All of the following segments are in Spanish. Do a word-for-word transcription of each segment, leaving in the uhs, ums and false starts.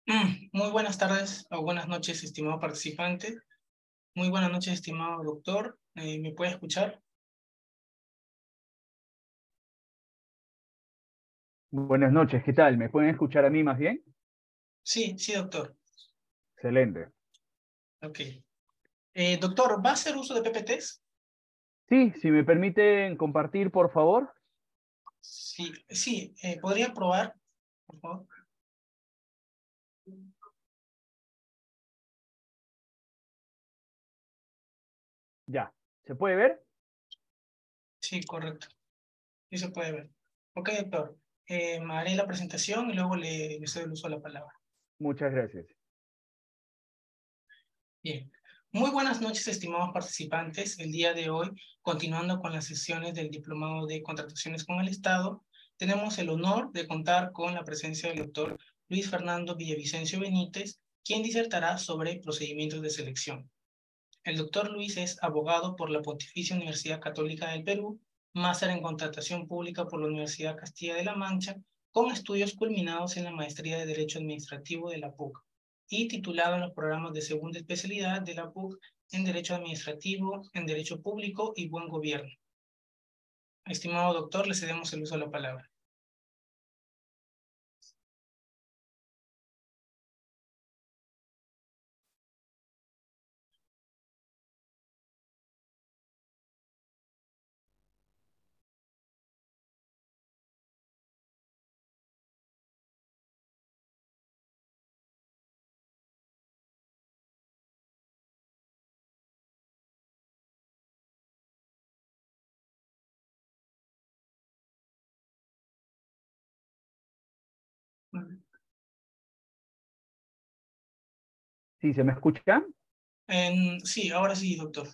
Mm, Muy buenas tardes o buenas noches, estimado participante. Muy buenas noches, estimado doctor. Eh, ¿me puede escuchar? Buenas noches, ¿qué tal? ¿Me pueden escuchar a mí más bien? Sí, sí, doctor. Excelente. Ok. Eh, doctor, ¿va a hacer uso de P P Ts? Sí, si me permiten compartir, por favor. Sí, sí. Eh, ¿podría probar, por favor? Ya. ¿Se puede ver? Sí, correcto. Sí se puede ver. Ok, doctor. Eh, haré la presentación y luego le, le cedo el uso de la palabra. Muchas gracias. Bien. Muy buenas noches, estimados participantes. El día de hoy, continuando con las sesiones del Diplomado de Contrataciones con el Estado, tenemos el honor de contar con la presencia del doctor Luis Fernando Villavicencio Benítez, quien disertará sobre procedimientos de selección. El doctor Luis es abogado por la Pontificia Universidad Católica del Perú, máster en Contratación Pública por la Universidad Castilla de la Mancha, con estudios culminados en la Maestría de Derecho Administrativo de la P U C y titulado en los programas de segunda especialidad de la P U C en Derecho Administrativo, en Derecho Público y Buen Gobierno. Estimado doctor, le cedemos el uso de la palabra. ¿Sí se me escucha? En, sí, ahora sí, doctor.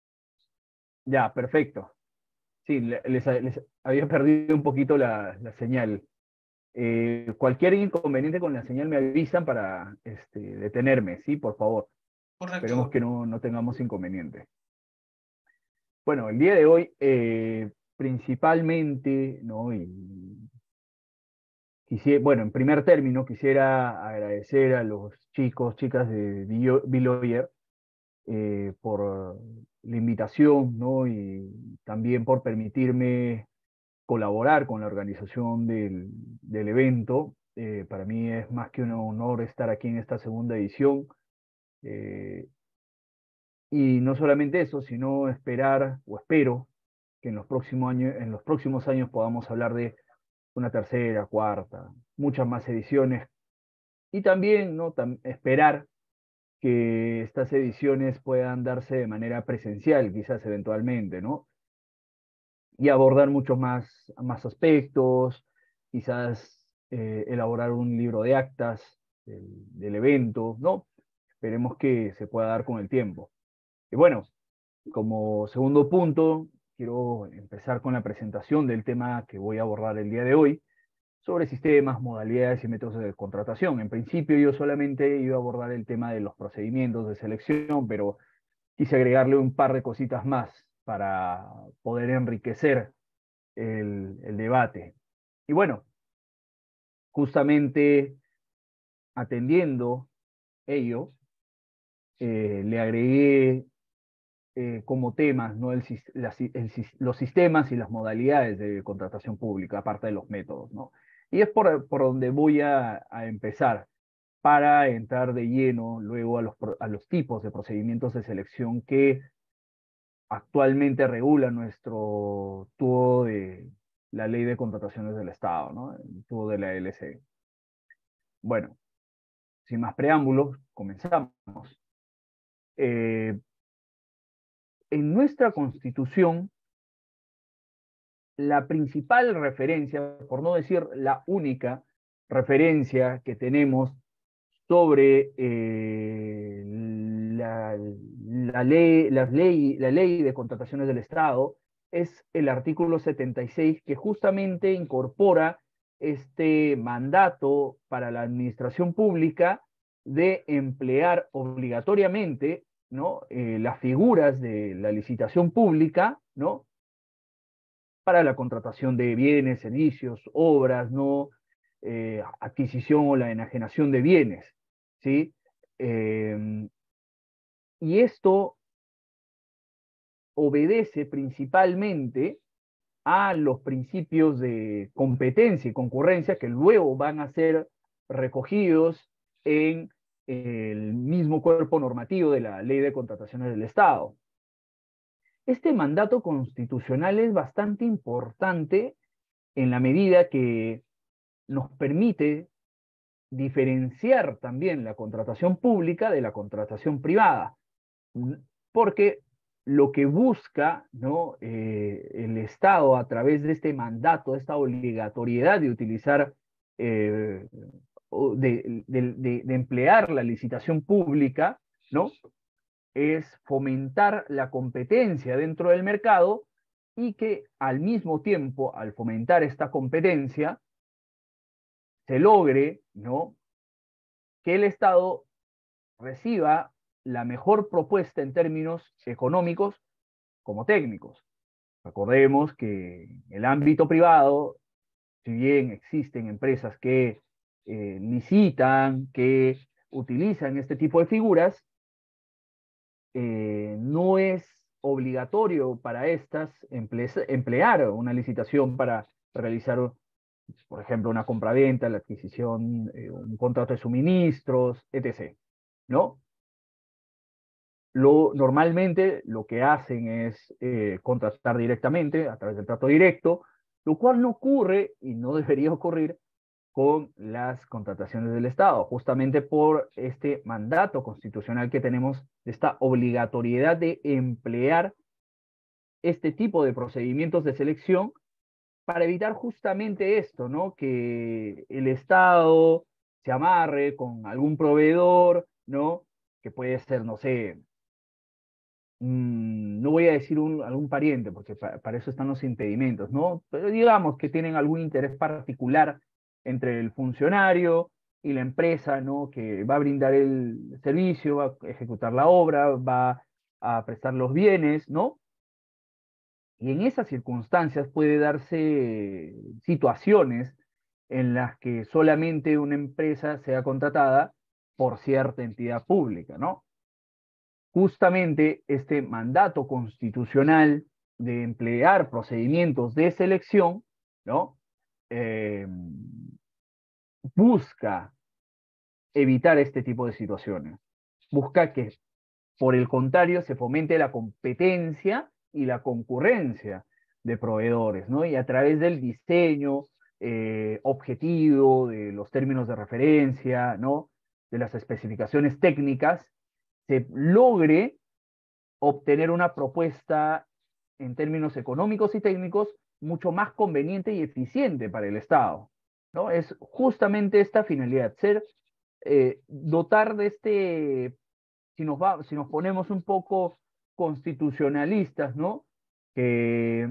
Ya, perfecto. Sí, le- les, les había perdido un poquito la, la señal. Eh, cualquier inconveniente con la señal me avisan para este, detenerme, ¿sí? Por favor. Correcto, Esperemos que doctor. no, no tengamos inconveniente. Bueno, el día de hoy, eh, principalmente, ¿no? Y Quisiera, bueno, en primer término, quisiera agradecer a los chicos, chicas de Biloyer eh, por la invitación, ¿no? Y también por permitirme colaborar con la organización del, del evento. Eh, para mí es más que un honor estar aquí en esta segunda edición. Eh, y no solamente eso, sino esperar, o espero, que en los próximos años, en los próximos años podamos hablar de una tercera, cuarta, muchas más ediciones. Y también, ¿no? Tam- esperar que estas ediciones puedan darse de manera presencial, quizás eventualmente, ¿no? Y abordar muchos más, más aspectos, quizás eh, elaborar un libro de actas del, del evento, ¿no? Esperemos que se pueda dar con el tiempo. Y bueno, como segundo punto, quiero empezar con la presentación del tema que voy a abordar el día de hoy, sobre sistemas, modalidades y métodos de contratación. En principio yo solamente iba a abordar el tema de los procedimientos de selección, pero quise agregarle un par de cositas más para poder enriquecer el, el debate. Y bueno, justamente atendiendo ello, eh, le agregué eh, como temas, ¿no? el, las, el, los sistemas y las modalidades de contratación pública, aparte de los métodos, ¿no? Y es por, por donde voy a, a empezar para entrar de lleno luego a los, a los tipos de procedimientos de selección que actualmente regula nuestro tubo de la ley de contrataciones del Estado, ¿no? El tubo de la L C. Bueno, sin más preámbulos, comenzamos. Eh, en nuestra Constitución, la principal referencia, por no decir la única referencia que tenemos sobre eh, la, la, ley, la, ley, la ley de contrataciones del Estado es el artículo setenta y seis que justamente incorpora este mandato para la administración pública de emplear obligatoriamente, ¿no? Eh, las figuras de la licitación pública, ¿no? Para la contratación de bienes, servicios, obras, ¿no? Eh, adquisición o la enajenación de bienes. ¿sí? Eh, y esto obedece principalmente a los principios de competencia y concurrencia que luego van a ser recogidos en el mismo cuerpo normativo de la Ley de Contrataciones del Estado. Este mandato constitucional es bastante importante en la medida que nos permite diferenciar también la contratación pública de la contratación privada, porque lo que busca, ¿no? eh, el Estado a través de este mandato, esta obligatoriedad de utilizar, eh, de, de, de, de emplear la licitación pública, ¿no? es fomentar la competencia dentro del mercado y que al mismo tiempo, al fomentar esta competencia, se logre, ¿no? que el Estado reciba la mejor propuesta en términos económicos como técnicos. Recordemos que en el ámbito privado, si bien existen empresas que eh, licitan, que utilizan este tipo de figuras, eh, no es obligatorio para estas emple emplear una licitación para realizar, por ejemplo, una compraventa, la adquisición, eh, un contrato de suministros, etcétera, ¿no? Lo, normalmente lo que hacen es eh, contratar directamente a través del trato directo, lo cual no ocurre y no debería ocurrir con las contrataciones del Estado, justamente por este mandato constitucional que tenemos, esta obligatoriedad de emplear este tipo de procedimientos de selección para evitar justamente esto, ¿no? Que el Estado se amarre con algún proveedor, ¿no? Que puede ser, no sé, mmm, no voy a decir un, algún pariente, porque pa, para eso están los impedimentos, ¿no? Pero digamos que tienen algún interés particular entre el funcionario y la empresa, ¿no? Que va a brindar el servicio, va a ejecutar la obra, va a prestar los bienes, ¿no? Y en esas circunstancias puede darse situaciones en las que solamente una empresa sea contratada por cierta entidad pública, ¿no? Justamente este mandato constitucional de emplear procedimientos de selección, ¿no? Eh, busca evitar este tipo de situaciones. Busca que, por el contrario, se fomente la competencia y la concurrencia de proveedores, ¿no? Y a través del diseño eh, objetivo, de los términos de referencia, ¿no? De las especificaciones técnicas, se logre obtener una propuesta en términos económicos y técnicos mucho más conveniente y eficiente para el Estado, ¿no? Es justamente esta finalidad, ser, eh, dotar de este, si nos, va, si nos ponemos un poco constitucionalistas, ¿no? Que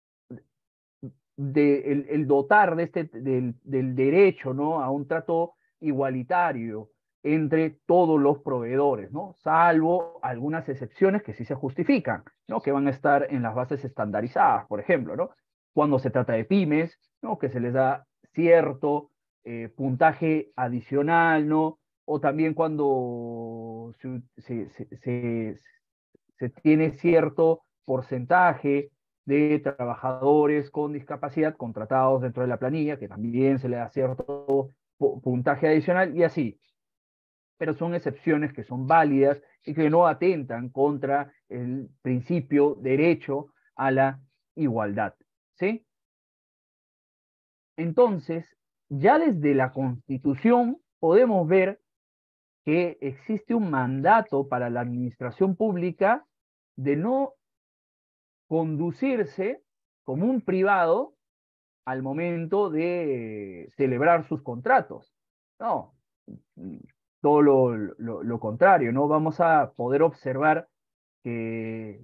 de, el, el dotar de este, del, del derecho, ¿no? A un trato igualitario entre todos los proveedores, ¿no? Salvo algunas excepciones que sí se justifican, ¿no? Que van a estar en las bases estandarizadas, por ejemplo, ¿no? Cuando se trata de pymes, ¿no? Que se les da cierto eh, puntaje adicional, ¿no? O también cuando se, se, se, se, se tiene cierto porcentaje de trabajadores con discapacidad contratados dentro de la planilla, que también se le da cierto puntaje adicional y así. Pero son excepciones que son válidas y que no atentan contra el principio derecho a la igualdad, ¿sí? Entonces, ya desde la Constitución podemos ver que existe un mandato para la administración pública de no conducirse como un privado al momento de celebrar sus contratos. No, todo lo, lo, lo contrario, ¿no? Vamos a poder observar que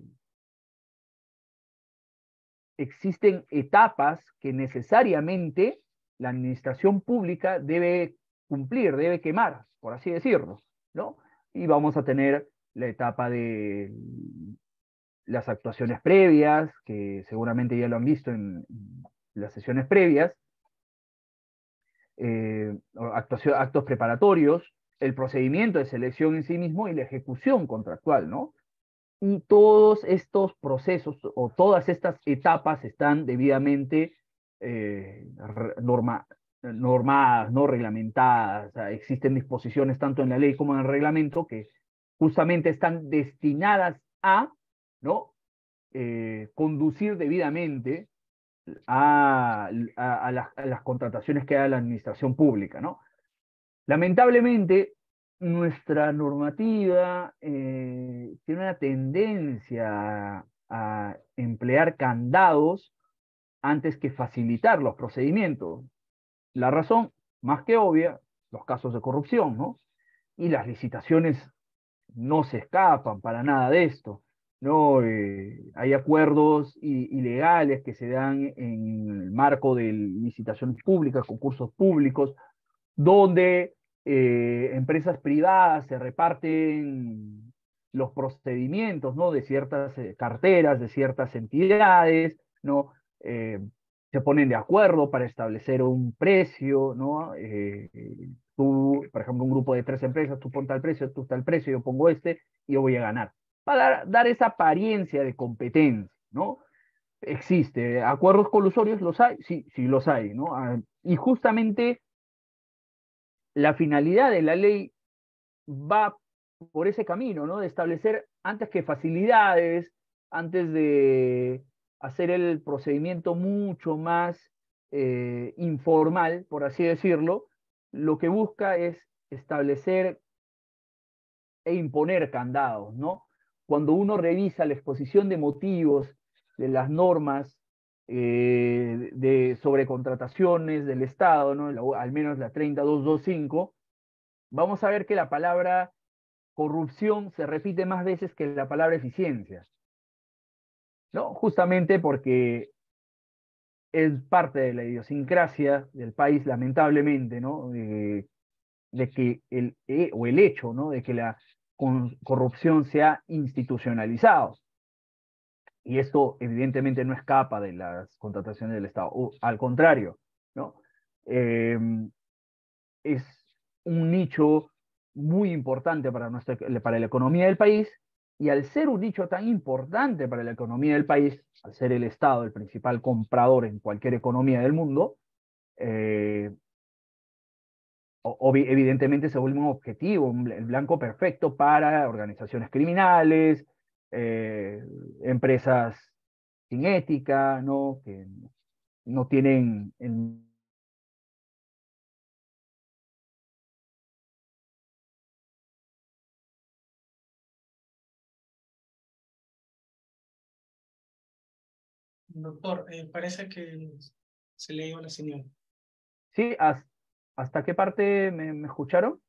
existen etapas que necesariamente la administración pública debe cumplir, debe quemar, por así decirlo, ¿no? Y vamos a tener la etapa de las actuaciones previas, que seguramente ya lo han visto en las sesiones previas, eh, actuación, actos preparatorios, el procedimiento de selección en sí mismo y la ejecución contractual, ¿no? Y todos estos procesos o todas estas etapas están debidamente eh, norma, normadas, no reglamentadas. O sea, existen disposiciones tanto en la ley como en el reglamento que justamente están destinadas a, ¿no? Eh, conducir debidamente a, a, a, las, a, las, contrataciones que haga la administración pública, ¿no? Lamentablemente, nuestra normativa eh, tiene una tendencia a, a emplear candados antes que facilitar los procedimientos. La razón, más que obvia, los casos de corrupción, ¿no? Y las licitaciones no se escapan para nada de esto, ¿no? Eh, hay acuerdos ilegales que se dan en el marco de licitaciones públicas, concursos públicos, donde eh, empresas privadas se reparten los procedimientos, ¿no? De ciertas eh, carteras, de ciertas entidades, ¿no? Eh, se ponen de acuerdo para establecer un precio, ¿no? Eh, tú, por ejemplo, un grupo de tres empresas, tú pones tal precio, tú tal precio, yo pongo este y yo voy a ganar. Para dar, dar esa apariencia de competencia, ¿no? Existe. ¿Acuerdos colusorios los hay? Sí, sí los hay, ¿no? Ah, y justamente la finalidad de la ley va por ese camino, ¿no? De establecer antes que facilidades, antes de hacer el procedimiento mucho más eh, informal, por así decirlo, lo que busca es establecer e imponer candados, ¿no? Cuando uno revisa la exposición de motivos de las normas eh, de sobrecontrataciones del Estado, ¿no? La, al menos la treinta mil doscientos veinticinco, vamos a ver que la palabra corrupción se repite más veces que la palabra eficiencia, ¿no? Justamente porque es parte de la idiosincrasia del país, lamentablemente, ¿no? De, de que el, eh, o el hecho, ¿no? De que la con, corrupción se ha institucionalizado. Y esto evidentemente no escapa de las contrataciones del Estado, o, al contrario, ¿no? Eh, es un nicho muy importante para, nuestra, para la economía del país, y al ser un nicho tan importante para la economía del país, al ser el Estado el principal comprador en cualquier economía del mundo, eh, evidentemente se vuelve un objetivo, un, el blanco perfecto para organizaciones criminales, eh, empresas sin ética, ¿no? Que no tienen el Doctor, eh, parece que se le dio la señal. Sí, ¿hasta qué parte me, me escucharon?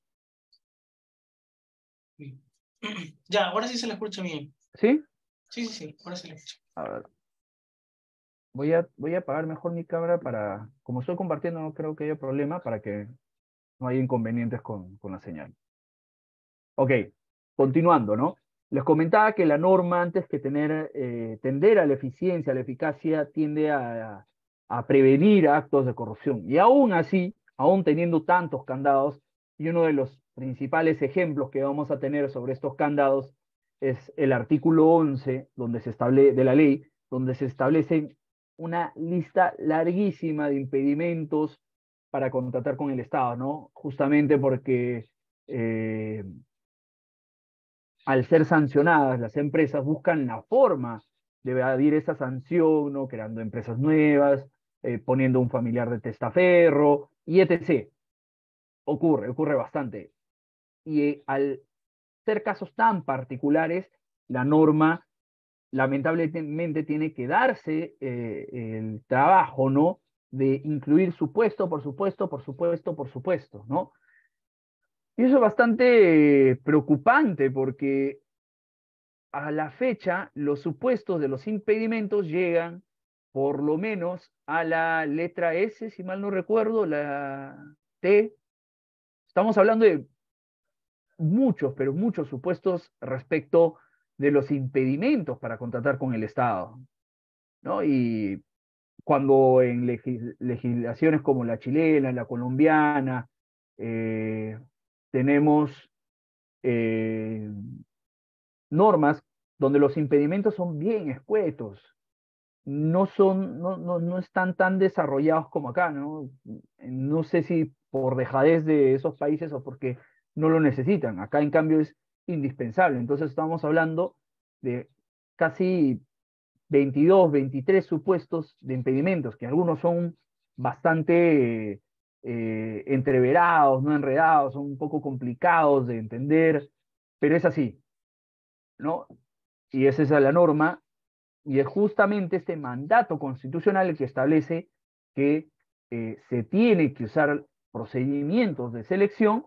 Sí. Ya, ahora sí se le escucha bien. ¿Sí? Sí, sí, sí, ahora se le escucha. A ver. Voy a, voy a apagar mejor mi cámara para, como estoy compartiendo, no creo que haya problema para que no haya inconvenientes con, con la señal. Ok, continuando, ¿no? Les comentaba que la norma, antes que tener, eh, tender a la eficiencia, a la eficacia, tiende a, a prevenir actos de corrupción. Y aún así, aún teniendo tantos candados, y uno de los principales ejemplos que vamos a tener sobre estos candados es el artículo once donde se establece, de la ley, donde se establece una lista larguísima de impedimentos para contratar con el Estado, ¿no? Justamente porque eh, al ser sancionadas, las empresas buscan la forma de evadir esa sanción, ¿no? Creando empresas nuevas, eh, poniendo un familiar de testaferro, y etcétera. Ocurre, ocurre bastante. Y eh, al ser casos tan particulares, la norma lamentablemente tiene que darse eh, el trabajo, ¿no? De incluir supuesto por supuesto, por supuesto, por supuesto, ¿no? Y eso es bastante preocupante porque a la fecha los supuestos de los impedimentos llegan por lo menos a la letra S, si mal no recuerdo, la T. Estamos hablando de muchos, pero muchos supuestos respecto de los impedimentos para contratar con el Estado, ¿no? Y cuando en legis legislaciones como la chilena, la colombiana, eh, tenemos eh, normas donde los impedimentos son bien escuetos, no son, no, no, no están tan desarrollados como acá, ¿no? No sé si por dejadez de esos países o porque no lo necesitan. Acá, en cambio, es indispensable. Entonces, estamos hablando de casi veintidós, veintitrés supuestos de impedimentos, que algunos son bastante eh, entreverados, no enredados, son un poco complicados de entender, pero es así, ¿no? Y esa es la norma, y es justamente este mandato constitucional el que establece que eh, se tiene que usar procedimientos de selección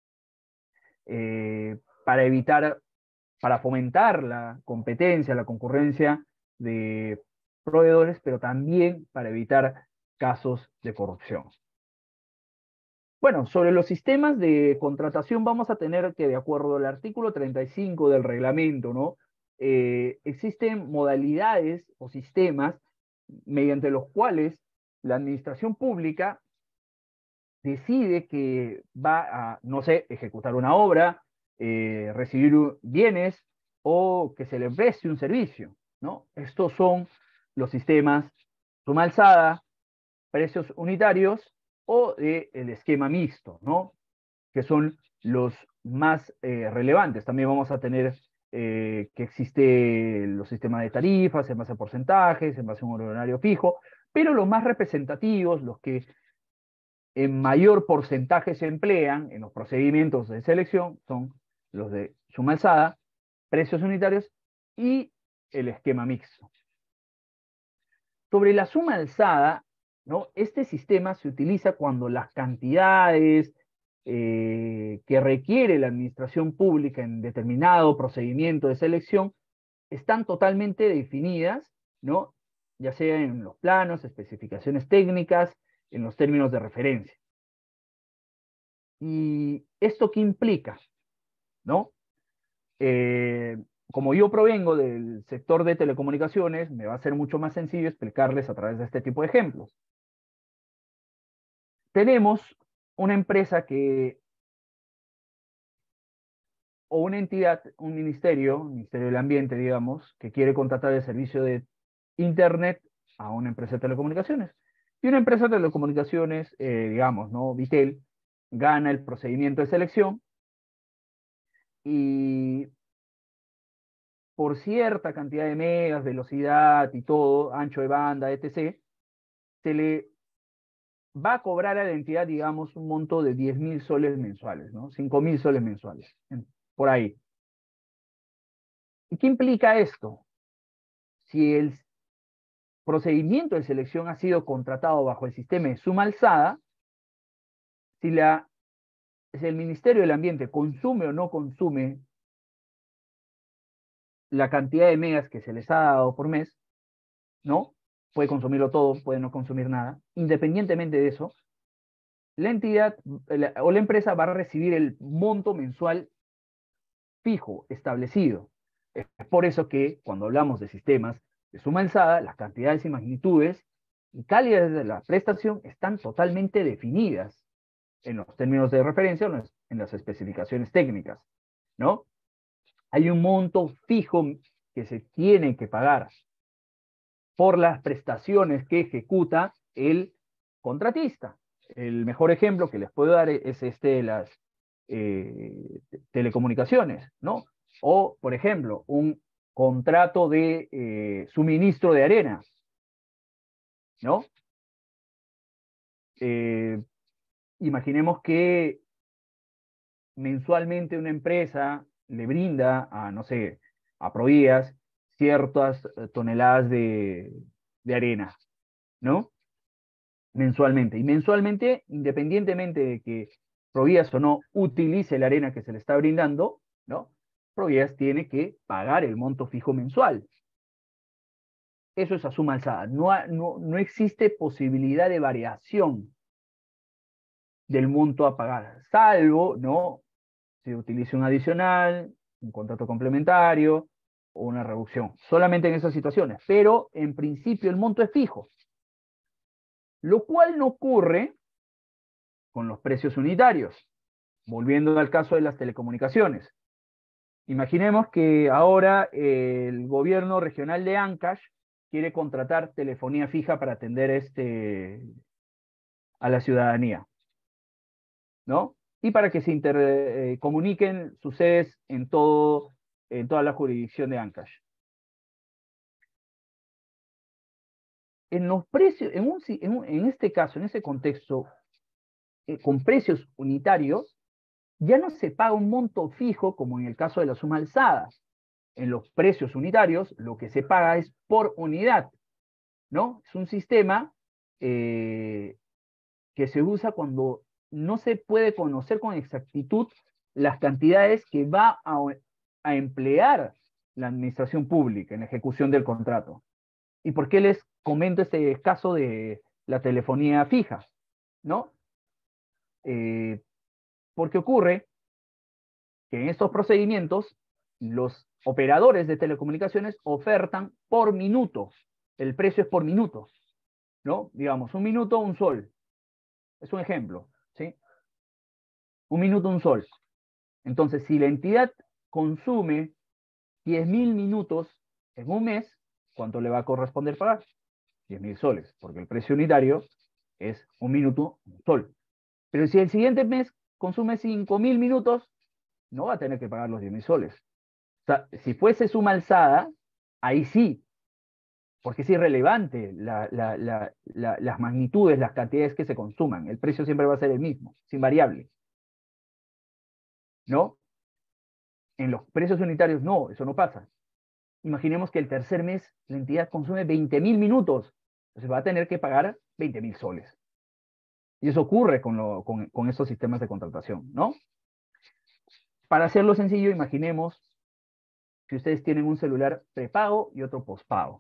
eh, para evitar, para fomentar la competencia, la concurrencia de proveedores, pero también para evitar casos de corrupción. Bueno, sobre los sistemas de contratación vamos a tener que, de acuerdo al artículo treinta y cinco del reglamento, ¿no? Eh, existen modalidades o sistemas mediante los cuales la administración pública decide que va a, no sé, ejecutar una obra, eh, recibir bienes o que se le preste un servicio, ¿no? Estos son los sistemas suma alzada, precios unitarios o de el esquema mixto, ¿no? Que son los más eh, relevantes. También vamos a tener eh, que existe los sistemas de tarifas en base a porcentajes, en base a un horario fijo, pero los más representativos, los que en mayor porcentaje se emplean en los procedimientos de selección, son los de suma alzada, precios unitarios y el esquema mixto. Sobre la suma alzada, ¿no? Este sistema se utiliza cuando las cantidades eh, que requiere la administración pública en determinado procedimiento de selección están totalmente definidas, ¿no? Ya sea en los planos, especificaciones técnicas, en los términos de referencia. ¿Y esto qué implica? ¿No? Eh, como yo provengo del sector de telecomunicaciones, me va a ser mucho más sencillo explicarles a través de este tipo de ejemplos. Tenemos una empresa que, o una entidad, un ministerio, Ministerio del Ambiente, digamos, que quiere contratar el servicio de Internet a una empresa de telecomunicaciones. Y una empresa de telecomunicaciones, eh, digamos, ¿no? Vitel, gana el procedimiento de selección y por cierta cantidad de megas, velocidad y todo, ancho de banda, etcétera, se le va a cobrar a la entidad, digamos, un monto de diez mil soles mensuales, ¿no? cinco mil soles mensuales, por ahí. ¿Y qué implica esto? Si el procedimiento de selección ha sido contratado bajo el sistema de suma alzada, si, la, si el Ministerio del Ambiente consume o no consume la cantidad de megas que se les ha dado por mes, ¿no? Puede consumirlo todo, puede no consumir nada. Independientemente de eso, la entidad la, o la empresa va a recibir el monto mensual fijo, establecido. Es por eso que cuando hablamos de sistemas de suma alzada, las cantidades y magnitudes y calidades de la prestación están totalmente definidas en los términos de referencia o en las especificaciones técnicas, ¿no? Hay un monto fijo que se tiene que pagar por las prestaciones que ejecuta el contratista. El mejor ejemplo que les puedo dar es este de las eh, telecomunicaciones, ¿no? O, por ejemplo, un contrato de eh, suministro de arena, ¿no? Eh, imaginemos que mensualmente una empresa le brinda a, no sé, a Provías ciertas toneladas de, de arena, ¿no? Mensualmente. Y mensualmente, independientemente de que Provías o no utilice la arena que se le está brindando, ¿no? Provías tiene que pagar el monto fijo mensual. Eso es a suma alzada. No, no, no existe posibilidad de variación del monto a pagar, salvo, ¿no? Se utilice un adicional, un contrato complementario o una reducción. Solamente en esas situaciones. Pero en principio el monto es fijo. Lo cual no ocurre con los precios unitarios. volviendo al caso de las telecomunicaciones. Imaginemos que ahora el gobierno regional de Ancash quiere contratar telefonía fija para atender este, a la ciudadanía, ¿no? Y para que se intercomuniquen eh, sus sedes en, todo, en toda la jurisdicción de Ancash. En los precios, en, un, en, un, en este caso, en este contexto, eh, con precios unitarios, ya no se paga un monto fijo como en el caso de la suma alzada. En los precios unitarios, lo que se paga es por unidad, ¿no? Es un sistema eh, que se usa cuando no se puede conocer con exactitud las cantidades que va a, a emplear la administración pública en la ejecución del contrato. ¿Y por qué les comento este caso de la telefonía fija? ¿No? Eh, porque ocurre que en estos procedimientos los operadores de telecomunicaciones ofertan por minuto. El precio es por minuto, ¿no? Digamos, un minuto, un sol. Es un ejemplo, ¿sí? Un minuto, un sol. Entonces, si la entidad consume diez mil minutos en un mes, ¿cuánto le va a corresponder pagar? diez mil soles, porque el precio unitario es un minuto, un sol. Pero si el siguiente mes consume cinco mil minutos, no va a tener que pagar los diez mil soles. O sea, si fuese suma alzada, ahí sí, porque es irrelevante la, la, la, la, las magnitudes, las cantidades que se consuman. El precio siempre va a ser el mismo, es invariable. ¿No? En los precios unitarios no, eso no pasa. Imaginemos que el tercer mes la entidad consume veinte mil minutos, entonces va a tener que pagar veinte mil soles. Y eso ocurre con, lo, con, con estos sistemas de contratación, ¿no? Para hacerlo sencillo, imaginemos que ustedes tienen un celular prepago y otro pospago.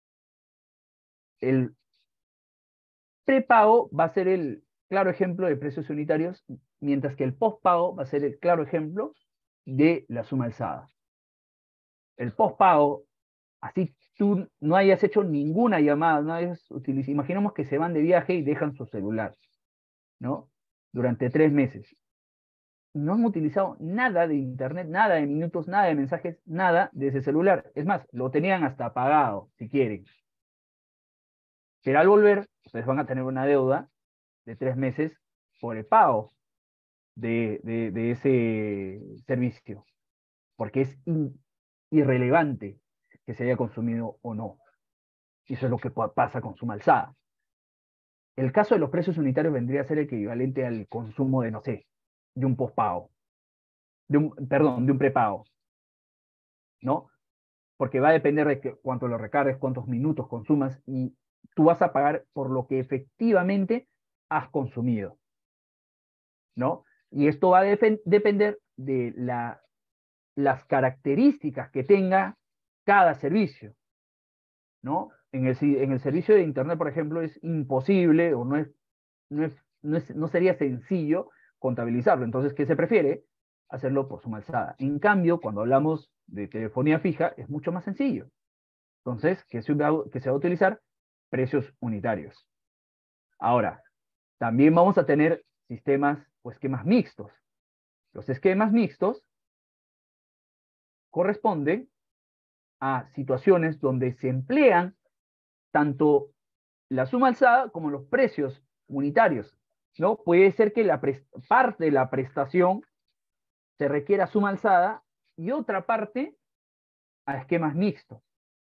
El prepago va a ser el claro ejemplo de precios unitarios, mientras que el pospago va a ser el claro ejemplo de la suma alzada. El pospago, así tú no hayas hecho ninguna llamada, no hayas utilizado, imaginemos que se van de viaje y dejan su celular, ¿no? Durante tres meses. No han utilizado nada de internet, nada de minutos, nada de mensajes, nada de ese celular. Es más, lo tenían hasta apagado, si quieren. Pero al volver, ustedes van a tener una deuda de tres meses por el pago de, de, de ese servicio, porque es in, irrelevante que se haya consumido o no. Y eso es lo que pasa con suma alzada. El caso de los precios unitarios vendría a ser el equivalente al consumo de, no sé, de un pospago, de un, perdón, de un prepago, ¿no? Porque va a depender de que, cuánto lo recargues, cuántos minutos consumas, y tú vas a pagar por lo que efectivamente has consumido, ¿no? Y esto va a de depender de la, las características que tenga cada servicio, ¿no? En el, en el servicio de Internet, por ejemplo, es imposible o no, es, no, es, no, es, no sería sencillo contabilizarlo. Entonces, ¿qué se prefiere? Hacerlo por suma alzada. En cambio, cuando hablamos de telefonía fija, es mucho más sencillo. Entonces, ¿qué se va, que se va a utilizar? Precios unitarios. Ahora, también vamos a tener sistemas o esquemas mixtos. Los esquemas mixtos corresponden a situaciones donde se emplean tanto la suma alzada como los precios unitarios, ¿no? Puede ser que la parte de la prestación se requiera suma alzada y otra parte a esquemas mixtos.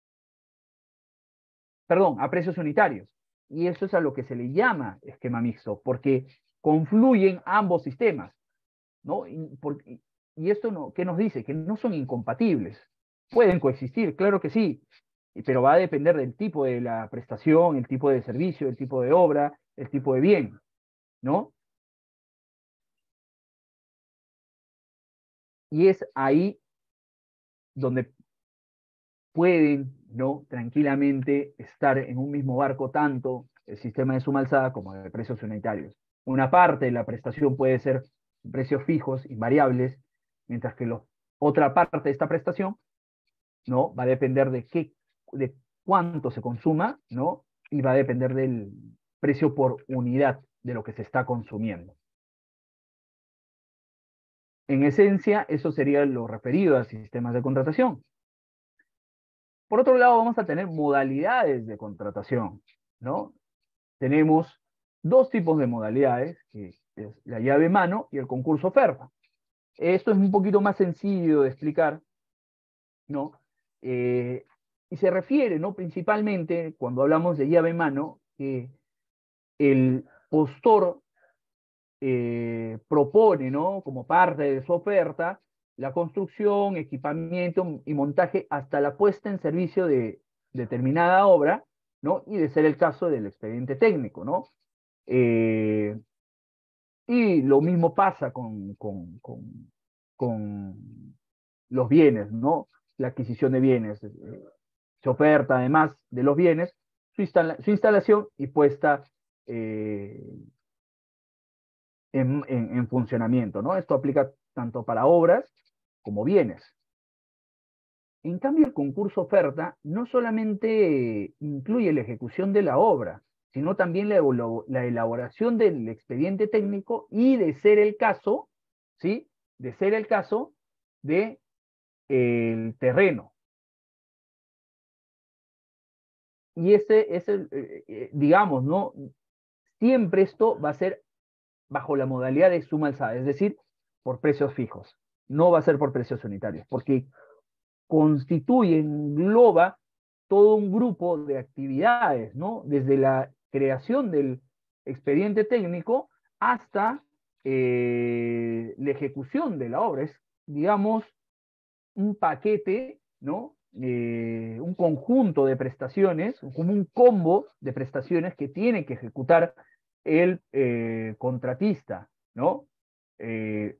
Perdón, a precios unitarios. Y eso es a lo que se le llama esquema mixto, porque confluyen ambos sistemas, ¿no? Y, por, y esto no, ¿qué nos dice? Que no son incompatibles. Pueden coexistir, claro que sí, pero va a depender del tipo de la prestación, el tipo de servicio, el tipo de obra, el tipo de bien, ¿no? Y es ahí donde pueden, ¿no?, tranquilamente estar en un mismo barco tanto el sistema de suma alzada como de precios unitarios. Una parte de la prestación puede ser precios fijos, invariables, mientras que la otra parte de esta prestación, ¿no?, va a depender de qué, de cuánto se consuma, ¿no?, y va a depender del precio por unidad de lo que se está consumiendo. En esencia, eso sería lo referido a sistemas de contratación. Por otro lado, vamos a tener modalidades de contratación, ¿no? Tenemos dos tipos de modalidades, que es la llave mano y el concurso oferta. Esto es un poquito más sencillo de explicar, ¿no? Eh, y se refiere, ¿no? Principalmente, cuando hablamos de llave mano, que el postor eh, propone, ¿no? Como parte de su oferta, la construcción, equipamiento y montaje hasta la puesta en servicio de determinada obra, ¿no? Y de ser el caso del expediente técnico, ¿no? Eh, y lo mismo pasa con, con, con, con los bienes, ¿no? La adquisición de bienes. Eh, se oferta, además de los bienes, su, instala su instalación y puesta eh, en, en, en funcionamiento, ¿no? Esto aplica tanto para obras como bienes. En cambio, el concurso oferta no solamente incluye la ejecución de la obra, sino también la, la elaboración del expediente técnico y, de ser el caso, ¿sí? De ser el caso, de el terreno. Y ese es el, eh, digamos, ¿no? Siempre esto va a ser bajo la modalidad de suma alzada, es decir, por precios fijos. No va a ser por precios unitarios, porque constituye, engloba todo un grupo de actividades, ¿no? Desde la creación del expediente técnico hasta eh, la ejecución de la obra. Es, digamos, un paquete, ¿no? Eh, un conjunto de prestaciones, como un combo de prestaciones que tiene que ejecutar el eh, contratista, ¿no? Eh,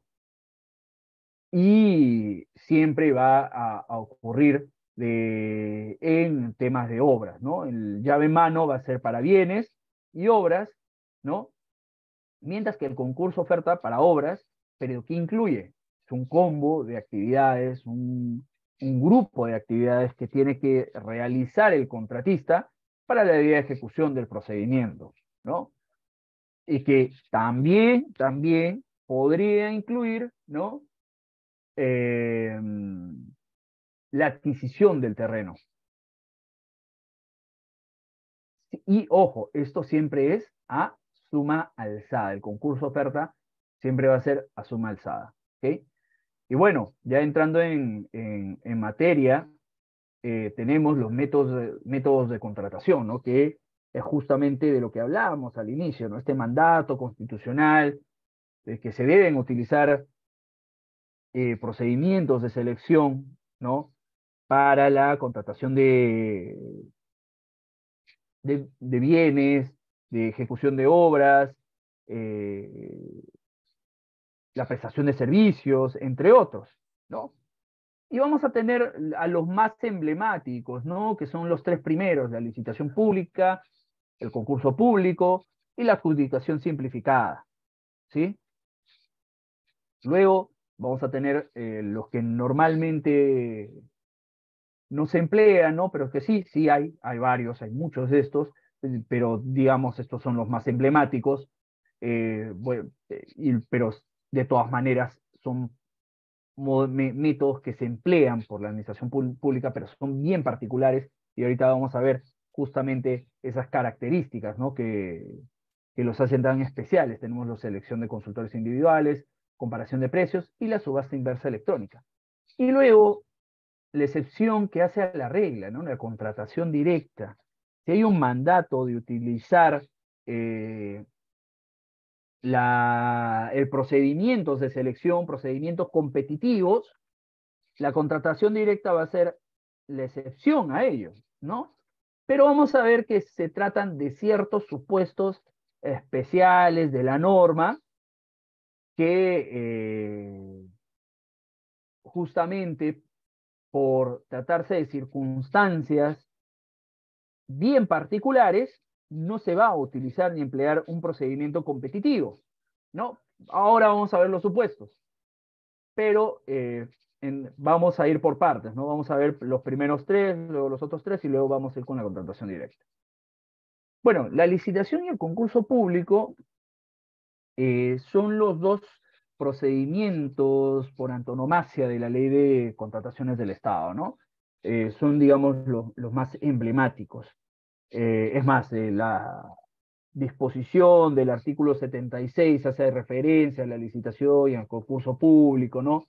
y siempre va a, a ocurrir de, en temas de obras, ¿no? El llave en mano va a ser para bienes y obras, ¿no? Mientras que el concurso oferta para obras, pero ¿qué incluye? Es un combo de actividades, un, un grupo de actividades que tiene que realizar el contratista para la debida ejecución del procedimiento, ¿no? Y que también, también podría incluir, ¿no? Eh, la adquisición del terreno. Y ojo, esto siempre es a suma alzada. El concurso oferta siempre va a ser a suma alzada. ¿Okay? Y bueno, ya entrando en, en, en materia, eh, tenemos los métodos de, métodos de contratación, ¿no? Que es justamente de lo que hablábamos al inicio, ¿no? Este mandato constitucional, de que se deben utilizar eh, procedimientos de selección, ¿no? Para la contratación de, de, de bienes, de ejecución de obras, eh, la prestación de servicios, entre otros, ¿no? Y vamos a tener a los más emblemáticos, ¿no? Que son los tres primeros: la licitación pública, el concurso público y la adjudicación simplificada, ¿sí? Luego vamos a tener eh, los que normalmente no se emplean, ¿no? Pero que sí, sí hay, hay varios, hay muchos de estos, pero digamos, estos son los más emblemáticos, eh, bueno, eh, y, pero de todas maneras son métodos que se emplean por la administración pública, pero son bien particulares, y ahorita vamos a ver justamente esas características, ¿no? que, que los hacen tan especiales. Tenemos la selección de consultores individuales, comparación de precios y la subasta inversa electrónica. Y luego, la excepción que hace a la regla, ¿no? La contratación directa. Si hay un mandato de utilizar eh, la, el procedimientos de selección, procedimientos competitivos, la contratación directa va a ser la excepción a ello, ¿no? Pero vamos a ver que se tratan de ciertos supuestos especiales de la norma que eh, justamente por tratarse de circunstancias bien particulares, no se va a utilizar ni emplear un procedimiento competitivo, ¿no? Ahora vamos a ver los supuestos, pero eh, en, vamos a ir por partes, ¿no? Vamos a ver los primeros tres, luego los otros tres, y luego vamos a ir con la contratación directa. Bueno, la licitación y el concurso público eh, son los dos procedimientos por antonomasia de la ley de contrataciones del Estado, ¿no? Eh, son, digamos, los, los más emblemáticos. Eh, es más, eh, la disposición del artículo setenta y seis hace referencia a la licitación y al concurso público, ¿no?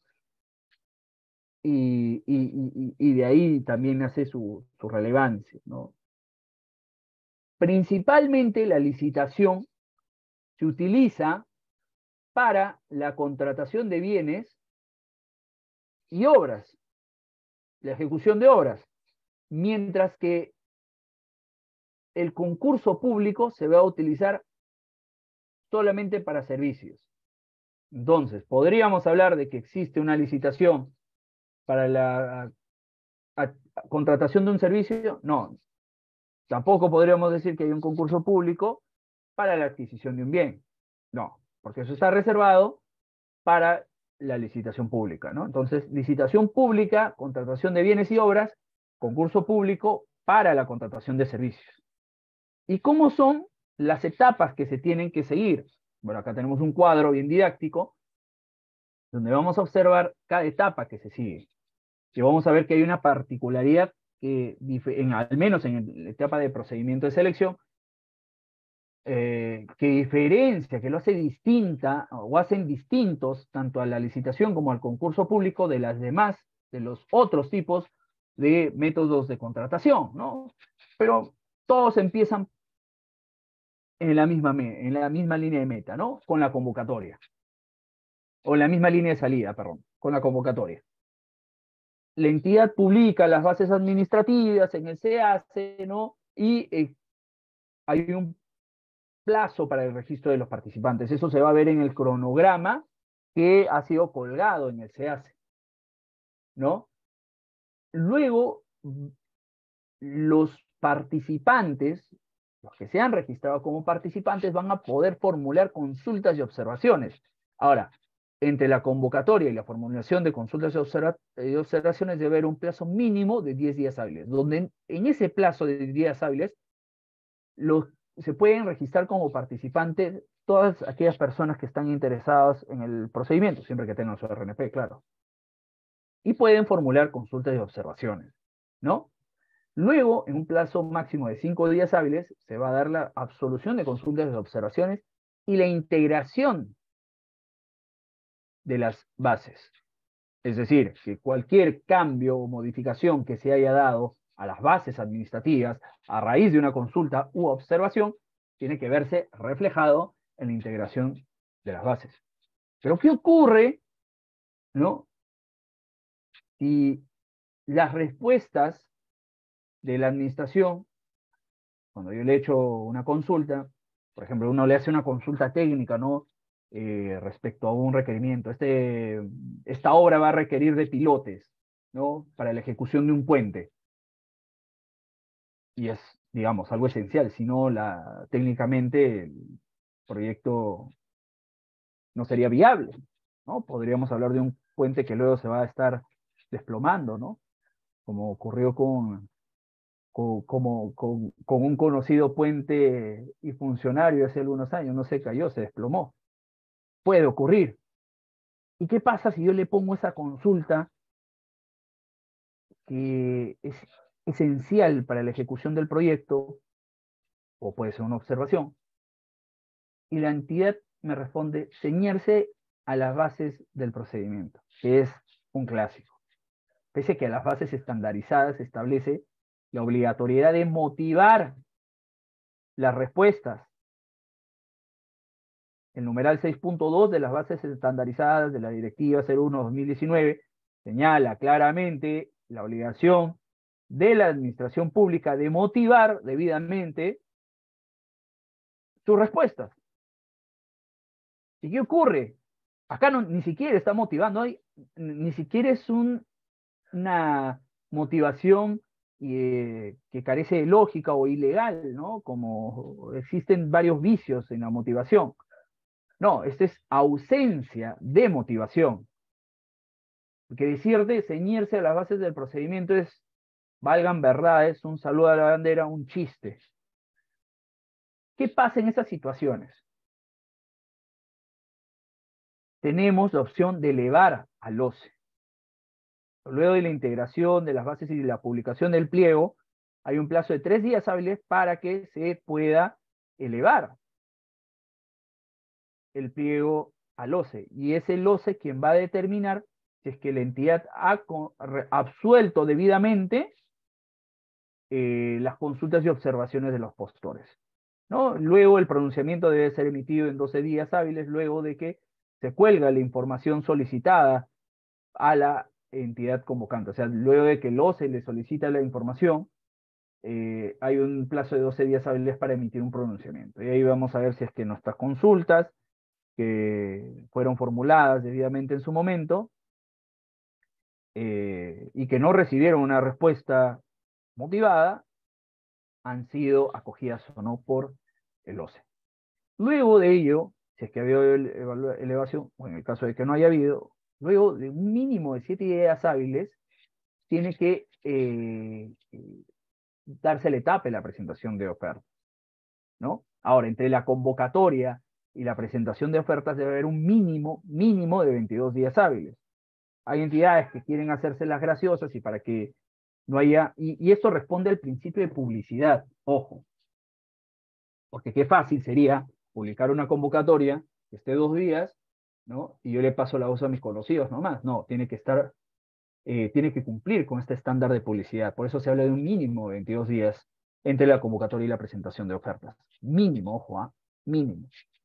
Y, y, y, y de ahí también hace su, su relevancia, ¿no? Principalmente la licitación se utiliza para la contratación de bienes y obras, la ejecución de obras, mientras que el concurso público se va a utilizar solamente para servicios. Entonces, podríamos hablar de que existe una licitación para la a, a, contratación de un servicio. No, tampoco podríamos decir que hay un concurso público para la adquisición de un bien. No, porque eso está reservado para la licitación pública, ¿no? Entonces, licitación pública, contratación de bienes y obras, concurso público para la contratación de servicios. ¿Y cómo son las etapas que se tienen que seguir? Bueno, acá tenemos un cuadro bien didáctico, donde vamos a observar cada etapa que se sigue. Y vamos a ver que hay una particularidad que, en, al menos en la etapa de procedimiento de selección, eh, que diferencia, que lo hace distinta, o hacen distintos, tanto a la licitación como al concurso público, de las demás, de los otros tipos de métodos de contratación, ¿no? Pero todos empiezan en la misma, en la misma línea de meta, ¿no? Con la convocatoria. O en la misma línea de salida, perdón, con la convocatoria. La entidad publica las bases administrativas en el C A C, ¿no? Y eh, hay un plazo para el registro de los participantes. Eso se va a ver en el cronograma que ha sido colgado en el C A C, ¿no? Luego, los participantes, los que se han registrado como participantes, van a poder formular consultas y observaciones. Ahora, entre la convocatoria y la formulación de consultas y, observa y observaciones debe haber un plazo mínimo de diez días hábiles, donde en, en ese plazo de diez días hábiles los, se pueden registrar como participantes todas aquellas personas que están interesadas en el procedimiento, siempre que tengan su R N P, claro. Y pueden formular consultas y observaciones, ¿no? Luego, en un plazo máximo de cinco días hábiles, se va a dar la absolución de consultas y observaciones y la integración de las bases. Es decir, que cualquier cambio o modificación que se haya dado a las bases administrativas a raíz de una consulta u observación tiene que verse reflejado en la integración de las bases. Pero ¿qué ocurre, ¿no? Si las respuestas de la administración, cuando yo le he hecho una consulta, por ejemplo, uno le hace una consulta técnica, ¿no? Eh, respecto a un requerimiento. Este, esta obra va a requerir de pilotes, ¿no? Para la ejecución de un puente. Y es, digamos, algo esencial, si no, la, técnicamente el proyecto no sería viable, ¿no? Podríamos hablar de un puente que luego se va a estar desplomando, ¿no? Como ocurrió con, con, como, con, con un conocido puente y funcionario hace algunos años, no se cayó, se desplomó. Puede ocurrir. ¿Y qué pasa si yo le pongo esa consulta que es esencial para la ejecución del proyecto, o puede ser una observación, y la entidad me responde ceñirse a las bases del procedimiento, que es un clásico? Pese a que a las bases estandarizadas se establece la obligatoriedad de motivar las respuestas. El numeral seis punto dos de las bases estandarizadas de la Directiva cero uno dos mil diecinueve señala claramente la obligación de la administración pública de motivar debidamente sus respuestas. ¿Y qué ocurre? Acá no, ni siquiera está motivando, hay, ni siquiera es un, una motivación eh, que carece de lógica o ilegal, ¿no? Como existen varios vicios en la motivación. No, esto es ausencia de motivación. Porque decirte, ceñirse a las bases del procedimiento es, valgan verdades, un saludo a la bandera, un chiste. ¿Qué pasa en esas situaciones? tenemos la opción de elevar al O C E. Luego de la integración de las bases y de la publicación del pliego, hay un plazo de tres días hábiles para que se pueda elevar el pliego al O C E. Y es el O C E quien va a determinar si es que la entidad ha absuelto debidamente eh, las consultas y observaciones de los postores, ¿no? Luego el pronunciamiento debe ser emitido en doce días hábiles, luego de que se cuelga la información solicitada a la entidad convocante. O sea, luego de que el O C E le solicita la información, eh, hay un plazo de doce días hábiles para emitir un pronunciamiento. Y ahí vamos a ver si es que nuestras consultas, que fueron formuladas debidamente en su momento, eh, y que no recibieron una respuesta motivada, han sido acogidas o no por el O C E. Luego de ello, si es que ha habido elevación, o en el caso de que no haya habido, luego de un mínimo de siete días hábiles, tiene que eh, darse la etapa de la presentación de ofertas, ¿no? Ahora, entre la convocatoria y la presentación de ofertas debe haber un mínimo, mínimo de veintidós días hábiles. Hay entidades que quieren hacerse las graciosas y para que no haya, y, y esto responde al principio de publicidad, ojo, porque qué fácil sería publicar una convocatoria que esté dos días, ¿no? Y yo le paso la voz a mis conocidos nomás. No, tiene que estar, eh, tiene que cumplir con este estándar de publicidad. Por eso se habla de un mínimo de veintidós días entre la convocatoria y la presentación de ofertas. Mínimo, ojo, ¿ah? Mínimo.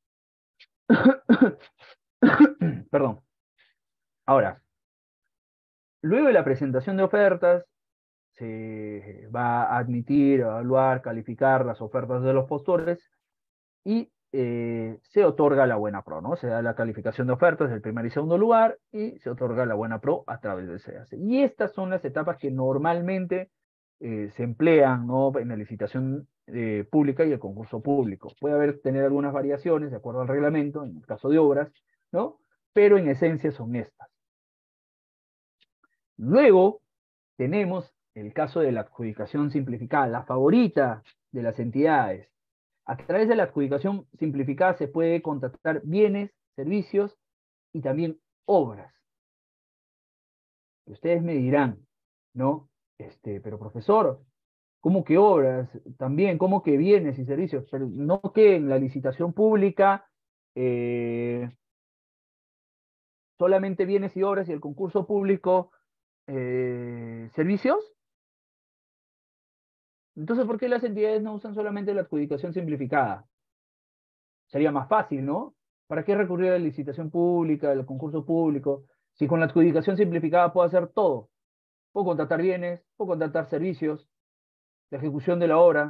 Perdón. Ahora, luego de la presentación de ofertas, se va a admitir, evaluar, calificar las ofertas de los postores y eh, se otorga la buena pro, ¿no? Se da la calificación de ofertas del primer y segundo lugar y se otorga la buena pro a través del C E A C. Y estas son las etapas que normalmente eh, se emplean, ¿no? En la licitación eh, pública y el concurso público. Puede haber, tener algunas variaciones de acuerdo al reglamento, en el caso de obras, ¿no? Pero en esencia son estas. Luego tenemos el caso de la adjudicación simplificada, la favorita de las entidades. A través de la adjudicación simplificada se puede contratar bienes, servicios y también obras. Ustedes me dirán, ¿no? Este, pero profesor, ¿cómo que obras? También, ¿cómo que bienes y servicios? Pero no que en la licitación pública eh, solamente bienes y obras y el concurso público eh, servicios. Entonces, ¿por qué las entidades no usan solamente la adjudicación simplificada? Sería más fácil, ¿no? ¿Para qué recurrir a la licitación pública, al concurso público? Si con la adjudicación simplificada puedo hacer todo. Puedo contratar bienes, puedo contratar servicios, la ejecución de la obra.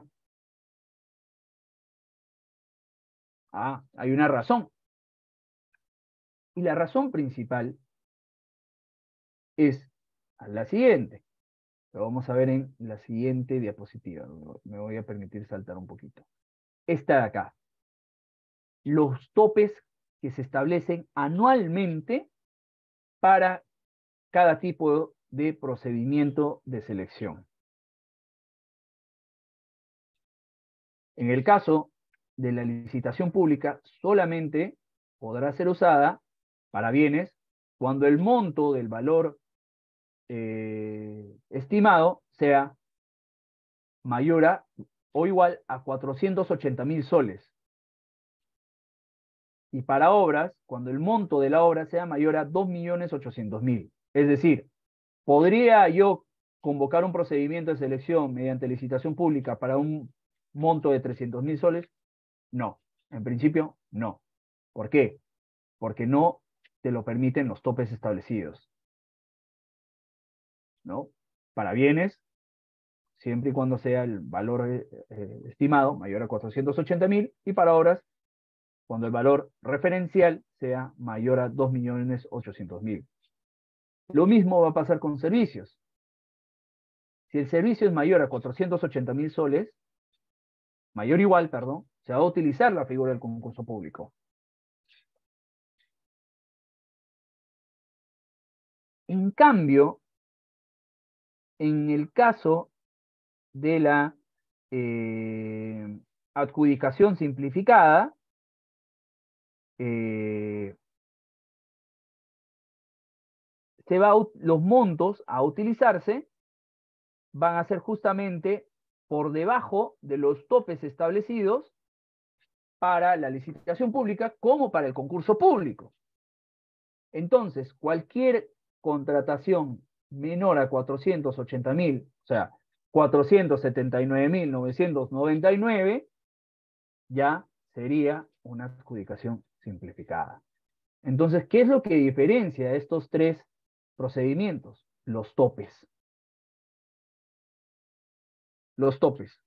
Ah, hay una razón. Y la razón principal es la siguiente. Lo vamos a ver en la siguiente diapositiva. Me voy a permitir saltar un poquito. Esta de acá. Los topes que se establecen anualmente para cada tipo de procedimiento de selección. En el caso de la licitación pública, solamente podrá ser usada para bienes cuando el monto del valor eh, estimado sea mayor a o igual a cuatrocientos ochenta mil soles. Y para obras, cuando el monto de la obra sea mayor a dos millones ochocientos mil. Es decir, ¿podría yo convocar un procedimiento de selección mediante licitación pública para un monto de trescientos mil soles? No, en principio no. ¿Por qué? Porque no te lo permiten los topes establecidos, ¿no? Para bienes, siempre y cuando sea el valor eh, eh, estimado mayor a cuatrocientos ochenta mil, y para obras, cuando el valor referencial sea mayor a dos millones ochocientos mil. Lo mismo va a pasar con servicios. Si el servicio es mayor a cuatrocientos ochenta mil soles, mayor o igual, perdón, se va a utilizar la figura del concurso público. En cambio, en el caso de la eh, adjudicación simplificada, eh, se va a, los montos a utilizarse van a ser justamente por debajo de los topes establecidos para la licitación pública como para el concurso público. Entonces, cualquier contratación menor a cuatrocientos ochenta mil, o sea, cuatrocientos setenta y nueve mil novecientos noventa y nueve, ya sería una adjudicación simplificada. Entonces, ¿qué es lo que diferencia estos tres procedimientos? Los topes. Los topes.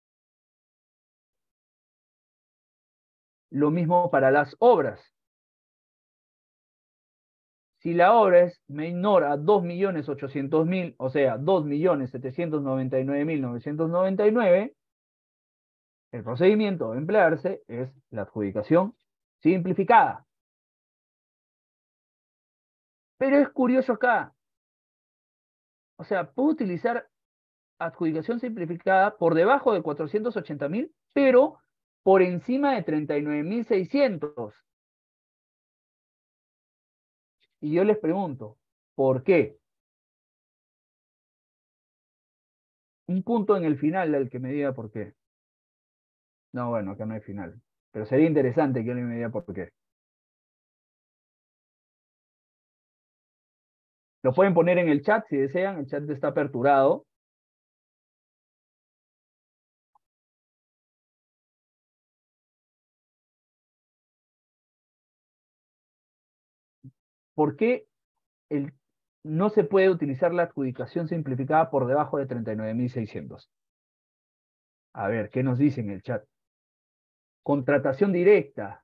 Lo mismo para las obras. Si la obra es menor a dos millones ochocientos mil, o sea, dos millones setecientos noventa y nueve mil novecientos noventa y nueve, el procedimiento a emplearse es la adjudicación simplificada. Pero es curioso acá. O sea, puedo utilizar adjudicación simplificada por debajo de cuatrocientos ochenta mil, pero por encima de treinta y nueve mil seiscientos. Y yo les pregunto, ¿por qué? Un punto en el final del que me diga por qué. No, bueno, acá no hay final. Pero sería interesante que alguien me diga por qué. Lo pueden poner en el chat si desean, el chat está aperturado. ¿Por qué el, no se puede utilizar la adjudicación simplificada por debajo de treinta y nueve mil seiscientos? A ver, ¿qué nos dice en el chat? Contratación directa.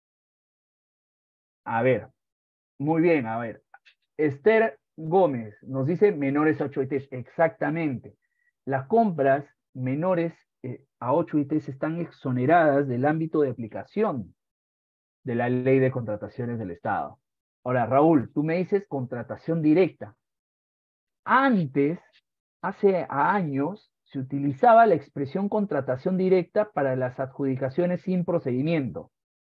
A ver, muy bien, a ver. Esther Gómez nos dice menores a ocho I Ts. Exactamente. Las compras menores eh, a ocho I Ts están exoneradas del ámbito de aplicación de la ley de contrataciones del Estado. Ahora, Raúl, tú me dices contratación directa. Antes, hace años, se utilizaba la expresión contratación directa para las adjudicaciones sin procedimiento.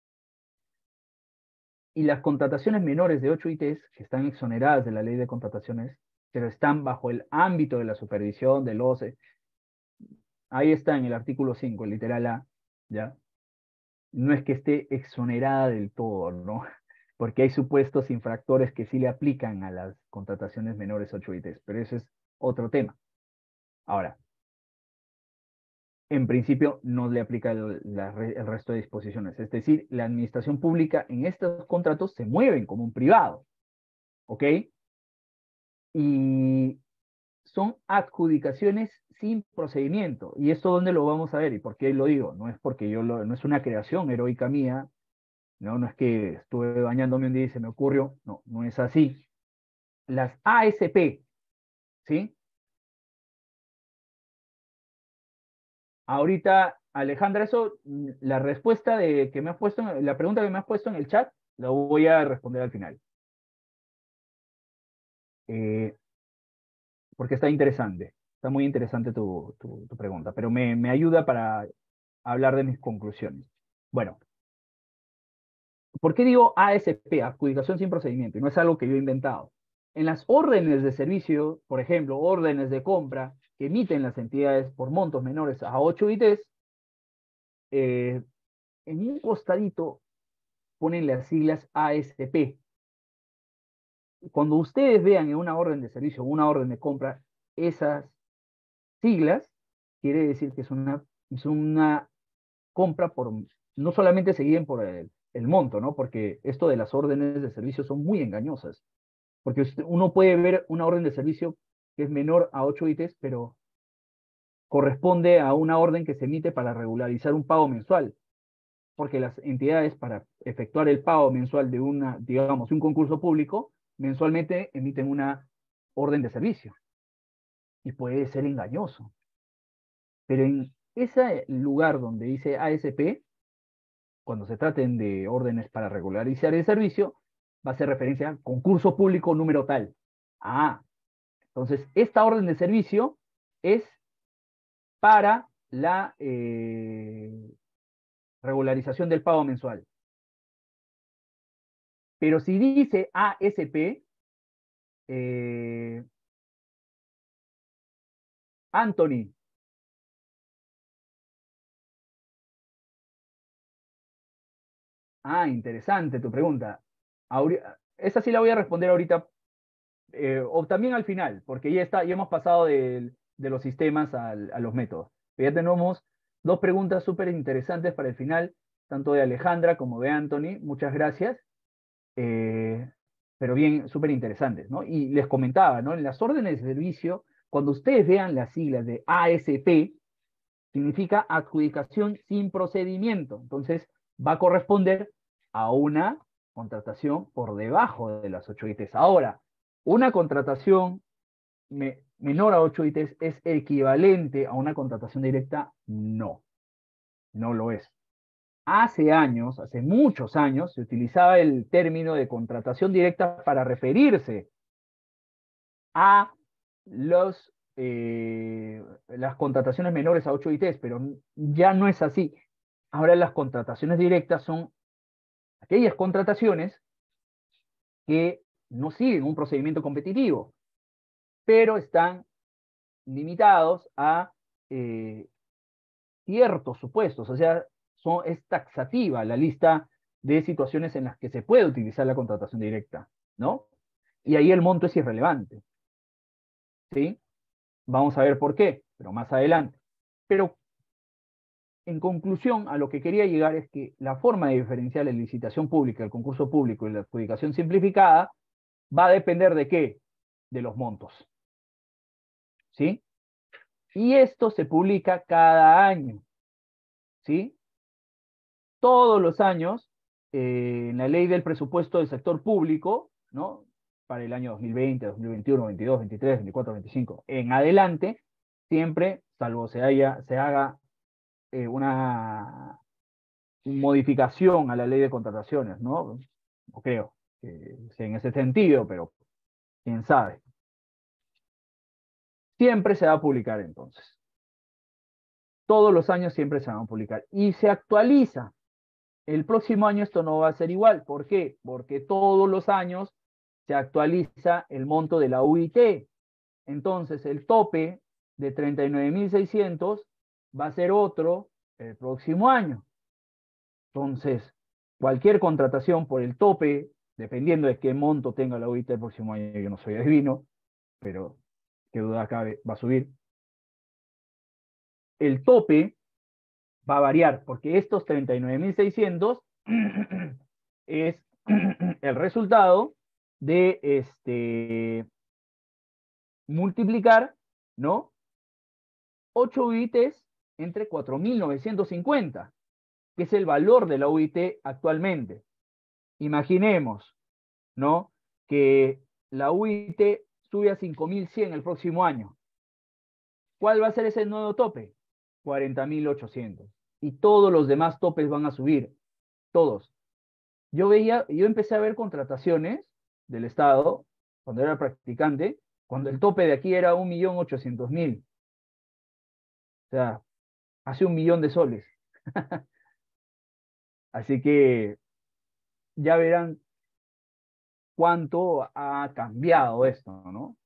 Y las contrataciones menores de ocho I Ts, que están exoneradas de la ley de contrataciones, pero están bajo el ámbito de la supervisión del O C E, ahí está en el artículo cinco, el literal A, ¿ya? No es que esté exonerada del todo, ¿no? Porque hay supuestos infractores que sí le aplican a las contrataciones menores ocho I Ts, pero eso es otro tema. Ahora, en principio no le aplica el, la, el resto de disposiciones. Es decir, la administración pública en estos contratos se mueven como un privado, ¿ok? Y son adjudicaciones sin procedimiento. ¿Y esto dónde lo vamos a ver? ¿Y por qué lo digo? No es porque yo lo, no es una creación heroica mía, no, no es que estuve bañándome un día y se me ocurrió, no, no es así. Las A S P, ¿sí? Ahorita, Alejandra, eso, la respuesta de que me has puesto, la pregunta que me has puesto en el chat, la voy a responder al final. Eh, porque está interesante, está muy interesante tu, tu, tu pregunta, pero me, me ayuda para hablar de mis conclusiones. Bueno, ¿por qué digo A S P, adjudicación sin procedimiento? Y no es algo que yo he inventado. En las órdenes de servicio, por ejemplo, órdenes de compra que emiten las entidades por montos menores a ocho I Ts, eh, en un costadito ponen las siglas A S P. Cuando ustedes vean en una orden de servicio o una orden de compra esas siglas, quiere decir que es una, es una compra por, no solamente se guíen por el, el monto, ¿no? Porque esto de las órdenes de servicio son muy engañosas. Porque usted, uno puede ver una orden de servicio que es menor a ocho I Ts, pero corresponde a una orden que se emite para regularizar un pago mensual. Porque las entidades para efectuar el pago mensual de una, digamos, un concurso público, mensualmente emiten una orden de servicio. Y puede ser engañoso. Pero en ese lugar donde dice A S P, cuando se traten de órdenes para regularizar el servicio, va a ser referencia a concurso público número tal. Ah, entonces esta orden de servicio es para la eh, regularización del pago mensual. Pero si dice A S P, Eh, Anthony. Ah, interesante tu pregunta. Ahori- Esa sí la voy a responder ahorita, eh, o también al final, porque ya está, ya hemos pasado del- de los sistemas al- a los métodos. Pero ya tenemos dos preguntas súper interesantes para el final, tanto de Alejandra como de Anthony. Muchas gracias. Eh, pero bien, súper interesantes, ¿no? Y les comentaba, ¿no? En las órdenes de servicio, cuando ustedes vean las siglas de A S P, significa adjudicación sin procedimiento. Entonces, va a corresponder a una contratación por debajo de las ocho I Ts. Ahora, una contratación me, menor a ocho I Ts es equivalente a una contratación directa. No, no lo es. Hace años, hace muchos años, se utilizaba el término de contratación directa para referirse a los, eh, las contrataciones menores a ocho I Ts, pero ya no es así. Ahora las contrataciones directas son aquellas contrataciones que no siguen un procedimiento competitivo, pero están limitados a eh, ciertos supuestos, o sea, son, es taxativa la lista de situaciones en las que se puede utilizar la contratación directa, ¿no? Y ahí el monto es irrelevante, ¿sí? Vamos a ver por qué, pero más adelante. Pero en conclusión, a lo que quería llegar es que la forma de diferenciar la licitación pública, el concurso público y la adjudicación simplificada va a depender de qué? De los montos, ¿sí? Y esto se publica cada año, ¿sí? Todos los años, eh, en la ley del presupuesto del sector público, ¿no? Para el año dos mil veinte, dos mil veintiuno, veintidós, veintitrés, veinticuatro, veinticinco, en adelante, siempre, salvo se, haya, se haga eh, una modificación a la ley de contrataciones, ¿no? No creo que sea en ese sentido, pero quién sabe. Siempre se va a publicar entonces. Todos los años siempre se van a publicar. Y se actualiza. El próximo año esto no va a ser igual. ¿Por qué? Porque todos los años se actualiza el monto de la U I T. Entonces, el tope de treinta y nueve mil seiscientos va a ser otro el próximo año. Entonces, cualquier contratación por el tope, dependiendo de qué monto tenga la U I T el próximo año, yo no soy adivino, pero qué duda cabe, va a subir. El tope va a variar, porque estos treinta y nueve mil seiscientos es el resultado de este, multiplicar, ¿no? ocho U I Ts entre cuatro mil novecientos cincuenta, que es el valor de la U I T actualmente. Imaginemos, ¿no? Que la U I T sube a cinco mil cien el próximo año. ¿Cuál va a ser ese nuevo tope? cuarenta mil ochocientos. Y todos los demás topes van a subir. Todos. Yo veía, yo empecé a ver contrataciones del Estado cuando era practicante, cuando el tope de aquí era un millón ochocientos mil. O sea, hace un millón de soles. Así que ya verán cuánto ha cambiado esto, ¿no?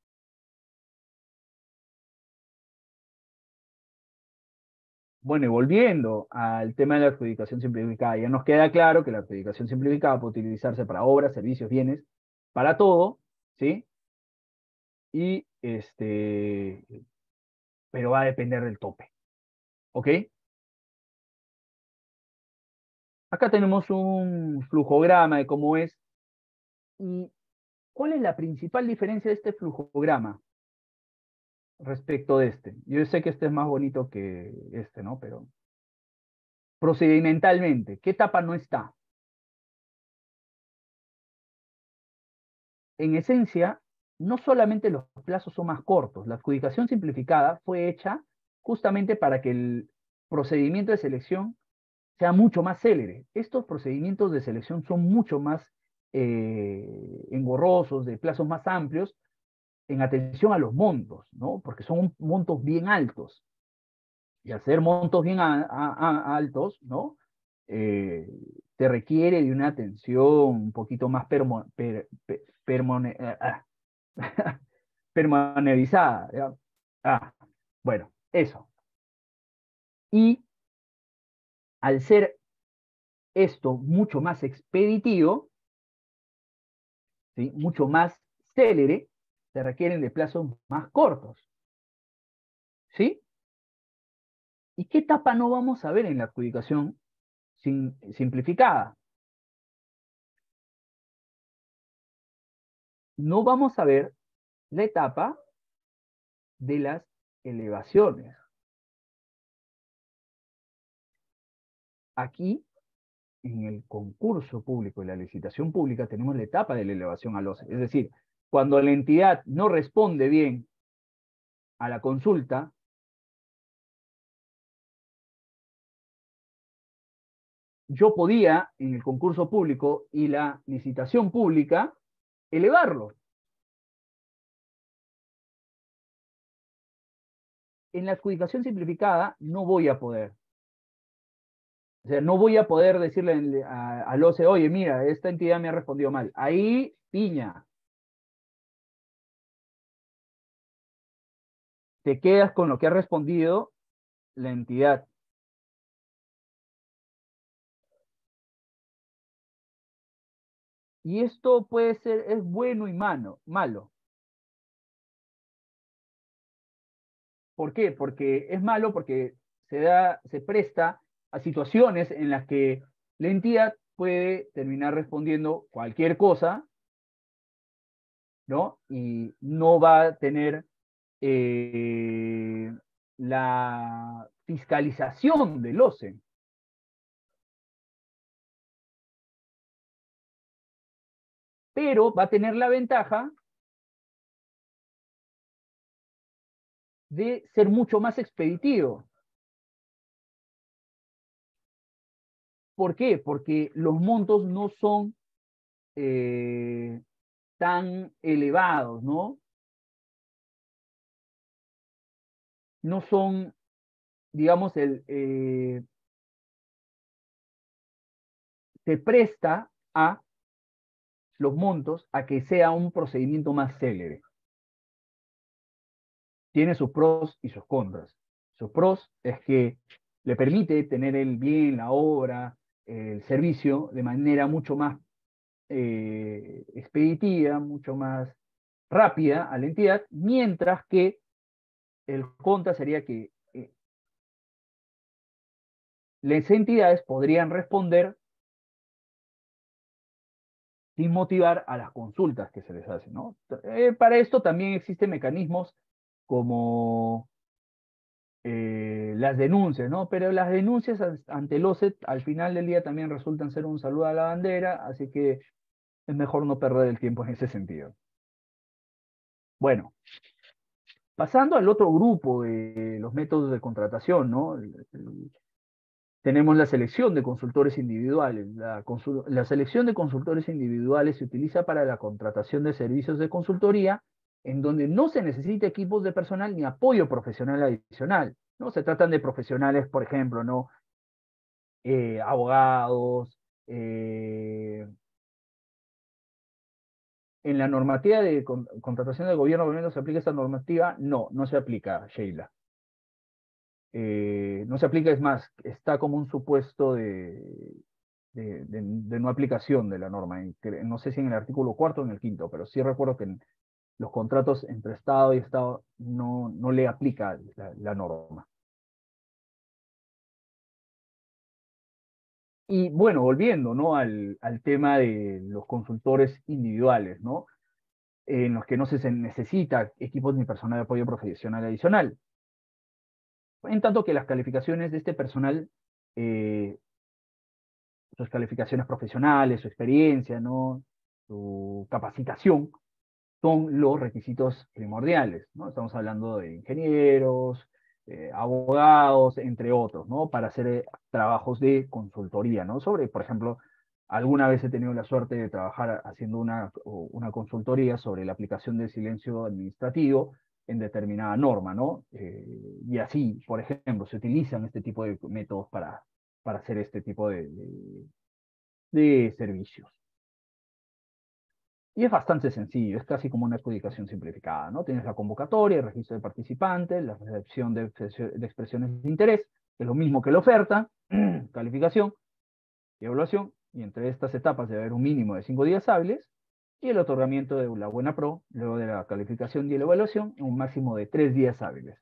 Bueno, y volviendo al tema de la adjudicación simplificada, ya nos queda claro que la adjudicación simplificada puede utilizarse para obras, servicios, bienes, para todo, ¿sí? Y este, pero va a depender del tope, ¿ok? Acá tenemos un flujograma de cómo es. ¿Y cuál es la principal diferencia de este flujograma respecto de este? Yo sé que este es más bonito que este, ¿no? Pero procedimentalmente, ¿qué etapa no está? En esencia, no solamente los plazos son más cortos, la adjudicación simplificada fue hecha justamente para que el procedimiento de selección sea mucho más célere. Estos procedimientos de selección son mucho más eh, engorrosos, de plazos más amplios, en atención a los montos, ¿no? Porque son montos bien altos. Y hacer montos bien a, a, a altos, ¿no? Eh, te requiere de una atención un poquito más permo, per, per, permone, ah, permanerizada. ¿Ya? Ah, bueno, eso. Y al ser esto mucho más expeditivo, ¿sí? Mucho más célere, se requieren de plazos más cortos. ¿Sí? ¿Y qué etapa no vamos a ver en la adjudicación sin, simplificada? No vamos a ver la etapa de las elevaciones. Aquí, en el concurso público y la licitación pública, tenemos la etapa de la elevación al O C E. Es decir, cuando la entidad no responde bien a la consulta, yo podía, en el concurso público y la licitación pública, elevarlo. En la adjudicación simplificada no voy a poder. O sea, no voy a poder decirle al O C E, oye, mira, esta entidad me ha respondido mal. Ahí, piña. Te quedas con lo que ha respondido la entidad. Y esto puede ser, es bueno y malo. malo. ¿Por qué? Porque es malo porque se da, se presta a situaciones en las que la entidad puede terminar respondiendo cualquier cosa, ¿no? Y no va a tener eh, la fiscalización del O C E. Pero va a tener la ventaja de ser mucho más expeditivo. ¿Por qué? Porque los montos no son eh, tan elevados, ¿no? No son, digamos, el, eh, se presta a los montos a que sea un procedimiento más célere. Tiene sus pros y sus contras. Sus pros es que le permite tener el bien, la obra, el servicio de manera mucho más eh, expeditiva, mucho más rápida a la entidad, mientras que el contra sería que eh, las entidades podrían responder sin motivar a las consultas que se les hacen, ¿no? Eh, para esto también existen mecanismos como eh, las denuncias, ¿no? Pero las denuncias ante el O C E al final del día también resultan ser un saludo a la bandera, así que es mejor no perder el tiempo en ese sentido. Bueno, pasando al otro grupo de los métodos de contratación, ¿no? Tenemos la selección de consultores individuales. La, consul la selección de consultores individuales se utiliza para la contratación de servicios de consultoría en donde no se necesita equipos de personal ni apoyo profesional adicional, ¿no? Se tratan de profesionales, por ejemplo, ¿no? Eh, abogados, eh, en la normativa de con contratación del gobierno, ¿gobierno se aplica esta normativa? No, no se aplica, Sheila. Eh, no se aplica, es más, está como un supuesto de, de, de, de no aplicación de la norma. En, no sé si en el artículo cuarto o en el quinto, pero sí recuerdo que en los contratos entre Estado y Estado no, no le aplica la, la norma. Y bueno, volviendo, ¿no? al, al tema de los consultores individuales, ¿no? En los que no se necesita equipos ni personal de apoyo profesional adicional. En tanto que las calificaciones de este personal, eh, sus calificaciones profesionales, su experiencia, ¿no? Su capacitación, son los requisitos primordiales, ¿no? Estamos hablando de ingenieros, eh, abogados, entre otros, ¿no? Para hacer eh, trabajos de consultoría, ¿no? Sobre, por ejemplo, alguna vez he tenido la suerte de trabajar haciendo una, una consultoría sobre la aplicación del silencio administrativo en determinada norma, ¿no? Eh, y así, por ejemplo, se utilizan este tipo de métodos para, para hacer este tipo de, de, de servicios. Y es bastante sencillo, es casi como una adjudicación simplificada, ¿no? Tienes la convocatoria, el registro de participantes, la recepción de, de expresiones de interés, que es lo mismo que la oferta, calificación y evaluación, y entre estas etapas debe haber un mínimo de cinco días hábiles, y el otorgamiento de la buena pro, luego de la calificación y la evaluación, un máximo de tres días hábiles.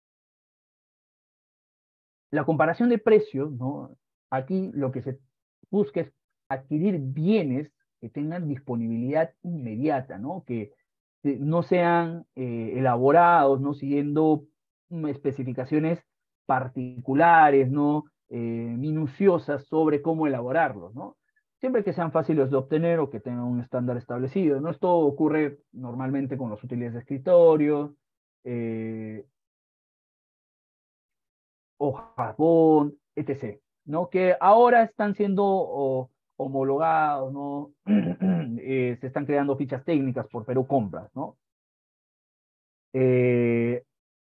La comparación de precios, ¿no? Aquí lo que se busca es adquirir bienes que tengan disponibilidad inmediata, ¿no? Que, que no sean eh, elaborados, ¿no? Siguiendo mm, especificaciones particulares, ¿no? Eh, minuciosas sobre cómo elaborarlos, ¿no? Siempre que sean fáciles de obtener o que tengan un estándar establecido, ¿no? Esto ocurre normalmente con los útiles de escritorio, eh, hojas bond, etcétera, ¿no? Que ahora están siendo o, homologados, ¿no? eh, se están creando fichas técnicas por Perú Compras, ¿no? Eh,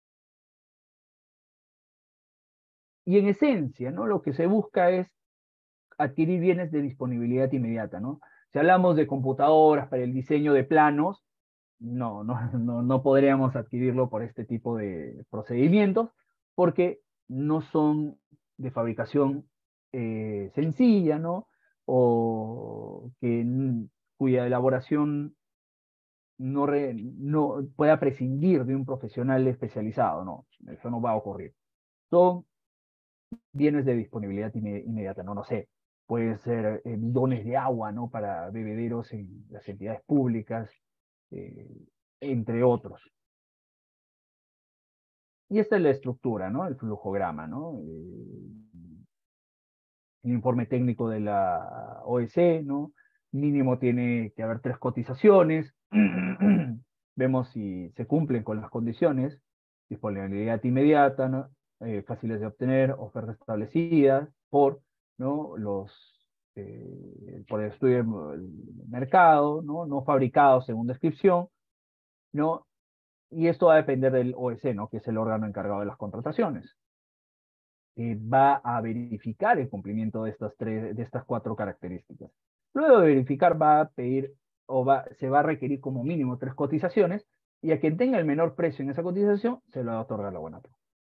y en esencia, ¿no? Lo que se busca es adquirir bienes de disponibilidad inmediata, ¿no? Si hablamos de computadoras para el diseño de planos, no, no, no, no podríamos adquirirlo por este tipo de procedimientos, porque no son de fabricación eh, sencilla, ¿no? O que, cuya elaboración no, re, no pueda prescindir de un profesional especializado, no, eso no va a ocurrir. Son bienes de disponibilidad inmediata, no, no sé, puede ser eh, bidones de agua, ¿no? Para bebederos en las entidades públicas, eh, entre otros. Y esta es la estructura, ¿no? El flujograma, ¿no? Eh, el informe técnico de la O E C, ¿no? Mínimo tiene que haber tres cotizaciones. Vemos si se cumplen con las condiciones. Disponibilidad inmediata, ¿no? Eh, fáciles de obtener, ofertas establecidas por, ¿no? Los, eh, por el estudio del mercado, ¿no? No fabricados según descripción, ¿no? Y esto va a depender del O E C, ¿no? Que es el órgano encargado de las contrataciones. Eh, va a verificar el cumplimiento de estas, tres, de estas cuatro características. Luego de verificar va a pedir o va, se va a requerir como mínimo tres cotizaciones y a quien tenga el menor precio en esa cotización se le va a otorgar la buena pro.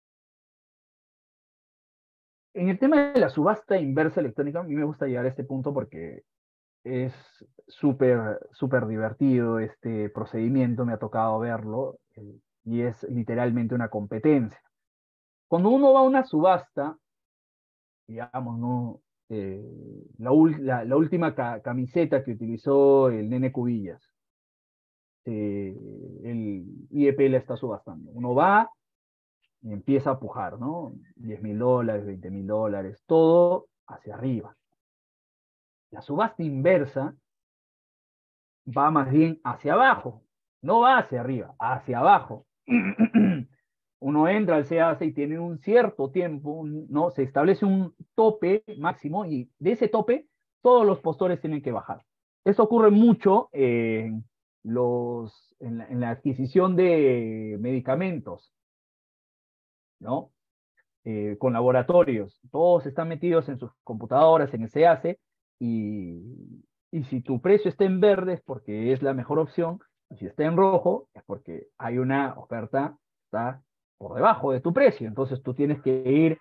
En el tema de la subasta inversa electrónica, a mí me gusta llegar a este punto porque es súper, súper divertido este procedimiento, me ha tocado verlo, eh, y es literalmente una competencia. Cuando uno va a una subasta, digamos, ¿no? Eh, la, la, la, última ca camiseta que utilizó el Nene Cubillas, eh, el I E P la está subastando. Uno va y empieza a pujar, ¿no? diez mil dólares, veinte mil dólares, todo hacia arriba. La subasta inversa va más bien hacia abajo, no va hacia arriba, hacia abajo. Uno entra al C A C y tiene un cierto tiempo, ¿no? Se establece un tope máximo y de ese tope todos los postores tienen que bajar. Esto ocurre mucho en, los, en, la, en la adquisición de medicamentos, ¿no? Eh, con laboratorios. Todos están metidos en sus computadoras, en el C A C, y, y si tu precio está en verde es porque es la mejor opción, y si está en rojo es porque hay una oferta, está por debajo de tu precio, entonces tú tienes que ir.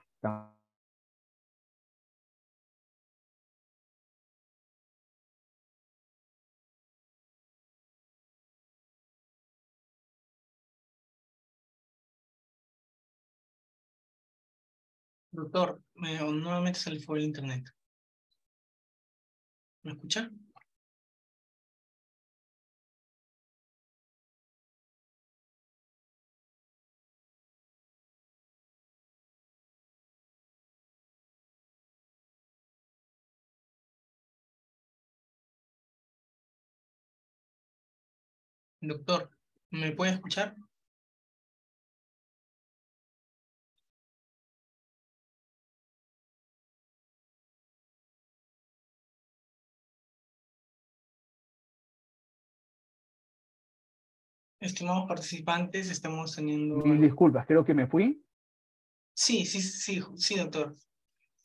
Doctor, me, nuevamente se le fue el internet. ¿Me escucha? Doctor, ¿me puede escuchar? Estimados participantes, estamos teniendo... Mil disculpas, creo que me fui. Sí, sí, sí, sí, doctor.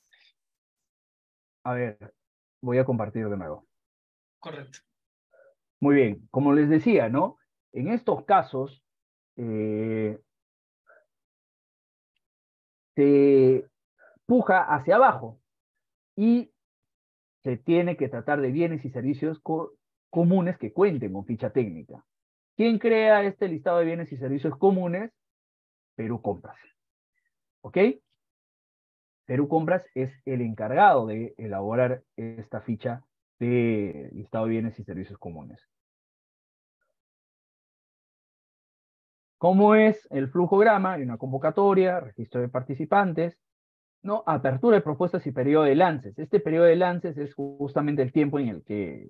A ver, voy a compartir de nuevo. Correcto. Muy bien, como les decía, ¿no? En estos casos, eh, se puja hacia abajo y se tiene que tratar de bienes y servicios co comunes que cuenten con ficha técnica. ¿Quién crea este listado de bienes y servicios comunes? Perú Compras. ¿Ok? Perú Compras es el encargado de elaborar esta ficha de listado de bienes y servicios comunes. ¿Cómo es el flujograma? Hay una convocatoria, registro de participantes, ¿no? Apertura de propuestas y periodo de lances. Este periodo de lances es justamente el tiempo en el que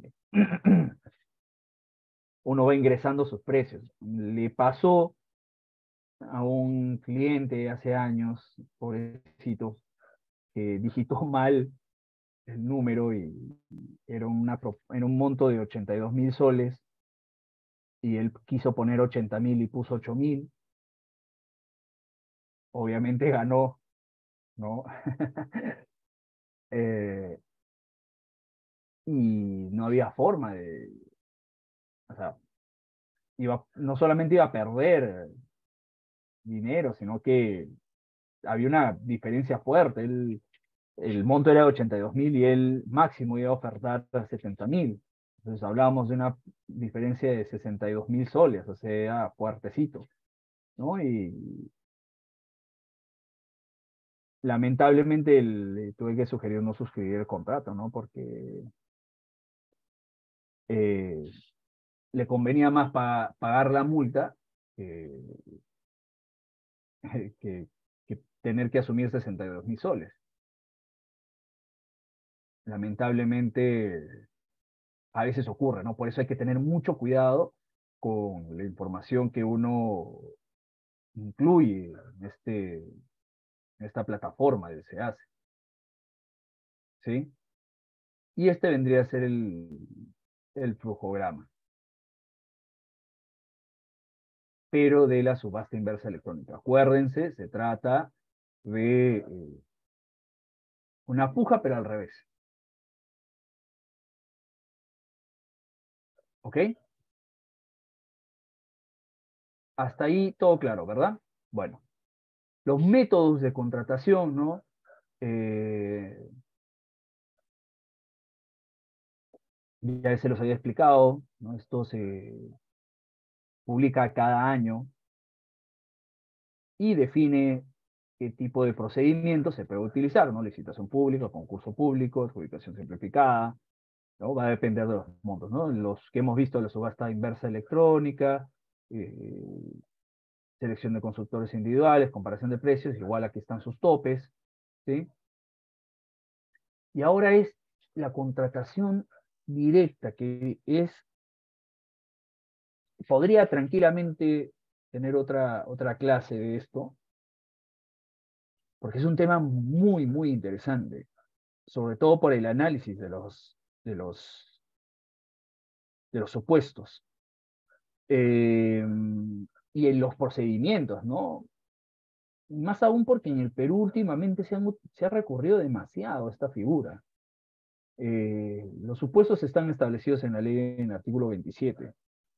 uno va ingresando sus precios. Le pasó a un cliente hace años, pobrecito, que digitó mal el número y era, una, era un monto de ochenta y dos mil soles y él quiso poner ochenta mil y puso ocho mil. Obviamente ganó, ¿no? eh, y no había forma de, o sea, iba, no solamente iba a perder dinero, sino que había una diferencia fuerte. Él, el monto era de ochenta y dos mil y él máximo iba a ofertar setenta mil. Entonces hablábamos de una diferencia de sesenta y dos mil soles, o sea, fuertecito, ¿no? Y lamentablemente le tuve que sugerir no suscribir el contrato, ¿no? Porque eh, le convenía más pa pagar la multa que, que, que tener que asumir sesenta y dos mil soles. Lamentablemente a veces ocurre, ¿no? Por eso hay que tener mucho cuidado con la información que uno incluye en, este, en esta plataforma de Se Hace, ¿sí? Y este vendría a ser el, el flujograma, pero de la subasta inversa electrónica. Acuérdense, se trata de eh, una puja, pero al revés. ¿Ok? Hasta ahí todo claro, ¿verdad? Bueno, los métodos de contratación, ¿no? Eh, ya se los había explicado, ¿no? Esto se publica cada año y define qué tipo de procedimiento se puede utilizar, ¿no? Licitación pública, concurso público, adjudicación simplificada, ¿no? Va a depender de los montos, ¿no? Los que hemos visto, la subasta inversa electrónica, eh, selección de constructores individuales, comparación de precios, igual aquí están sus topes, ¿sí? Y ahora es la contratación directa, que es, podría tranquilamente tener otra, otra clase de esto, porque es un tema muy, muy interesante, sobre todo por el análisis de los, de los, de los supuestos eh, y en los procedimientos, ¿no? Más aún porque en el Perú últimamente se, han, se ha recurrido demasiado a esta figura. Eh, los supuestos están establecidos en la ley en el artículo veintisiete.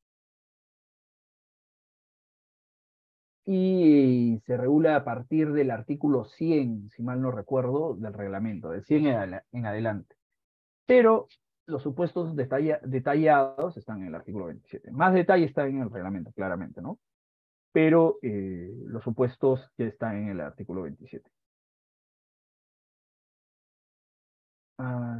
Y se regula a partir del artículo cien, si mal no recuerdo, del reglamento, de cien en, en adelante. Pero los supuestos detalla, detallados están en el artículo veintisiete. Más detalle está en el reglamento, claramente, ¿no? Pero eh, los supuestos ya están en el artículo veintisiete. Ah,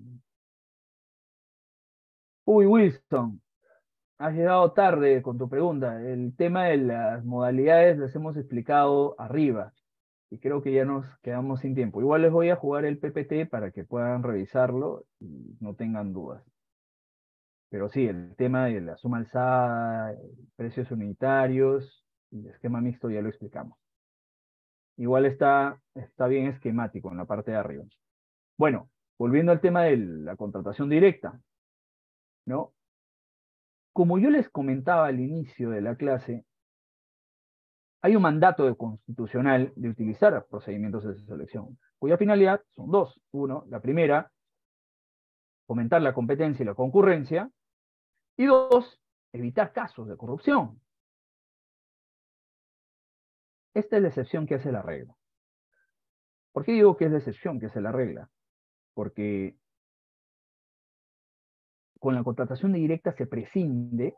uy, Wilson, has llegado tarde con tu pregunta. El tema de las modalidades las hemos explicado arriba y creo que ya nos quedamos sin tiempo. Igual les voy a jugar el P P T para que puedan revisarlo y no tengan dudas. Pero sí, el tema de la suma alzada, precios unitarios y esquema mixto ya lo explicamos. Igual está, está bien esquemático en la parte de arriba. Bueno, volviendo al tema de la contratación directa, ¿no? Como yo les comentaba al inicio de la clase, hay un mandato constitucional de utilizar procedimientos de selección, cuya finalidad son dos. Uno, la primera, fomentar la competencia y la concurrencia, Y dos, evitar casos de corrupción. Esta es la excepción que hace la regla. ¿Por qué digo que es la excepción que hace la regla? Porque con la contratación directa se prescinde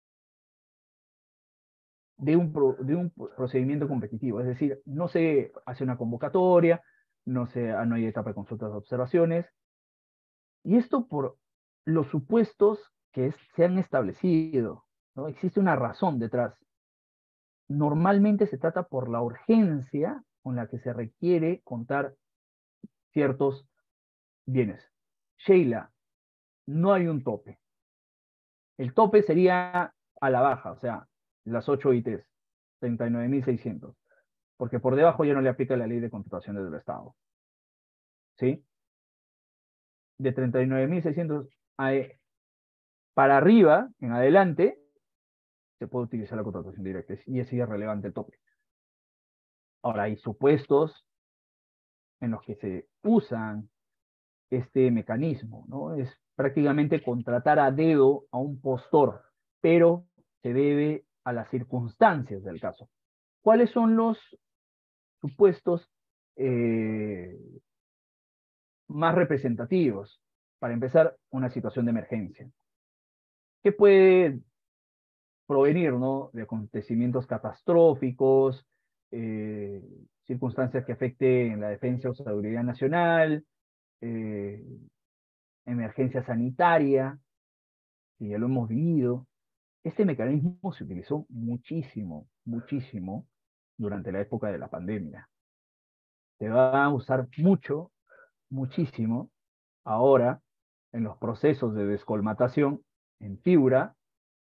de un, pro, de un procedimiento competitivo. Es decir, no se hace una convocatoria, no, se, no hay etapa de consultas de observaciones. Y esto por los supuestos que es, se han establecido, ¿no? Existe una razón detrás. Normalmente se trata por la urgencia con la que se requiere contar ciertos bienes. Sheila, no hay un tope. El tope sería a la baja, o sea, las ocho I Ts, treinta y nueve mil seiscientos, porque por debajo ya no le aplica la ley de contrataciones del Estado. ¿Sí? De treinta y nueve mil seiscientos para arriba, en adelante, se puede utilizar la contratación directa, y es irrelevante el tope. Ahora, hay supuestos en los que se usan este mecanismo, ¿no? Es prácticamente contratar a dedo a un postor, pero se debe a las circunstancias del caso. ¿Cuáles son los supuestos eh, más representativos? Para empezar, una situación de emergencia. ¿Qué puede provenir, ¿no?, de acontecimientos catastróficos, eh, circunstancias que afecten la defensa o seguridad nacional, eh, emergencia sanitaria, que ya lo hemos vivido? Este mecanismo se utilizó muchísimo, muchísimo durante la época de la pandemia. Se va a usar mucho, muchísimo, ahora en los procesos de descolmatación en Piura,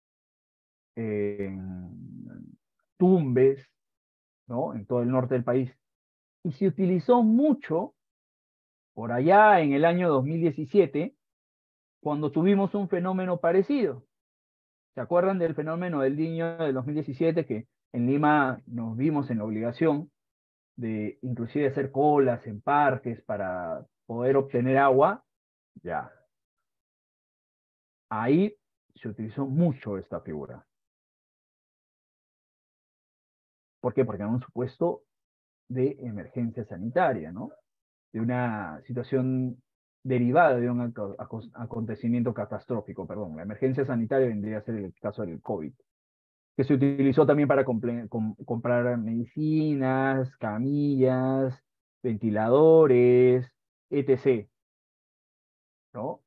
en Tumbes, ¿no?, en todo el norte del país. Y se utilizó mucho por allá en el año dos mil diecisiete, cuando tuvimos un fenómeno parecido. ¿Se acuerdan del fenómeno del Niño del dos mil diecisiete, que en Lima nos vimos en la obligación de inclusive hacer colas en parques para poder obtener agua? Ya. Ahí se utilizó mucho esta figura. ¿Por qué? Porque era un supuesto de emergencia sanitaria, ¿no? De una situación derivada de un acontecimiento catastrófico, perdón. La emergencia sanitaria vendría a ser el caso del COVID, que se utilizó también para comp comprar medicinas, camillas, ventiladores, etcétera, ¿no?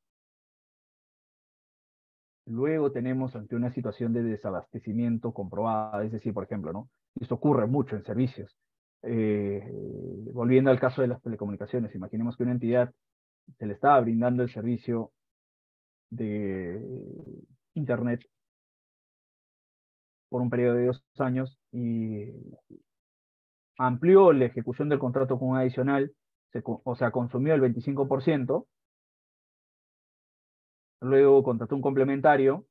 Luego tenemos ante una situación de desabastecimiento comprobada, es decir, por ejemplo, ¿no?, esto ocurre mucho en servicios. Eh, volviendo al caso de las telecomunicaciones, imaginemos que una entidad se le estaba brindando el servicio de Internet por un periodo de dos años y amplió la ejecución del contrato con un adicional, se, o sea, consumió el veinticinco por ciento, luego contrató un complementario,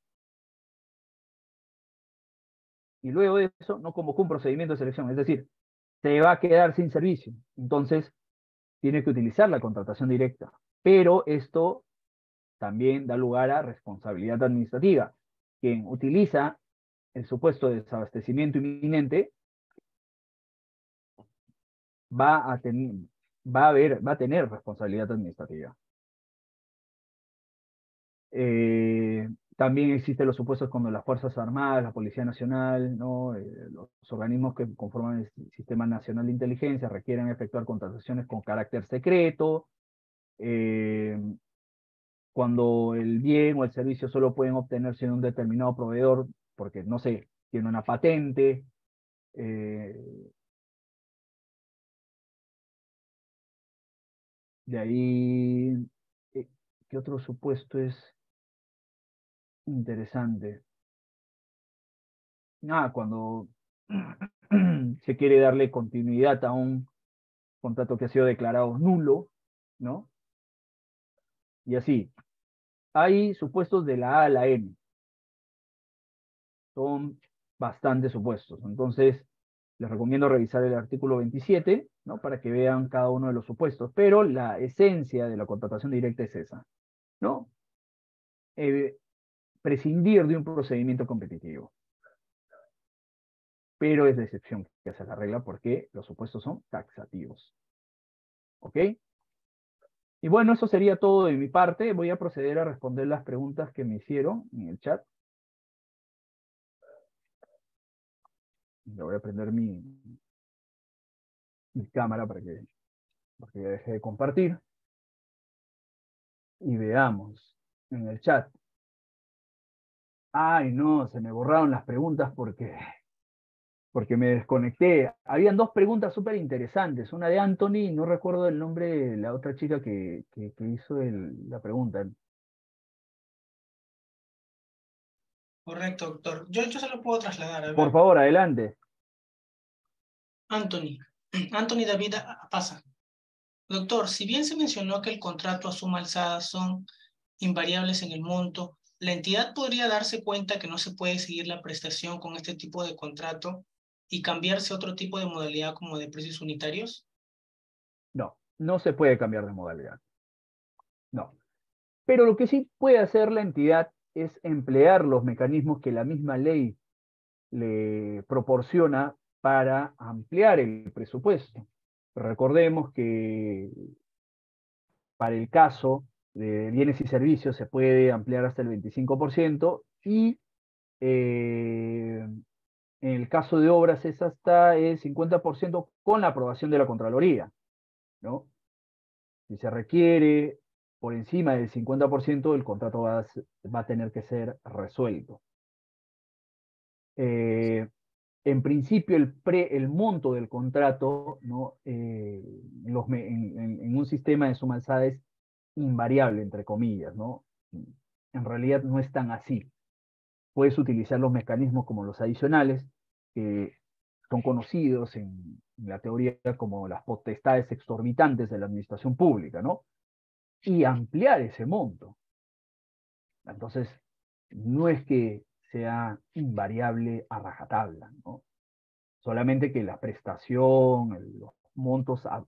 y luego de eso no convocó un procedimiento de selección, es decir, se va a quedar sin servicio. Entonces, tiene que utilizar la contratación directa. Pero esto también da lugar a responsabilidad administrativa. Quien utiliza el supuesto de desabastecimiento inminente va a, tener, va a, haber, va a tener responsabilidad administrativa. Eh, también existen los supuestos cuando las Fuerzas Armadas, la Policía Nacional, ¿no?, eh, los organismos que conforman el Sistema Nacional de Inteligencia requieren efectuar contrataciones con carácter secreto, eh, cuando el bien o el servicio solo pueden obtenerse de un determinado proveedor, porque, no sé, tiene una patente. Eh, de ahí, eh, ¿qué otro supuesto es interesante? Ah, cuando se quiere darle continuidad a un contrato que ha sido declarado nulo, ¿no? Y así. Hay supuestos de la A a la N. Son bastantes supuestos. Entonces, les recomiendo revisar el artículo veintisiete, ¿no?, para que vean cada uno de los supuestos. Pero la esencia de la contratación directa es esa, ¿no? Eh, prescindir de un procedimiento competitivo. Pero es la excepción que hace la regla porque los supuestos son taxativos. ¿Ok? Y bueno, eso sería todo de mi parte. Voy a proceder a responder las preguntas que me hicieron en el chat. Le voy a prender mi, mi cámara para que, para que deje de compartir. Y veamos en el chat. Ay, no, se me borraron las preguntas porque, porque me desconecté. Habían dos preguntas súper interesantes. Una de Anthony, no recuerdo el nombre de la otra chica que, que, que hizo el, la pregunta. Correcto, doctor. Yo, yo se lo puedo trasladar. A Por ver. favor, adelante. Anthony. Anthony David pasa. Doctor, si bien se mencionó que el contrato a suma alzada son invariables en el monto, ¿la entidad podría darse cuenta que no se puede seguir la prestación con este tipo de contrato y cambiarse a otro tipo de modalidad como de precios unitarios? No, no se puede cambiar de modalidad. No. Pero lo que sí puede hacer la entidad es emplear los mecanismos que la misma ley le proporciona para ampliar el presupuesto. Recordemos que para el caso de bienes y servicios se puede ampliar hasta el veinticinco por ciento y eh, en el caso de obras es hasta el cincuenta por ciento con la aprobación de la Contraloría, ¿no? Si se requiere por encima del cincuenta por ciento, el contrato va a, va a tener que ser resuelto. Eh, en principio, el, pre, el monto del contrato, ¿no? eh, los, en, en, en un sistema de suma alzada es invariable, entre comillas, ¿no? En realidad no es tan así. Puedes utilizar los mecanismos como los adicionales, que son conocidos en, en la teoría como las potestades exorbitantes de la administración pública, ¿no? Y ampliar ese monto. Entonces, no es que sea invariable a rajatabla, ¿no? Solamente que la prestación, el, los montos a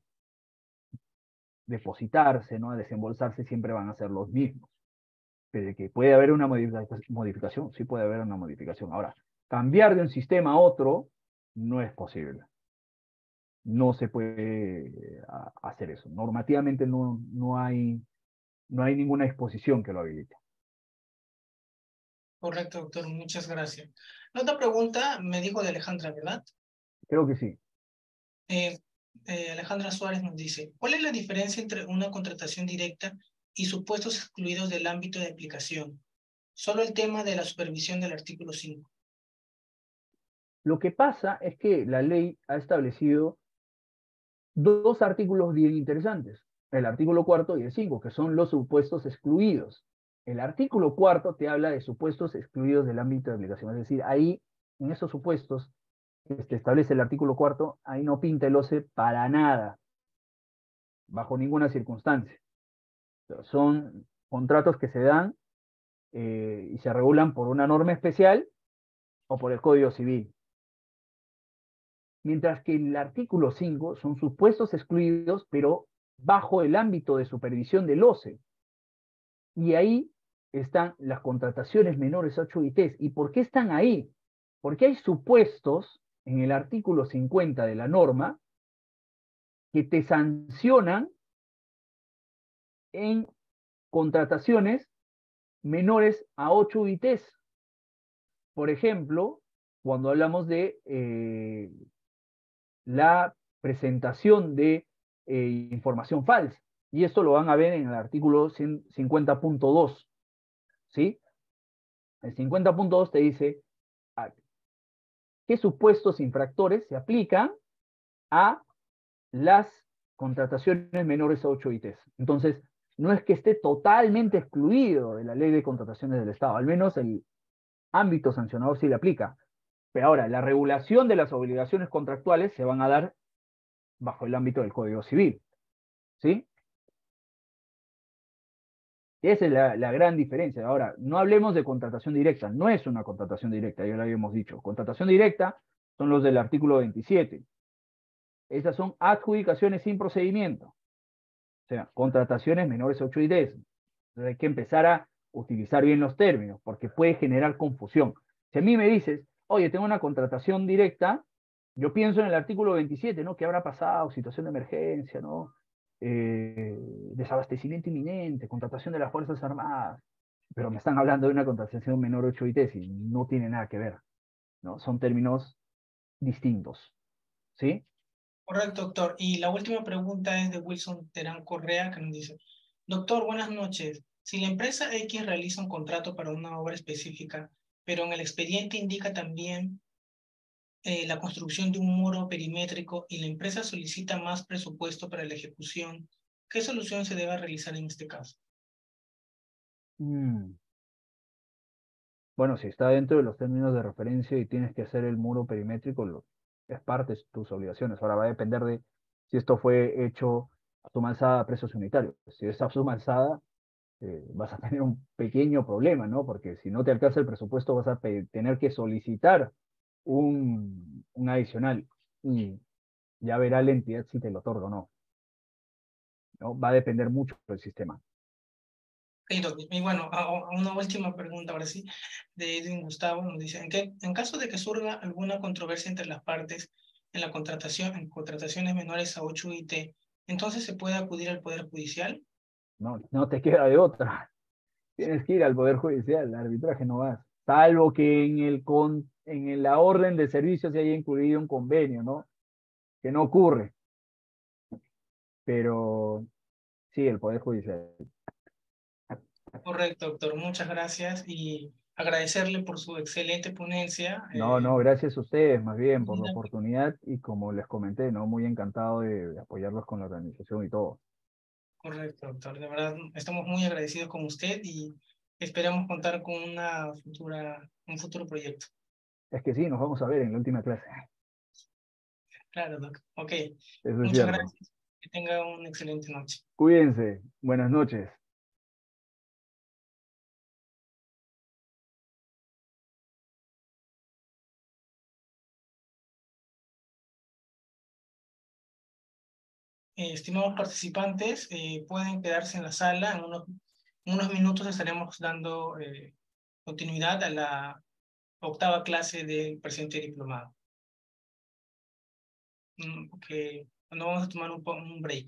depositarse, ¿no? A desembolsarse siempre van a ser los mismos. Pero que puede haber una modificación, sí puede haber una modificación. Ahora, cambiar de un sistema a otro no es posible. No se puede hacer eso. Normativamente no, no, hay, no hay ninguna disposición que lo habilite. Correcto, doctor. Muchas gracias. La otra pregunta me dijo de Alejandra, ¿verdad? Creo que sí. Eh, eh, Alejandra Suárez nos dice, ¿cuál es la diferencia entre una contratación directa y supuestos excluidos del ámbito de aplicación? Solo el tema de la supervisión del artículo cinco. Lo que pasa es que la ley ha establecido dos artículos bien interesantes, el artículo cuarto y el cinco, que son los supuestos excluidos. El artículo cuarto te habla de supuestos excluidos del ámbito de aplicación, es decir, ahí, en esos supuestos que te establece el artículo cuarto, ahí no pinta el O C E para nada, bajo ninguna circunstancia. Son contratos que se dan eh, y se regulan por una norma especial o por el Código Civil. Mientras que el artículo cinco son supuestos excluidos, pero bajo el ámbito de supervisión del O C E. Y ahí están las contrataciones menores a ocho I Ts. ¿Y por qué están ahí? Porque hay supuestos en el artículo cincuenta de la norma que te sancionan en contrataciones menores a ocho I Ts. Por ejemplo, cuando hablamos de eh, la presentación de eh, información falsa. Y esto lo van a ver en el artículo cincuenta punto dos. ¿Sí? El cincuenta punto dos te dice a qué supuestos infractores se aplican a las contrataciones menores a ocho I Ts. Entonces, no es que esté totalmente excluido de la ley de contrataciones del Estado, al menos el ámbito sancionador sí le aplica. Pero ahora, la regulación de las obligaciones contractuales se van a dar bajo el ámbito del Código Civil. ¿Sí? Esa es la, la gran diferencia. Ahora, no hablemos de contratación directa. No es una contratación directa, ya lo habíamos dicho. Contratación directa son los del artículo veintisiete. Esas son adjudicaciones sin procedimiento. O sea, contrataciones menores a ocho I Ts. Entonces hay que empezar a utilizar bien los términos, porque puede generar confusión. Si a mí me dices, oye, tengo una contratación directa, yo pienso en el artículo veintisiete, ¿no? ¿Qué habrá pasado? Situación de emergencia, ¿no? Eh, desabastecimiento inminente, contratación de las Fuerzas Armadas, pero me están hablando de una contratación menor ocho I T, y no tiene nada que ver, ¿no? Son términos distintos, ¿sí? Correcto, doctor. Y la última pregunta es de Wilson Terán Correa, que nos dice, doctor, buenas noches. Si la empresa X realiza un contrato para una obra específica, pero en el expediente indica también eh, la construcción de un muro perimétrico y la empresa solicita más presupuesto para la ejecución, ¿qué solución se debe realizar en este caso? Mm. Bueno, si está dentro de los términos de referencia y tienes que hacer el muro perimétrico, lo, es parte de tus obligaciones. Ahora va a depender de si esto fue hecho a suma alzada a precios unitarios. Si es a suma alzada, eh, vas a tener un pequeño problema, ¿no? Porque si no te alcanza el presupuesto, vas a tener que solicitar un, un adicional y ya verá la entidad si te lo otorga o no, ¿no? Va a depender mucho del sistema. Y, doc- y bueno, a- a una última pregunta ahora sí, de Edwin Gustavo, nos dice, ¿en, qué, en caso de que surja alguna controversia entre las partes en la contratación, en contrataciones menores a ocho I T, entonces se puede acudir al Poder Judicial? No, no te queda de otra. Tienes que ir al Poder Judicial, al arbitraje no vas. Salvo que en, el con, en la orden de servicios se haya incluido un convenio, ¿no? Que no ocurre, pero sí, el Poder Judicial. Correcto, doctor. Muchas gracias y agradecerle por su excelente ponencia. No, eh, no, gracias a ustedes más bien por la oportunidad y como les comenté, ¿no? Muy encantado de, de apoyarlos con la organización y todo. Correcto, doctor. De verdad, estamos muy agradecidos con usted y esperamos contar con una futura, un futuro proyecto. Es que sí, nos vamos a ver en la última clase. Claro, doc. Ok. Eso es Muchas cierto. gracias. Que tenga una excelente noche. Cuídense. Buenas noches. Eh, estimados participantes, eh, pueden quedarse en la sala. En unos, en unos minutos estaremos dando eh, continuidad a la octava clase del presente diplomado. Mm, que nos vamos a tomar un, po- un break.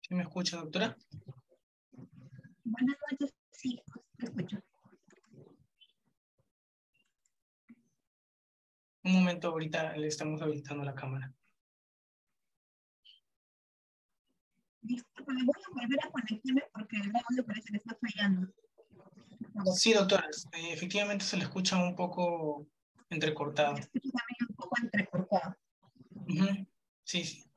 ¿Sí me escucha, doctora? Buenas noches, sí, te escucho. Un momento, ahorita le estamos habilitando la cámara. Disculpa, me voy a volver a conectarme porque el audio parece que está fallando. Por favor. Sí, doctora, eh, efectivamente se le escucha un poco entrecortado. Me escucho también un poco entrecortado. Uh-huh. Sí, sí.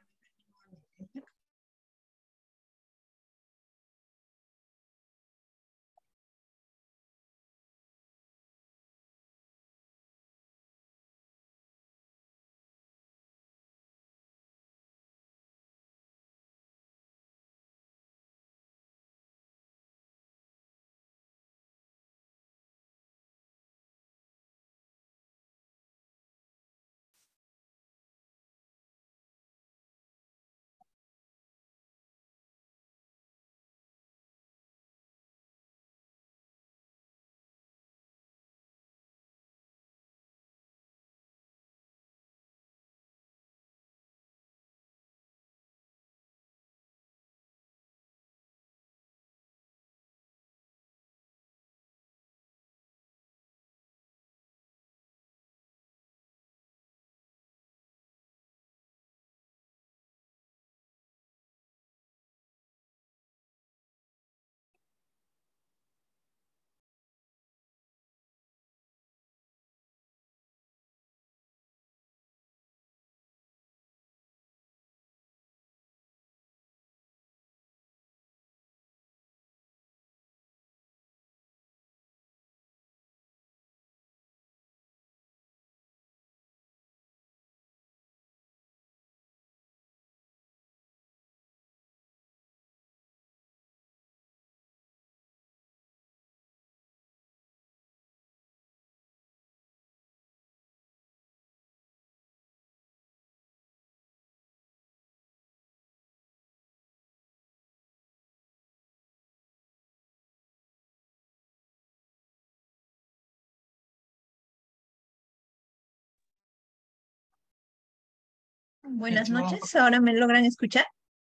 Buenas Estimado, noches, ¿ahora me logran escuchar?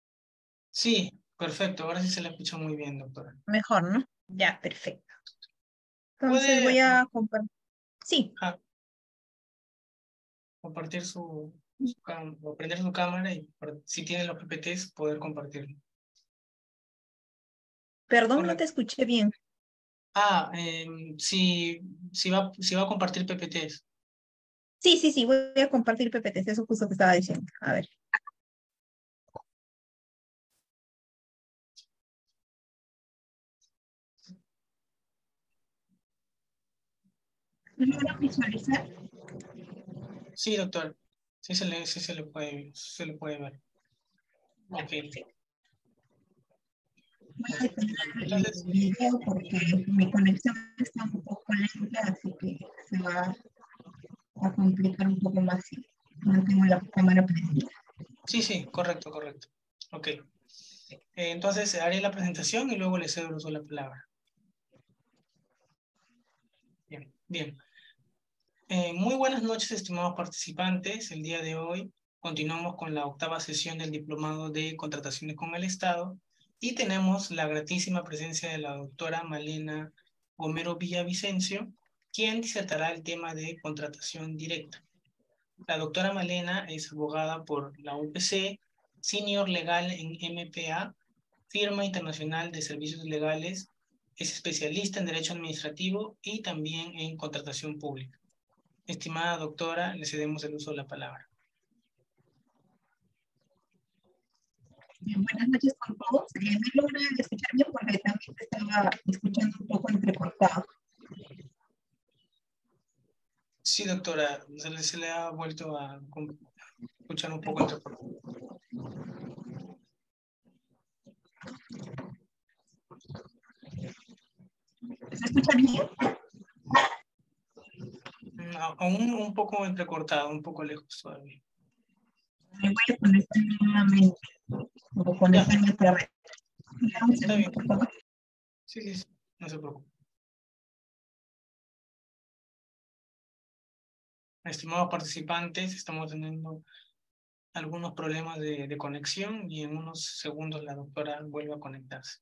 sí, perfecto. Ahora sí se le escucha muy bien, doctora. Mejor, ¿no? Ya, perfecto. Entonces ¿Puede voy a compartir. Sí, ah, compartir su, su cam- o prender su cámara y por- si tiene los P P Ts poder compartirlo? perdón, no te Correcto. escuché bien. Ah, em, si, si va, si va a compartir P P Ts. Sí, sí, sí, voy a compartir P P Ts, eso justo que estaba diciendo. A ver. ¿Logra visualizar? Sí, doctor. Sí se le, sí se le puede, se le puede ver. Ya, Ok. perfecto. Voy a Ok. detener el Entonces, video porque mi conexión está un poco lenta, así que se va a complicar un poco más si no tengo la cámara prendida. sí, sí, correcto, correcto. Ok. Eh, entonces haré la presentación y luego le cedo el uso de la palabra. Bien, bien. Eh, muy buenas noches, estimados participantes. El día de hoy continuamos con la octava sesión del Diplomado de Contrataciones con el Estado y tenemos la gratísima presencia de la doctora Malena Gomero Villavicencio, quien disertará el tema de contratación directa. La doctora Malena es abogada por la U P C, senior legal en M P A, firma internacional de servicios legales, es especialista en derecho administrativo y también en contratación pública. Estimada doctora, le cedemos el uso de la palabra. Bien, buenas noches con todos. Eh, me logra escuchar bien porque también te estaba escuchando un poco entrecortado. Sí, doctora, se le, se le ha vuelto a escuchar un poco entre... ¿Se escucha bien? Aún un poco entrecortado, un poco lejos todavía. Me voy a conectar nuevamente. O conectarme otra vez. Un Está segundo, bien. por favor. Sí, sí, sí, no se preocupe. Estimados participantes, estamos teniendo algunos problemas de, de conexión y en unos segundos la doctora vuelve a conectarse.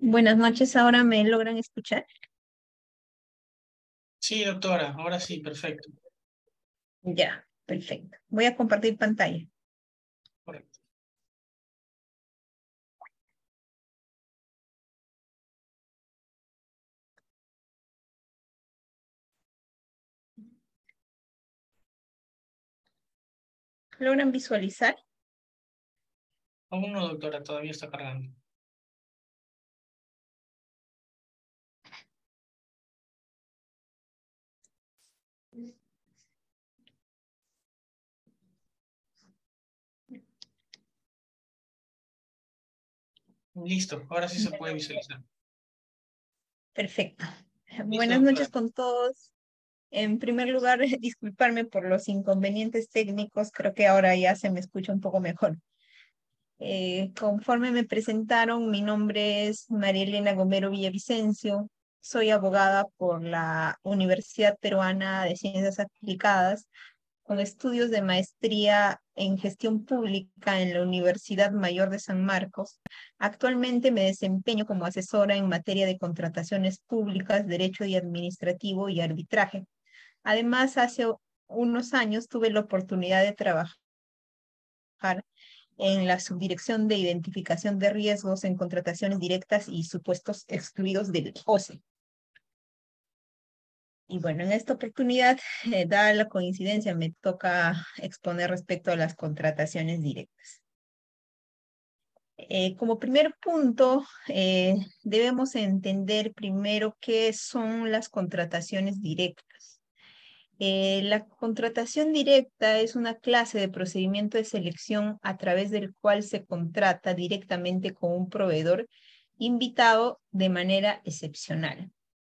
Buenas noches, ¿ahora me logran escuchar? Sí, doctora, ahora sí, perfecto. Ya, perfecto. Voy a compartir pantalla. Correcto. ¿Logran visualizar? Aún no, doctora, todavía está cargando. Listo, ahora sí se puede visualizar. Perfecto. Listo, Buenas noches doctora. con todos. En primer lugar, disculparme por los inconvenientes técnicos. Creo que ahora ya se me escucha un poco mejor. Eh, conforme me presentaron, mi nombre es María Elena Gomero Villavicencio. Soy abogada por la Universidad Peruana de Ciencias Aplicadas, con estudios de maestría en gestión pública en la Universidad Mayor de San Marcos. Actualmente me desempeño como asesora en materia de contrataciones públicas, derecho y administrativo y arbitraje. Además, hace unos años tuve la oportunidad de trabajar en la subdirección de identificación de riesgos en contrataciones directas y supuestos excluidos del O C E. Y bueno, en esta oportunidad, eh, dada la coincidencia, me toca exponer respecto a las contrataciones directas. Eh, como primer punto, eh, debemos entender primero qué son las contrataciones directas. Eh, la contratación directa es una clase de procedimiento de selección a través del cual se contrata directamente con un proveedor invitado de manera excepcional.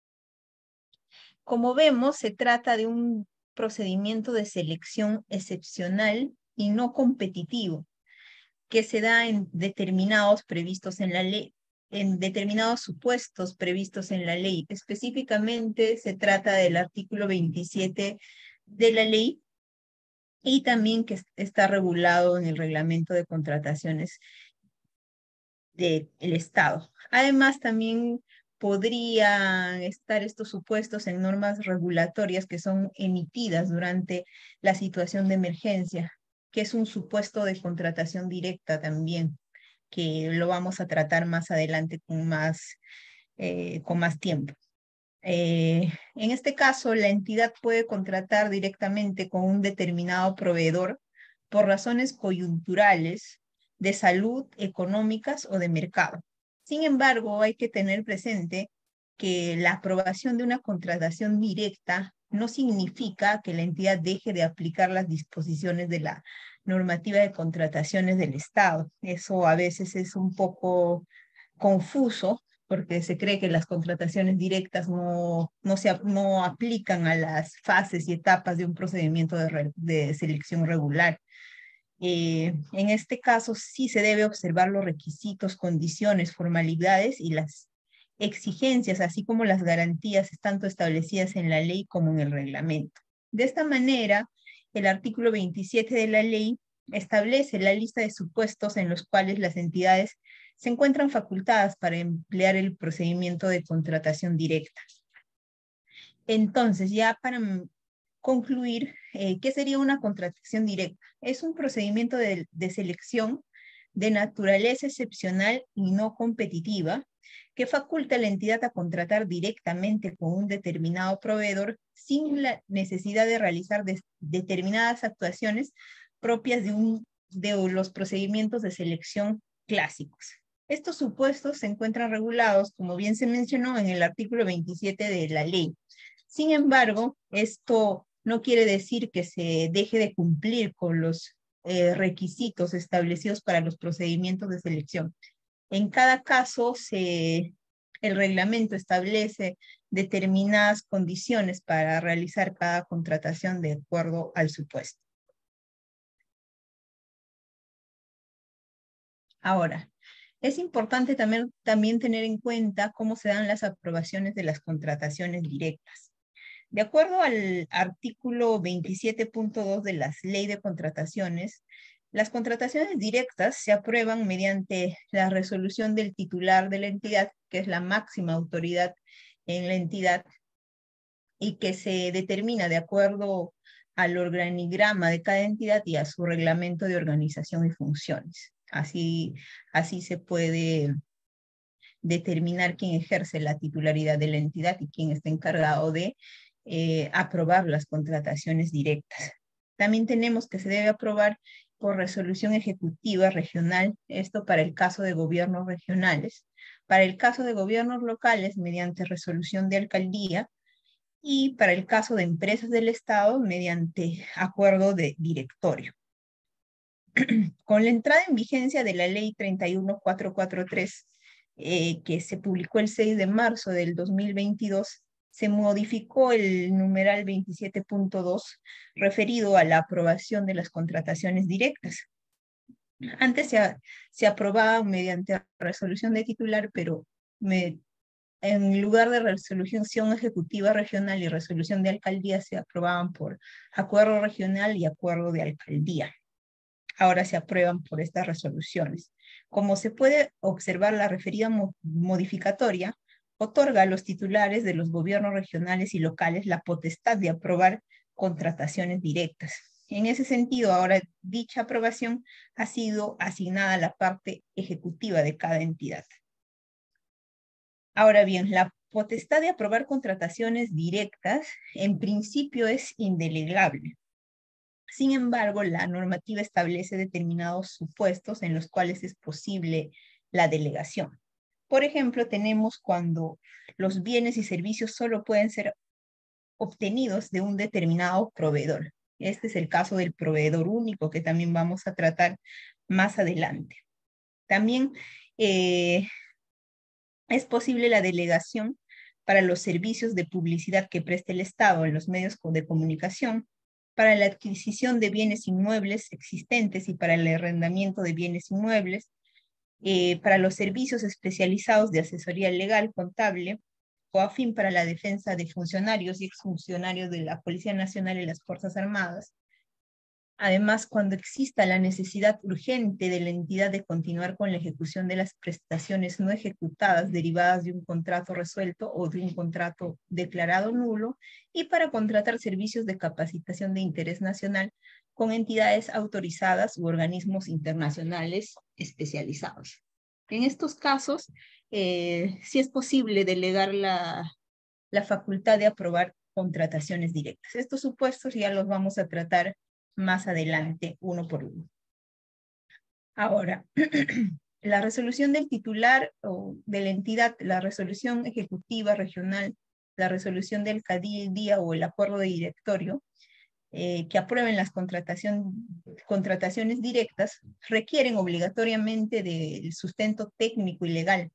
Como vemos, se trata de un procedimiento de selección excepcional y no competitivo, que se da en determinados previstos en la ley, en determinados supuestos previstos en la ley. Específicamente se trata del artículo veintisiete de la ley y también que está regulado en el reglamento de contrataciones del Estado. Además, también podrían estar estos supuestos en normas regulatorias que son emitidas durante la situación de emergencia, que es un supuesto de contratación directa también, que lo vamos a tratar más adelante con más, eh, con más tiempo. Eh, en este caso, la entidad puede contratar directamente con un determinado proveedor por razones coyunturales, de salud, económicas o de mercado. Sin embargo, hay que tener presente que la aprobación de una contratación directa no significa que la entidad deje de aplicar las disposiciones de la normativa de contrataciones del Estado. Eso a veces es un poco confuso porque se cree que las contrataciones directas no, no, se, no aplican a las fases y etapas de un procedimiento de, re, de selección regular. Eh, en este caso sí se debe observar los requisitos, condiciones, formalidades y las exigencias, así como las garantías tanto establecidas en la ley como en el reglamento. De esta manera, el artículo veintisiete de la ley establece la lista de supuestos en los cuales las entidades se encuentran facultadas para emplear el procedimiento de contratación directa. Entonces, ya para concluir, eh, ¿qué sería una contratación directa? Es un procedimiento de, de selección de naturaleza excepcional y no competitiva que faculta a la entidad a contratar directamente con un determinado proveedor sin la necesidad de realizar de, determinadas actuaciones propias de, un, de los procedimientos de selección clásicos. Estos supuestos se encuentran regulados, como bien se mencionó, en el artículo veintisiete de la ley. Sin embargo, esto no quiere decir que se deje de cumplir con los eh, requisitos establecidos para los procedimientos de selección. En cada caso, se, el reglamento establece determinadas condiciones para realizar cada contratación de acuerdo al supuesto. Ahora, es importante también, también tener en cuenta cómo se dan las aprobaciones de las contrataciones directas. De acuerdo al artículo veintisiete punto dos de la Ley de Contrataciones, Las contrataciones directas se aprueban mediante la resolución del titular de la entidad, que es la máxima autoridad en la entidad, y que se determina de acuerdo al organigrama de cada entidad y a su reglamento de organización y funciones. Así, así se puede determinar quién ejerce la titularidad de la entidad y quién está encargado de eh, aprobar las contrataciones directas. También tenemos que se debe aprobar por resolución ejecutiva regional, esto para el caso de gobiernos regionales, para el caso de gobiernos locales mediante resolución de alcaldía, y para el caso de empresas del Estado mediante acuerdo de directorio. Con la entrada en vigencia de la ley treinta y uno mil cuatrocientos cuarenta y tres, eh, que se publicó el seis de marzo del dos mil veintidós, se modificó el numeral veintisiete punto dos referido a la aprobación de las contrataciones directas. Antes se, se aprobaba mediante resolución de titular, pero me, en lugar de resolución ejecutiva regional y resolución de alcaldía, se aprobaban por acuerdo regional y acuerdo de alcaldía. Ahora se aprueban por estas resoluciones. Como se puede observar, la referida mo modificatoria otorga a los titulares de los gobiernos regionales y locales la potestad de aprobar contrataciones directas. En ese sentido, ahora dicha aprobación ha sido asignada a la parte ejecutiva de cada entidad. Ahora bien, la potestad de aprobar contrataciones directas en principio es indelegable. Sin embargo, la normativa establece determinados supuestos en los cuales es posible la delegación. Por ejemplo, tenemos cuando los bienes y servicios solo pueden ser obtenidos de un determinado proveedor. Este es el caso del proveedor único, que también vamos a tratar más adelante. También eh, es posible la delegación para los servicios de publicidad que preste el Estado en los medios de comunicación, para la adquisición de bienes inmuebles existentes y para el arrendamiento de bienes inmuebles, eh, para los servicios especializados de asesoría legal, contable, o afín para la defensa de funcionarios y exfuncionarios de la Policía Nacional y las Fuerzas Armadas. Además, cuando exista la necesidad urgente de la entidad de continuar con la ejecución de las prestaciones no ejecutadas derivadas de un contrato resuelto o de un contrato declarado nulo, y para contratar servicios de capacitación de interés nacional con entidades autorizadas u organismos internacionales especializados. En estos casos, eh, sí es posible delegar la, la facultad de aprobar contrataciones directas. Estos supuestos ya los vamos a tratar más adelante, uno por uno. Ahora, la resolución del titular o de la entidad, la resolución ejecutiva regional, la resolución del alcaldía o el acuerdo de directorio, eh, que aprueben las contratación, contrataciones directas, requieren obligatoriamente del sustento técnico y legal,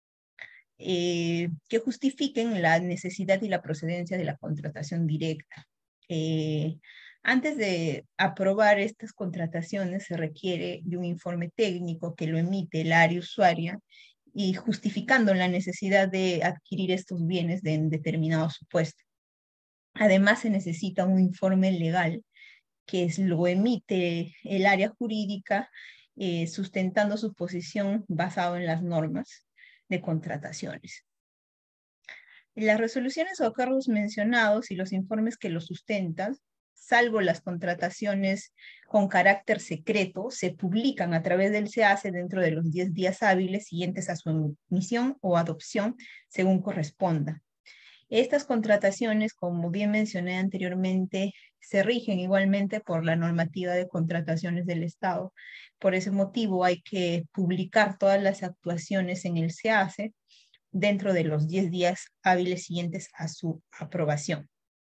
eh, que justifiquen la necesidad y la procedencia de la contratación directa. Eh, Antes de aprobar estas contrataciones se requiere de un informe técnico que lo emite el área usuaria y justificando la necesidad de adquirir estos bienes de en determinado supuesto. Además se necesita un informe legal que es, lo emite el área jurídica eh, sustentando su posición basado en las normas de contrataciones. Las resoluciones o acuerdos mencionados y los informes que los sustentan, salvo las contrataciones con carácter secreto, se publican a través del SEACE dentro de los diez días hábiles siguientes a su emisión o adopción, según corresponda. Estas contrataciones, como bien mencioné anteriormente, se rigen igualmente por la normativa de contrataciones del Estado. Por ese motivo hay que publicar todas las actuaciones en el SEACE dentro de los diez días hábiles siguientes a su aprobación.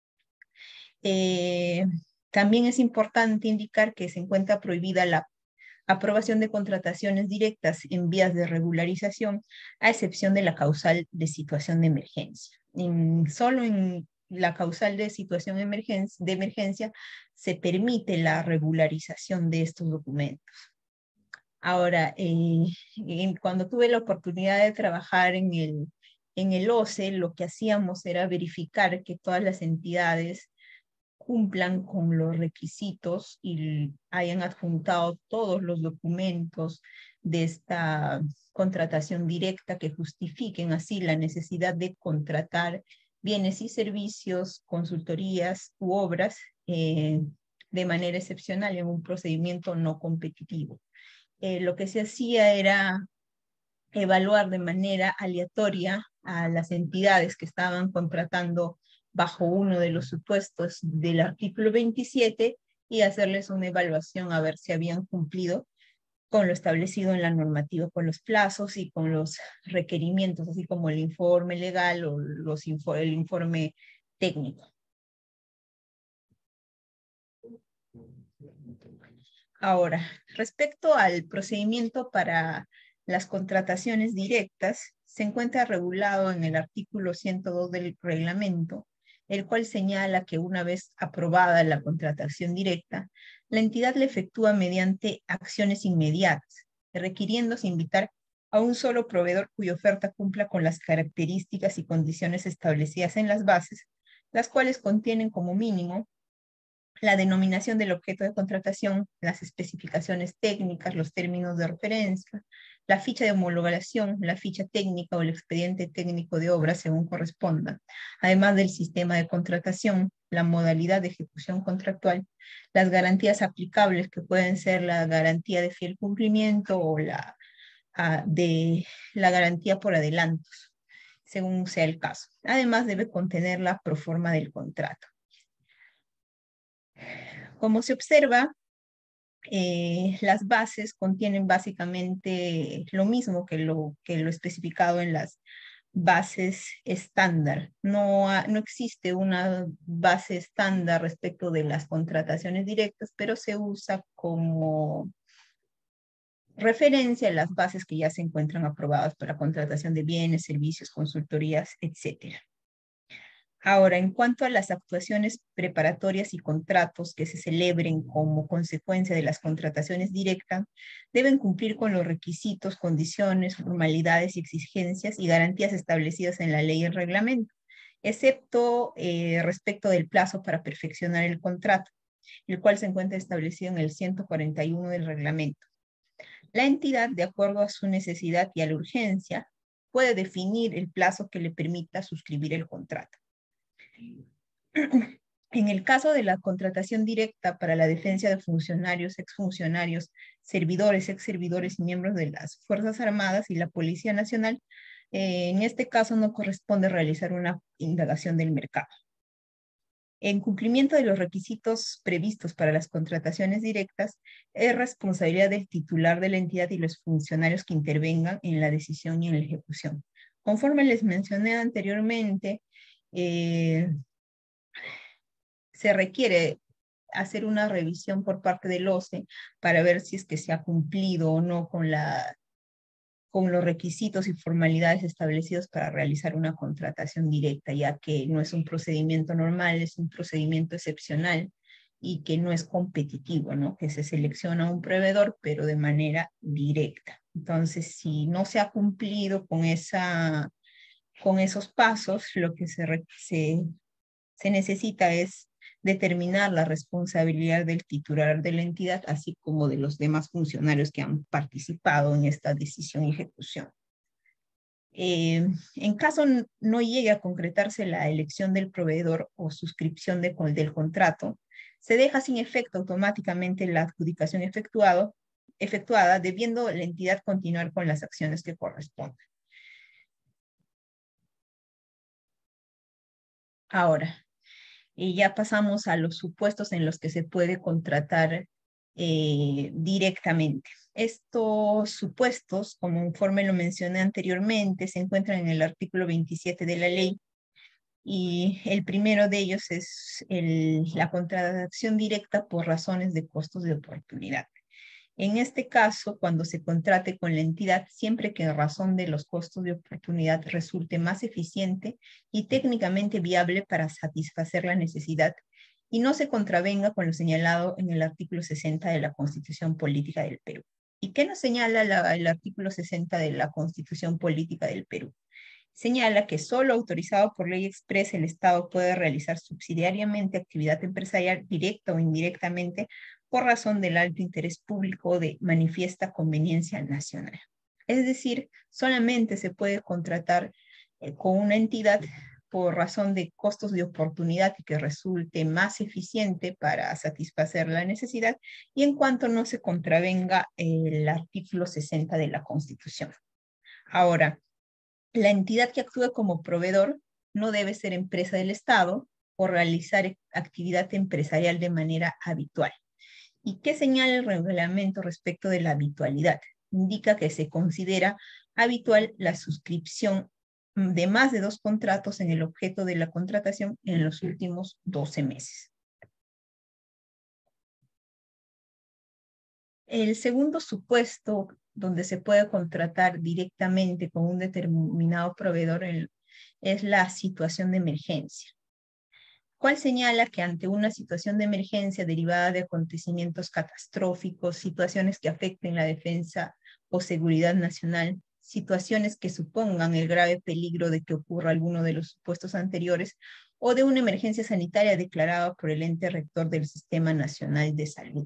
Eh, también es importante indicar que se encuentra prohibida la aprobación de contrataciones directas en vías de regularización, a excepción de la causal de situación de emergencia. En, solo en la causal de situación de emergencia, de emergencia se permite la regularización de estos documentos. Ahora, eh, en, cuando tuve la oportunidad de trabajar en el, en el O C E, lo que hacíamos era verificar que todas las entidades cumplan con los requisitos y hayan adjuntado todos los documentos de esta contratación directa que justifiquen así la necesidad de contratar bienes y servicios, consultorías u obras eh, de manera excepcional en un procedimiento no competitivo. Eh, lo que se hacía era evaluar de manera aleatoria a las entidades que estaban contratando bajo uno de los supuestos del artículo veintisiete y hacerles una evaluación a ver si habían cumplido con lo establecido en la normativa, con los plazos y con los requerimientos, así como el informe legal o los info el informe técnico. Ahora, respecto al procedimiento para las contrataciones directas, se encuentra regulado en el artículo ciento dos del reglamento, el cual señala que una vez aprobada la contratación directa, la entidad le efectúa mediante acciones inmediatas, requiriéndose invitar a un solo proveedor cuya oferta cumpla con las características y condiciones establecidas en las bases, las cuales contienen como mínimo la denominación del objeto de contratación, las especificaciones técnicas, los términos de referencia, la ficha de homologación, la ficha técnica o el expediente técnico de obra según corresponda, además del sistema de contratación, la modalidad de ejecución contractual, las garantías aplicables que pueden ser la garantía de fiel cumplimiento o la, uh, de la garantía por adelantos, según sea el caso. Además debe contener la proforma del contrato. Como se observa, eh, las bases contienen básicamente lo mismo que lo, que lo especificado en las bases estándar. No, ha, no existe una base estándar respecto de las contrataciones directas, pero se usa como referencia a las bases que ya se encuentran aprobadas para contratación de bienes, servicios, consultorías, etcétera. Ahora, en cuanto a las actuaciones preparatorias y contratos que se celebren como consecuencia de las contrataciones directas, deben cumplir con los requisitos, condiciones, formalidades y exigencias y garantías establecidas en la ley y el reglamento, excepto eh, respecto del plazo para perfeccionar el contrato, el cual se encuentra establecido en el ciento cuarenta y uno del reglamento. La entidad, de acuerdo a su necesidad y a la urgencia, puede definir el plazo que le permita suscribir el contrato. En el caso de la contratación directa para la defensa de funcionarios, exfuncionarios, servidores, exservidores y miembros de las Fuerzas Armadas y la Policía Nacional, eh, en este caso no corresponde realizar una indagación del mercado. En cumplimiento de los requisitos previstos para las contrataciones directas, es responsabilidad del titular de la entidad y los funcionarios que intervengan en la decisión y en la ejecución. Conforme les mencioné anteriormente, eh, se requiere hacer una revisión por parte del O C E para ver si es que se ha cumplido o no con, la, con los requisitos y formalidades establecidos para realizar una contratación directa, ya que no es un procedimiento normal, es un procedimiento excepcional y que no es competitivo, ¿no? Que se selecciona un proveedor, pero de manera directa. Entonces, si no se ha cumplido con, esa, con esos pasos, lo que se, se, se necesita es determinar la responsabilidad del titular de la entidad, así como de los demás funcionarios que han participado en esta decisión y ejecución. Eh, en caso no llegue a concretarse la elección del proveedor o suscripción de, del contrato, se deja sin efecto automáticamente la adjudicación efectuado, efectuada, debiendo la entidad continuar con las acciones que correspondan. Ahora, y ya pasamos a los supuestos en los que se puede contratar eh, directamente. Estos supuestos, como conforme lo mencioné anteriormente, se encuentran en el artículo veintisiete de la ley, y el primero de ellos es el, la contratación directa por razones de costos de oportunidad. En este caso, cuando se contrate con la entidad, siempre que en razón de los costos de oportunidad resulte más eficiente y técnicamente viable para satisfacer la necesidad y no se contravenga con lo señalado en el artículo sesenta de la Constitución Política del Perú. ¿Y qué nos señala la, el artículo sesenta de la Constitución Política del Perú? señala que solo autorizado por ley expresa el Estado puede realizar subsidiariamente actividad empresarial directa o indirectamente por razón del alto interés público o de manifiesta conveniencia nacional. Es decir, solamente se puede contratar eh, con una entidad por razón de costos de oportunidad y que resulte más eficiente para satisfacer la necesidad y en cuanto no se contravenga el artículo sesenta de la Constitución. Ahora, la entidad que actúe como proveedor no debe ser empresa del Estado o realizar actividad empresarial de manera habitual. ¿Y qué señala el reglamento respecto de la habitualidad? Indica que se considera habitual la suscripción de más de dos contratos en el objeto de la contratación en los últimos doce meses. El segundo supuesto donde se puede contratar directamente con un determinado proveedor es la situación de emergencia, cual señala que ante una situación de emergencia derivada de acontecimientos catastróficos, situaciones que afecten la defensa o seguridad nacional, situaciones que supongan el grave peligro de que ocurra alguno de los supuestos anteriores, o de una emergencia sanitaria declarada por el ente rector del Sistema Nacional de Salud.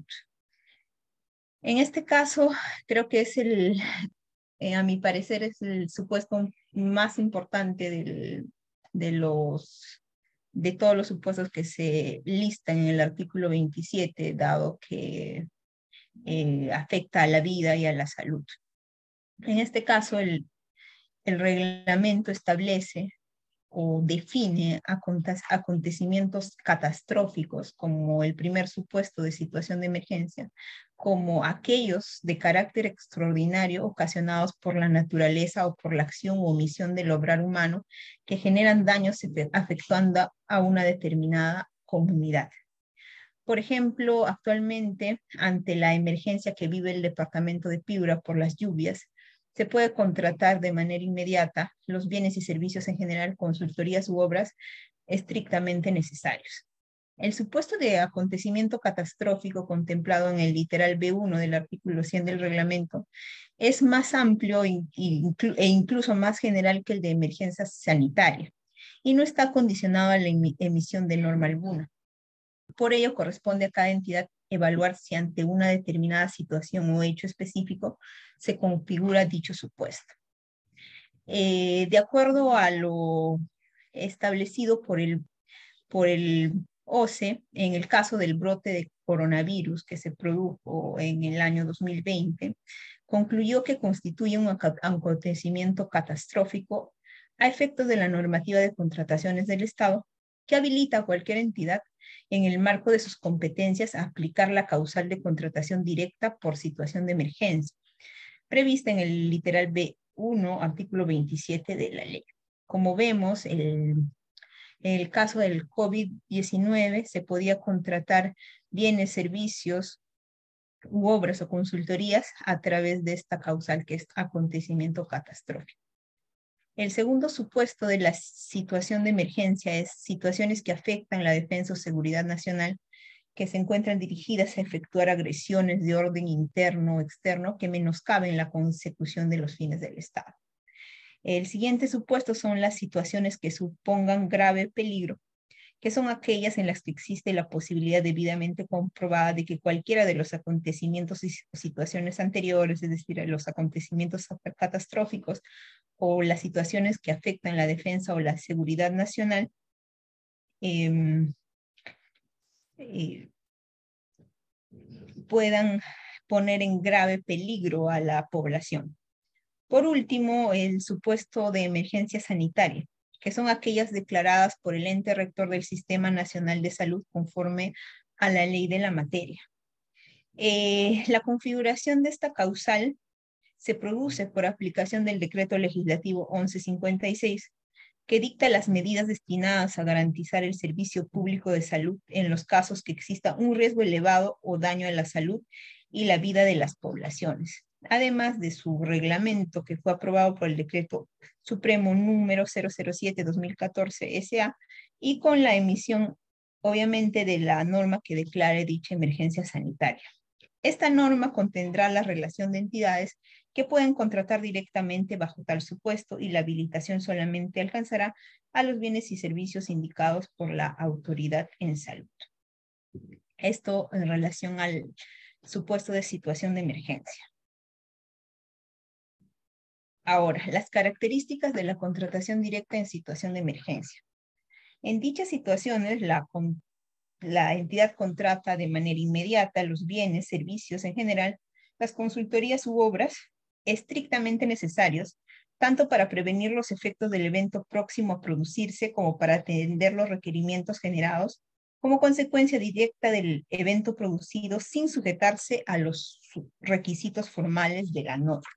En este caso, creo que es el, eh, a mi parecer, es el supuesto más importante del, de, los, de todos los supuestos que se listan en el artículo veintisiete, dado que eh, afecta a la vida y a la salud. En este caso, el, el reglamento establece o define acontecimientos catastróficos como el primer supuesto de situación de emergencia, como aquellos de carácter extraordinario ocasionados por la naturaleza o por la acción o omisión del obrar humano que generan daños afectando a una determinada comunidad. Por ejemplo, actualmente, ante la emergencia que vive el departamento de Piura por las lluvias, se puede contratar de manera inmediata los bienes y servicios en general, consultorías u obras estrictamente necesarios. El supuesto de acontecimiento catastrófico contemplado en el literal B uno del artículo cien del reglamento es más amplio e incluso más general que el de emergencia sanitaria y no está condicionado a la emisión de norma alguna. Por ello, corresponde a cada entidad evaluar si ante una determinada situación o hecho específico se configura dicho supuesto. Eh, de acuerdo a lo establecido por el, por el O C E, en el caso del brote de coronavirus que se produjo en el año dos mil veinte, concluyó que constituye un acontecimiento catastrófico a efectos de la normativa de contrataciones del Estado que habilita a cualquier entidad en el marco de sus competencias a aplicar la causal de contratación directa por situación de emergencia, prevista en el literal B uno, artículo veintisiete de la ley. Como vemos, el, en el caso del COVID diecinueve se podía contratar bienes, servicios u obras o consultorías a través de esta causal que es acontecimiento catastrófico. El segundo supuesto de la situación de emergencia es situaciones que afectan la defensa o seguridad nacional que se encuentran dirigidas a efectuar agresiones de orden interno o externo que menoscaben la consecución de los fines del Estado. El siguiente supuesto son las situaciones que supongan grave peligro, que son aquellas en las que existe la posibilidad debidamente comprobada de que cualquiera de los acontecimientos y situaciones anteriores, es decir, los acontecimientos catastróficos o las situaciones que afectan la defensa o la seguridad nacional, eh, eh, puedan poner en grave peligro a la población. Por último, el supuesto de emergencia sanitaria, que son aquellas declaradas por el ente rector del Sistema Nacional de Salud conforme a la ley de la materia. Eh, la configuración de esta causal se produce por aplicación del decreto legislativo once cincuenta y seis, que dicta las medidas destinadas a garantizar el servicio público de salud en los casos que exista un riesgo elevado o daño a la salud y la vida de las poblaciones, además de su reglamento que fue aprobado por el Decreto Supremo número cero cero siete guión dos mil catorce S A y con la emisión, obviamente, de la norma que declare dicha emergencia sanitaria. Esta norma contendrá la relación de entidades que pueden contratar directamente bajo tal supuesto y la habilitación solamente alcanzará a los bienes y servicios indicados por la autoridad en salud. Esto en relación al supuesto de situación de emergencia. Ahora, las características de la contratación directa en situación de emergencia. En dichas situaciones, la, la entidad contrata de manera inmediata los bienes, servicios en general, las consultorías u obras estrictamente necesarios, tanto para prevenir los efectos del evento próximo a producirse como para atender los requerimientos generados como consecuencia directa del evento producido sin sujetarse a los requisitos formales de la norma.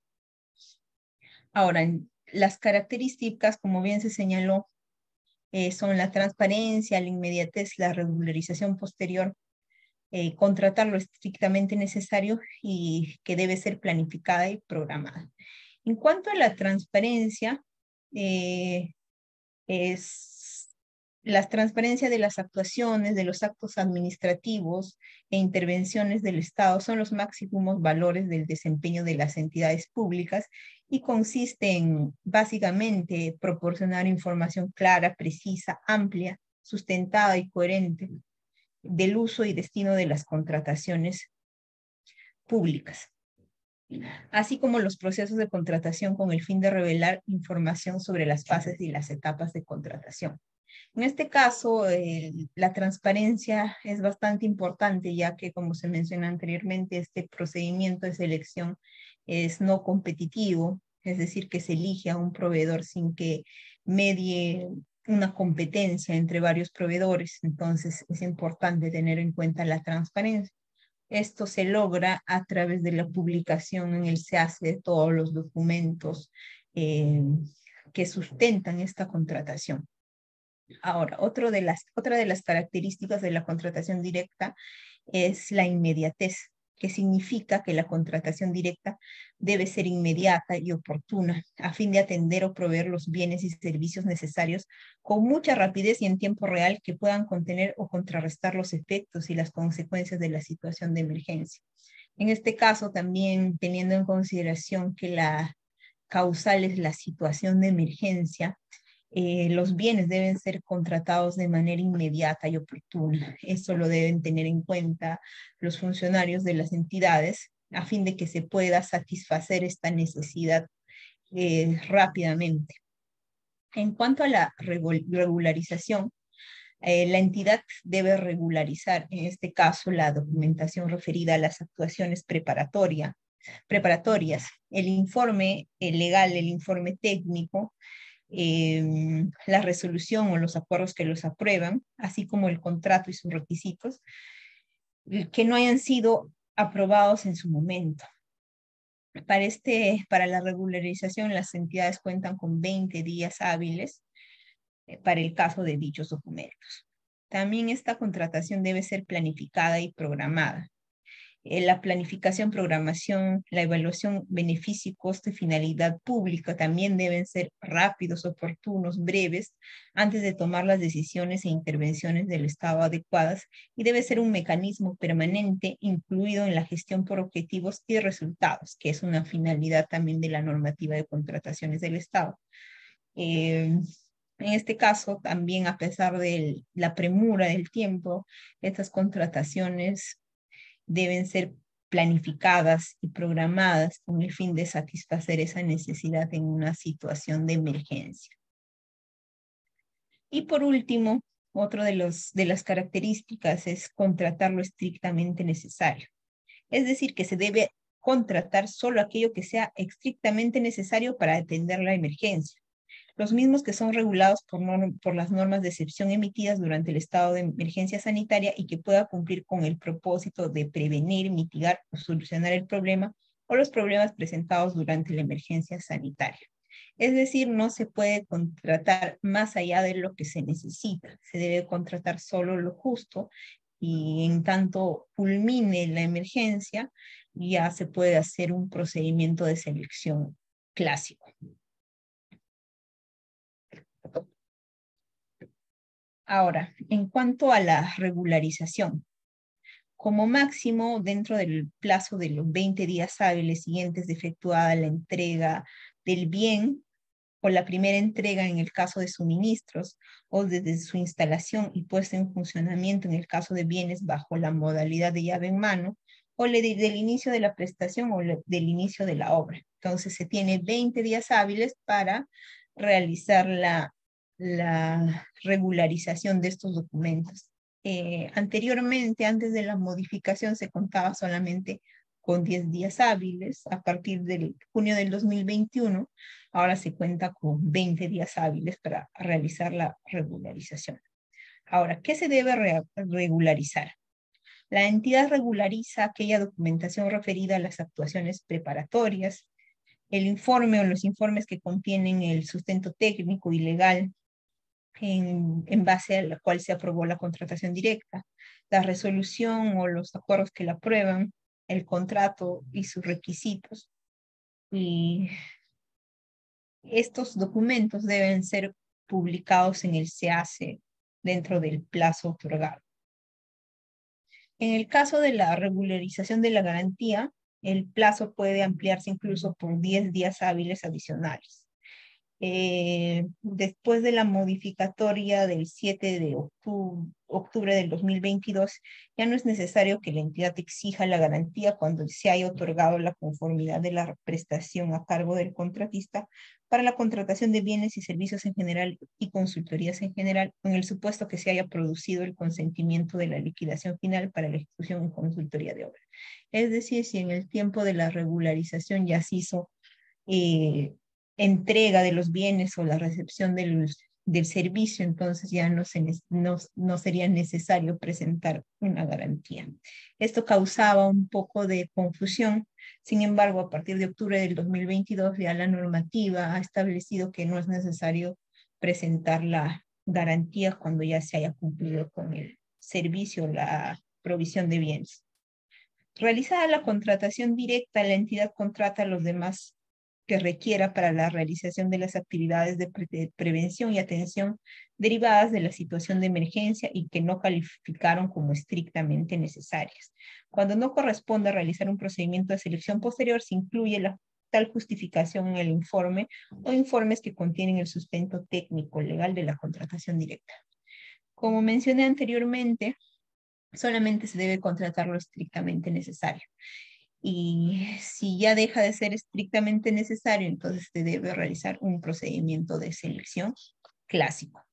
Ahora, las características, como bien se señaló, eh, son la transparencia, la inmediatez, la regularización posterior, eh, contratar lo estrictamente necesario y que debe ser planificada y programada. En cuanto a la transparencia, eh, es la transparencia de las actuaciones, de los actos administrativos e intervenciones del Estado son los máximos valores del desempeño de las entidades públicas y consiste en, básicamente, proporcionar información clara, precisa, amplia, sustentada y coherente del uso y destino de las contrataciones públicas, así como los procesos de contratación con el fin de revelar información sobre las fases y las etapas de contratación. En este caso, eh, la transparencia es bastante importante, ya que, como se menciona anteriormente, este procedimiento de selección es no competitivo, es decir, que se elige a un proveedor sin que medie una competencia entre varios proveedores. Entonces, es importante tener en cuenta la transparencia. Esto se logra a través de la publicación en el S E A C E de todos los documentos eh, que sustentan esta contratación. Ahora, otro de las, otra de las características de la contratación directa es la inmediatez, que significa que la contratación directa debe ser inmediata y oportuna a fin de atender o proveer los bienes y servicios necesarios con mucha rapidez y en tiempo real que puedan contener o contrarrestar los efectos y las consecuencias de la situación de emergencia. En este caso, también teniendo en consideración que la causal es la situación de emergencia, Eh, los bienes deben ser contratados de manera inmediata y oportuna. Eso lo deben tener en cuenta los funcionarios de las entidades a fin de que se pueda satisfacer esta necesidad eh, rápidamente. En cuanto a la regularización, eh, la entidad debe regularizar, en este caso, la documentación referida a las actuaciones preparatoria, preparatorias, el informe el legal, el informe técnico, Eh, la resolución o los acuerdos que los aprueban, así como el contrato y sus requisitos, que no hayan sido aprobados en su momento. Para, este, para la regularización, las entidades cuentan con veinte días hábiles eh, para el caso de dichos documentos. También esta contratación debe ser planificada y programada. La planificación, programación, la evaluación, beneficio, costo y finalidad pública también deben ser rápidos, oportunos, breves, antes de tomar las decisiones e intervenciones del Estado adecuadas, y debe ser un mecanismo permanente incluido en la gestión por objetivos y resultados, que es una finalidad también de la normativa de contrataciones del Estado. Eh, En este caso, también a pesar de la premura del tiempo, estas contrataciones deben ser planificadas y programadas con el fin de satisfacer esa necesidad en una situación de emergencia. Y por último, otro de, los, de las características es contratar lo estrictamente necesario. Es decir, que se debe contratar solo aquello que sea estrictamente necesario para atender la emergencia. Los mismos que son regulados por, norm, por las normas de excepción emitidas durante el estado de emergencia sanitaria y que pueda cumplir con el propósito de prevenir, mitigar o solucionar el problema o los problemas presentados durante la emergencia sanitaria. Es decir, no se puede contratar más allá de lo que se necesita. Se debe contratar solo lo justo y en tanto culmine la emergencia, ya se puede hacer un procedimiento de selección clásico. Ahora, en cuanto a la regularización, como máximo dentro del plazo de los veinte días hábiles siguientes de efectuada la entrega del bien o la primera entrega en el caso de suministros o desde su instalación y puesta en funcionamiento en el caso de bienes bajo la modalidad de llave en mano, o le, del inicio de la prestación o le, del inicio de la obra. Entonces se tiene veinte días hábiles para realizar la, la regularización de estos documentos. Eh, anteriormente, antes de la modificación, se contaba solamente con diez días hábiles. A partir de junio del dos mil veintiuno, ahora se cuenta con veinte días hábiles para realizar la regularización. Ahora, ¿qué se debe re regularizar? La entidad regulariza aquella documentación referida a las actuaciones preparatorias, el informe o los informes que contienen el sustento técnico y legal en, en base a la cual se aprobó la contratación directa, la resolución o los acuerdos que la aprueban, el contrato y sus requisitos. Y estos documentos deben ser publicados en el S E A C E dentro del plazo otorgado. En el caso de la regularización de la garantía, el plazo puede ampliarse incluso por diez días hábiles adicionales. Eh, después de la modificatoria del siete de octubre, octubre del dos mil veintidós, ya no es necesario que la entidad exija la garantía cuando se haya otorgado la conformidad de la prestación a cargo del contratista para la contratación de bienes y servicios en general y consultorías en general, en el supuesto que se haya producido el consentimiento de la liquidación final para la ejecución en consultoría de obra. Es decir, si en el tiempo de la regularización ya se hizo eh, entrega de los bienes o la recepción del, del servicio, entonces ya no, se, no, no sería necesario presentar una garantía. Esto causaba un poco de confusión. Sin embargo, a partir de octubre del dos mil veintidós, ya la normativa ha establecido que no es necesario presentar la garantía cuando ya se haya cumplido con el servicio, la provisión de bienes. Realizada la contratación directa, la entidad contrata a los demás que requiera para la realización de las actividades de, pre de prevención y atención derivadas de la situación de emergencia y que no calificaron como estrictamente necesarias. Cuando no corresponde a realizar un procedimiento de selección posterior, se incluye la tal justificación en el informe o informes que contienen el sustento técnico legal de la contratación directa. Como mencioné anteriormente, solamente se debe contratar lo estrictamente necesario. Y si ya deja de ser estrictamente necesario, entonces se debe realizar un procedimiento de selección clásico.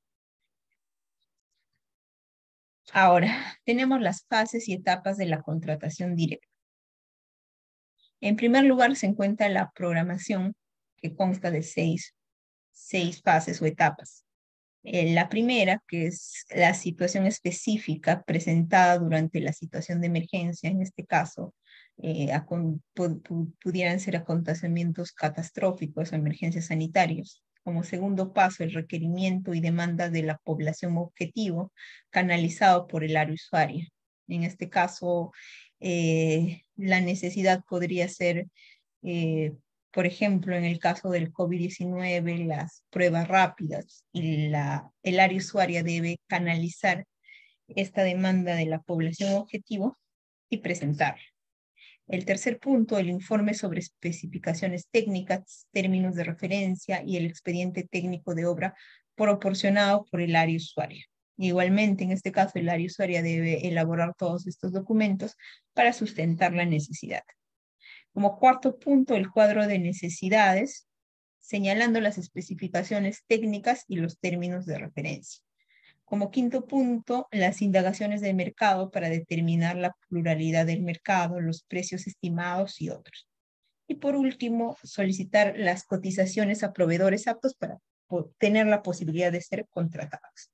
Ahora, tenemos las fases y etapas de la contratación directa. En primer lugar, se encuentra la programación, que consta de seis, seis fases o etapas. Eh, la primera, que es la situación específica presentada durante la situación de emergencia, en este caso, eh, a, pu pu pudieran ser acontecimientos catastróficos o emergencias sanitarias. Como segundo paso, el requerimiento y demanda de la población objetivo, canalizado por el área usuaria. En este caso, eh, la necesidad podría ser eh, por ejemplo, en el caso del COVID diecinueve, las pruebas rápidas y la, el área usuaria debe canalizar esta demanda de la población objetivo y presentarla. El tercer punto, el informe sobre especificaciones técnicas, términos de referencia y el expediente técnico de obra proporcionado por el área usuaria. Igualmente, en este caso, el área usuaria debe elaborar todos estos documentos para sustentar la necesidad. Como cuarto punto, el cuadro de necesidades, señalando las especificaciones técnicas y los términos de referencia. Como quinto punto, las indagaciones del mercado para determinar la pluralidad del mercado, los precios estimados y otros. Y por último, solicitar las cotizaciones a proveedores aptos para tener la posibilidad de ser contratados.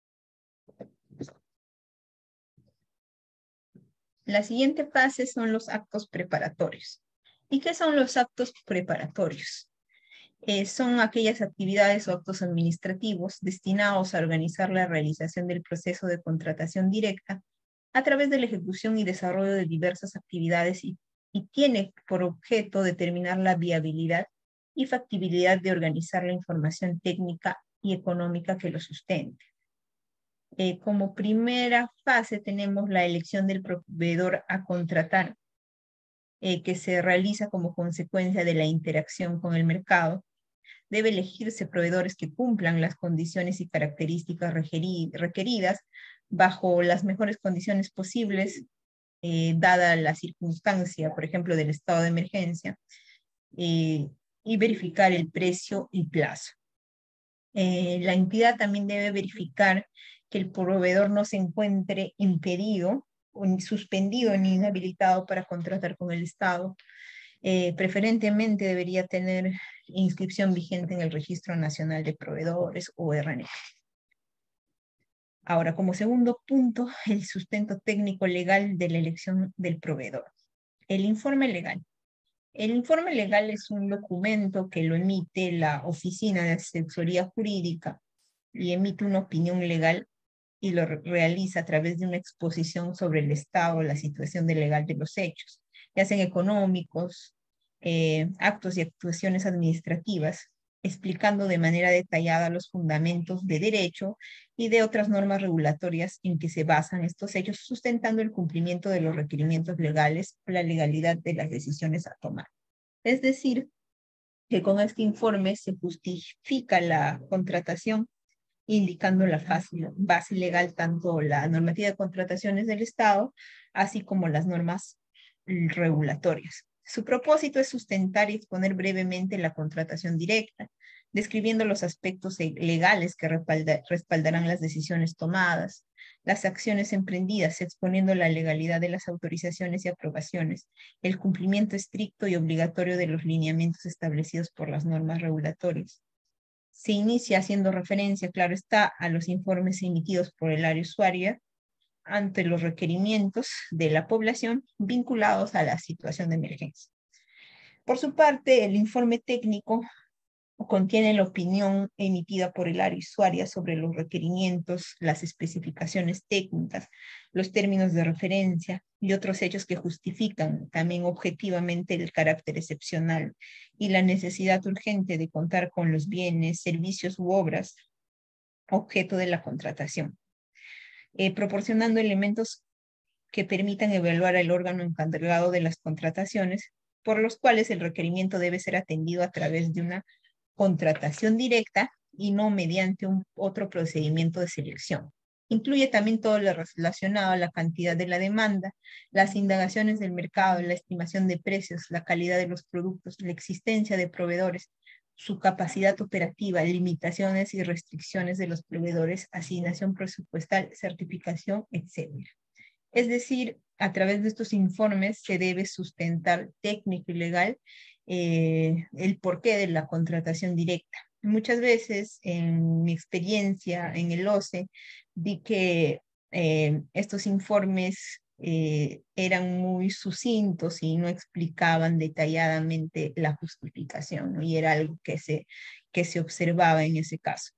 La siguiente fase son los actos preparatorios. ¿Y qué son los actos preparatorios? Eh, son aquellas actividades o actos administrativos destinados a organizar la realización del proceso de contratación directa a través de la ejecución y desarrollo de diversas actividades y, y tiene por objeto determinar la viabilidad y factibilidad de organizar la información técnica y económica que lo sustente. Eh, como primera fase tenemos la elección del proveedor a contratar, eh, que se realiza como consecuencia de la interacción con el mercado. Debe elegirse proveedores que cumplan las condiciones y características requeridas bajo las mejores condiciones posibles, eh, dada la circunstancia, por ejemplo, del estado de emergencia, eh, y verificar el precio y plazo. Eh, la entidad también debe verificar que el proveedor no se encuentre impedido, o ni suspendido ni inhabilitado para contratar con el Estado. Eh, preferentemente debería tener inscripción vigente en el Registro Nacional de Proveedores o R N P. Ahora, como segundo punto, el sustento técnico legal de la elección del proveedor. El informe legal. El informe legal es un documento que lo emite la Oficina de Asesoría Jurídica y emite una opinión legal y lo re realiza a través de una exposición sobre el estado, la situación de legal de los hechos, ya sean económicos, eh, actos y actuaciones administrativas, explicando de manera detallada los fundamentos de derecho y de otras normas regulatorias en que se basan estos hechos, sustentando el cumplimiento de los requerimientos legales o la legalidad de las decisiones a tomar. Es decir, que con este informe se justifica la contratación, indicando la base legal, tanto la normativa de contrataciones del Estado, así como las normas regulatorias. Su propósito es sustentar y exponer brevemente la contratación directa, describiendo los aspectos legales que respalda, respaldarán las decisiones tomadas, las acciones emprendidas, exponiendo la legalidad de las autorizaciones y aprobaciones, el cumplimiento estricto y obligatorio de los lineamientos establecidos por las normas regulatorias. Se inicia haciendo referencia, claro está, a los informes emitidos por el área usuaria ante los requerimientos de la población vinculados a la situación de emergencia. Por su parte, el informe técnico contiene la opinión emitida por el área usuaria sobre los requerimientos, las especificaciones técnicas, los términos de referencia y otros hechos que justifican también objetivamente el carácter excepcional y la necesidad urgente de contar con los bienes, servicios u obras objeto de la contratación, eh, proporcionando elementos que permitan evaluar al órgano encargado de las contrataciones, por los cuales el requerimiento debe ser atendido a través de una contratación directa y no mediante un otro procedimiento de selección. Incluye también todo lo relacionado a la cantidad de la demanda, las indagaciones del mercado, la estimación de precios, la calidad de los productos, la existencia de proveedores, su capacidad operativa, limitaciones y restricciones de los proveedores, asignación presupuestal, certificación, etcétera. Es decir, a través de estos informes se debe sustentar técnico y legal eh, el porqué de la contratación directa. Muchas veces, en mi experiencia en el O C E, vi que eh, estos informes eh, eran muy sucintos y no explicaban detalladamente la justificación, ¿no? Y era algo que se, que se observaba en ese caso.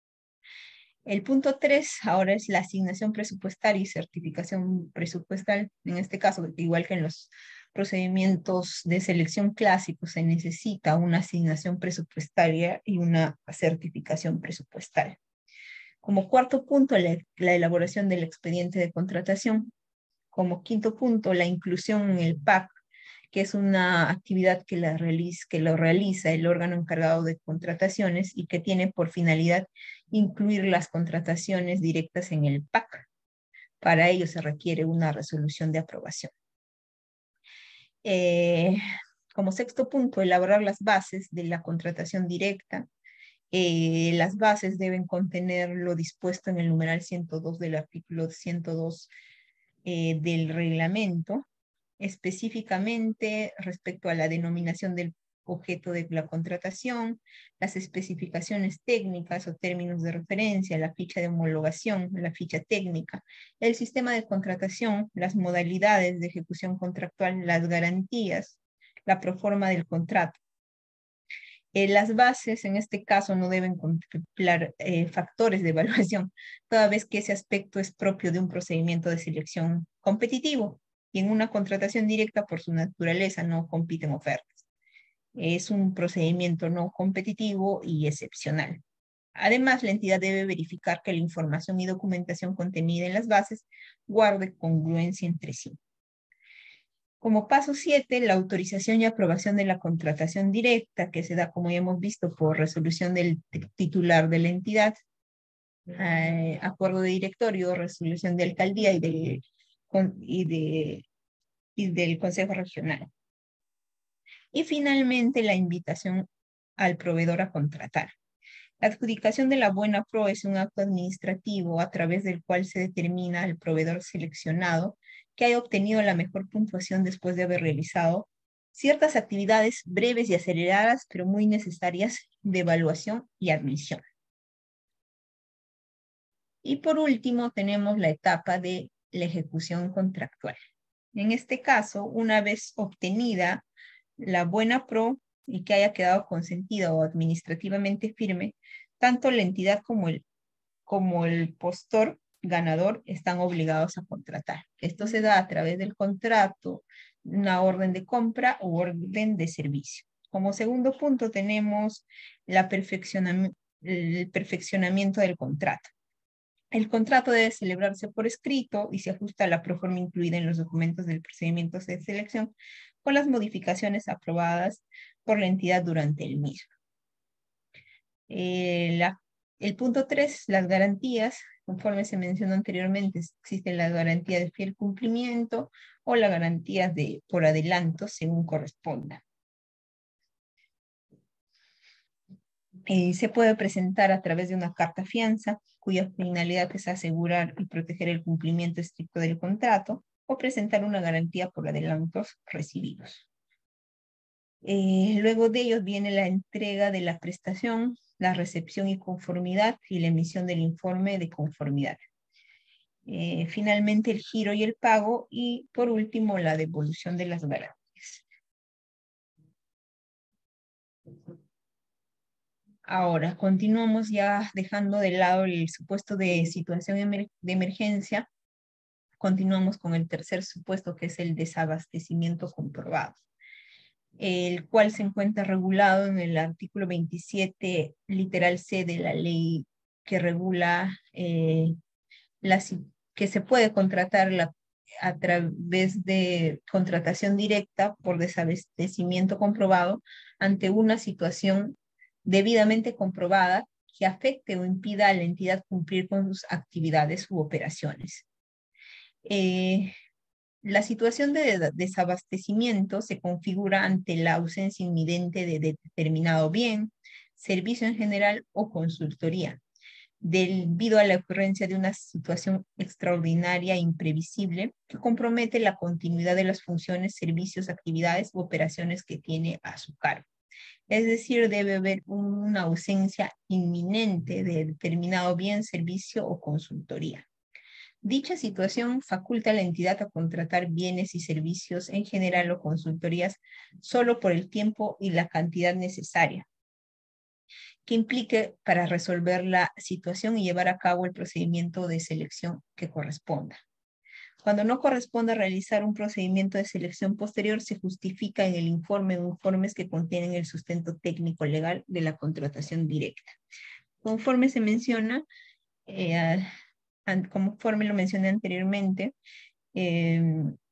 El punto tres ahora es la asignación presupuestaria y certificación presupuestal. En este caso, igual que en los procedimientos de selección clásicos, se necesita una asignación presupuestaria y una certificación presupuestal. Como cuarto punto, la, la elaboración del expediente de contratación. Como quinto punto, la inclusión en el P A C, que es una actividad que, la realiza, que lo realiza el órgano encargado de contrataciones y que tiene por finalidad incluir las contrataciones directas en el P A C. Para ello se requiere una resolución de aprobación. Eh, como sexto punto, elaborar las bases de la contratación directa. Eh, las bases deben contener lo dispuesto en el numeral ciento dos del artículo ciento dos eh, del reglamento, específicamente respecto a la denominación del objeto de la contratación, las especificaciones técnicas o términos de referencia, la ficha de homologación, la ficha técnica, el sistema de contratación, las modalidades de ejecución contractual, las garantías, la proforma del contrato. Eh, las bases, en este caso, no deben contemplar eh, factores de evaluación, toda vez que ese aspecto es propio de un procedimiento de selección competitivo, y en una contratación directa, por su naturaleza, no compiten ofertas. Es un procedimiento no competitivo y excepcional. Además, la entidad debe verificar que la información y documentación contenida en las bases guarde congruencia entre sí. Como paso siete, la autorización y aprobación de la contratación directa, que se da, como ya hemos visto, por resolución del titular de la entidad, eh, acuerdo de directorio, resolución de alcaldía y, de, con, y, de, y del Consejo Regional. Y finalmente, la invitación al proveedor a contratar. La adjudicación de la buena pro es un acto administrativo a través del cual se determina al proveedor seleccionado que haya obtenido la mejor puntuación después de haber realizado ciertas actividades breves y aceleradas, pero muy necesarias de evaluación y admisión. Y por último, tenemos la etapa de la ejecución contractual. En este caso, una vez obtenida la buena pro y que haya quedado consentida o administrativamente firme, tanto la entidad como el, como el postor ganador están obligados a contratar. Esto se da a través del contrato, una orden de compra u orden de servicio. Como segundo punto tenemos la perfeccionam- el perfeccionamiento del contrato. El contrato debe celebrarse por escrito y se ajusta a la proforma incluida en los documentos del procedimiento de selección con las modificaciones aprobadas por la entidad durante el mismo. Eh, la, el punto tres, las garantías, conforme se mencionó anteriormente, existen las garantías de fiel cumplimiento o las garantías de por adelanto según corresponda. Eh, se puede presentar a través de una carta fianza, cuya finalidad es asegurar y proteger el cumplimiento estricto del contrato, o presentar una garantía por adelantos recibidos. Eh, luego de ellos viene la entrega de la prestación, la recepción y conformidad y la emisión del informe de conformidad. Eh, finalmente el giro y el pago y por último la devolución de las garantías. Ahora, continuamos ya dejando de lado el supuesto de situación emer de emergencia. Continuamos con el tercer supuesto, que es el desabastecimiento comprobado, el cual se encuentra regulado en el artículo veintisiete, literal C de la ley que regula eh, la, que se puede contratar la, a través de contratación directa por desabastecimiento comprobado ante una situación debidamente comprobada que afecte o impida a la entidad cumplir con sus actividades u operaciones. Eh, la situación de desabastecimiento se configura ante la ausencia inminente de determinado bien, servicio en general o consultoría, debido a la ocurrencia de una situación extraordinaria e imprevisible que compromete la continuidad de las funciones, servicios, actividades u operaciones que tiene a su cargo. Es decir, debe haber una ausencia inminente de determinado bien, servicio o consultoría. Dicha situación faculta a la entidad a contratar bienes y servicios en general o consultorías solo por el tiempo y la cantidad necesaria, que implique para resolver la situación y llevar a cabo el procedimiento de selección que corresponda. Cuando no corresponda realizar un procedimiento de selección posterior, se justifica en el informe o informes que contienen el sustento técnico legal de la contratación directa. Conforme se menciona, eh, conforme lo mencioné anteriormente, eh,